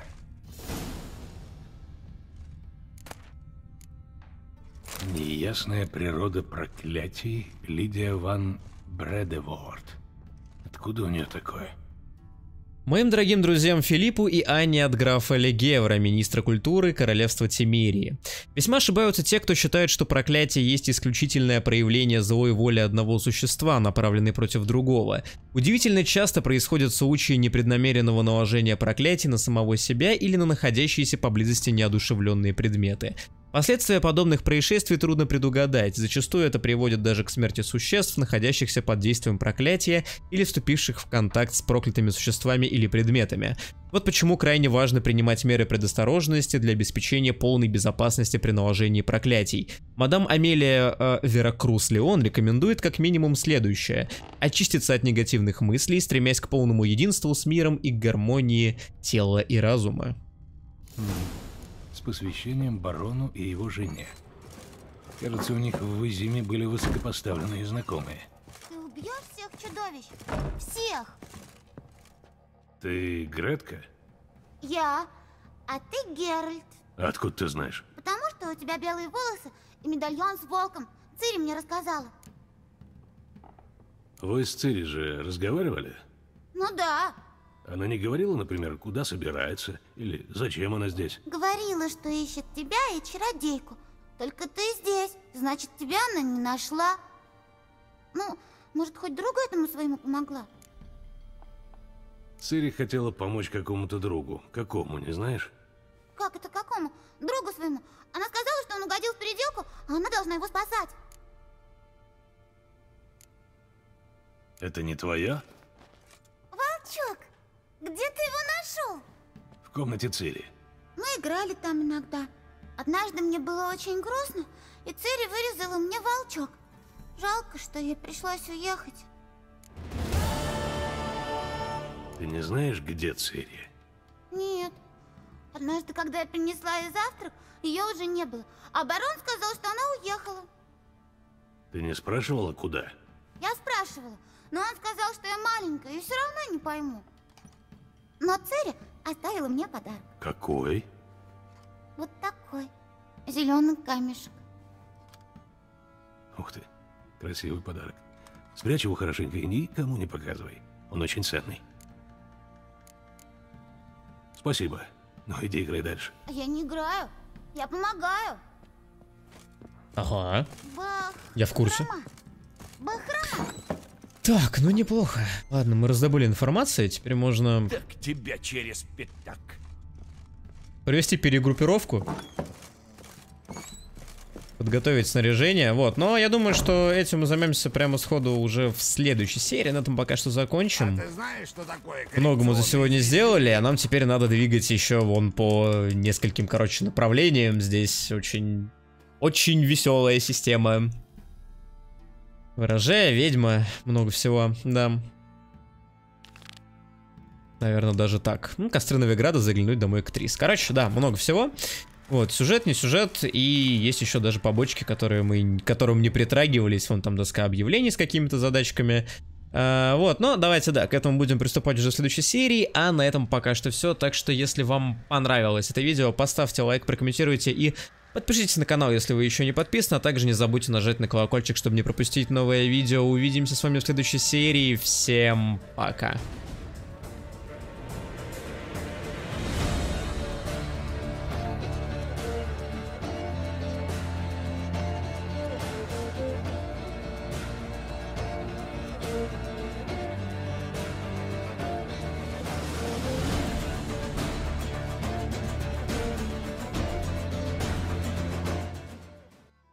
Неясная природа проклятий Лидия ван Бредеворд. Откуда у нее такое? Моим дорогим друзьям Филиппу и Анне от графа Легевра, министра культуры королевства Тимерии. Весьма ошибаются те, кто считает, что проклятие есть исключительное проявление злой воли одного существа, направленной против другого. Удивительно часто происходят случаи непреднамеренного наложения проклятий на самого себя или на находящиеся поблизости неодушевленные предметы. Последствия подобных происшествий трудно предугадать, зачастую это приводит даже к смерти существ, находящихся под действием проклятия или вступивших в контакт с проклятыми существами или предметами. Вот почему крайне важно принимать меры предосторожности для обеспечения полной безопасности при наложении проклятий. Мадам Амелия э, Веракрус Леон рекомендует как минимум следующее: очиститься от негативных мыслей, стремясь к полному единству с миром и к гармонии тела и разума. С посвящением барону и его жене. Кажется, у них в Изиме были высокопоставленные знакомые. Ты убьешь всех чудовищ? Всех! Ты Гретка? Я, а ты Геральт. Откуда ты знаешь? Потому что у тебя белые волосы и медальон с волком. Цири мне рассказала. Вы с Цири же разговаривали? Ну да. Она не говорила, например, куда собирается или зачем она здесь? Говорила, что ищет тебя и чародейку. Только ты здесь, значит, тебя она не нашла. Ну, может, хоть другу этому своему помогла? Цири хотела помочь какому-то другу. Какому, не знаешь? Как это какому? Другу своему. Она сказала, что он угодил в переделку, а она должна его спасать. Это не твоя? Волчок, где ты его нашел? В комнате Цири. Мы играли там иногда. Однажды мне было очень грустно, и Цири вырезала мне волчок. Жалко, что ей пришлось уехать. Ты не знаешь, где Цири? Нет. Однажды, когда я принесла ей завтрак, ее уже не было. А барон сказал, что она уехала. Ты не спрашивала, куда? Я спрашивала, но он сказал, что я маленькая и все равно не пойму. Но Цири оставила мне подарок. Какой? Вот такой. Зеленый камешек. Ух ты, красивый подарок. Спрячь его хорошенько и никому не показывай. Он очень ценный. Спасибо. Ну иди играй дальше. Я не играю. Я помогаю. Ага. Бах. Я в курсе. Бахрама. Так, ну неплохо. Ладно, мы раздобыли информацию, теперь можно... Так тебя через пятак. Провести перегруппировку. подготовить снаряжение. Вот, но я думаю, что этим мы займемся прямо сходу уже в следующей серии. На этом пока что закончим. А ты знаешь, что такое Много мы за сегодня сделали, а нам теперь надо двигать еще вон по нескольким, короче, направлениям. Здесь очень, очень веселая система. Ворожея, ведьма, много всего, да. Наверное, даже так. Ну, костры Новиграда, заглянуть домой к Трис. Короче, да, много всего. Вот, сюжет, не сюжет, и есть еще даже побочки, которые мы, к которым не притрагивались. Вон там доска объявлений с какими-то задачками. А, вот, но давайте, да, к этому будем приступать уже в следующей серии. А на этом пока что все. Так что, если вам понравилось это видео, поставьте лайк, прокомментируйте и подпишитесь на канал, если вы еще не подписаны. А также не забудьте нажать на колокольчик, чтобы не пропустить новое видео. Увидимся с вами в следующей серии. Всем пока.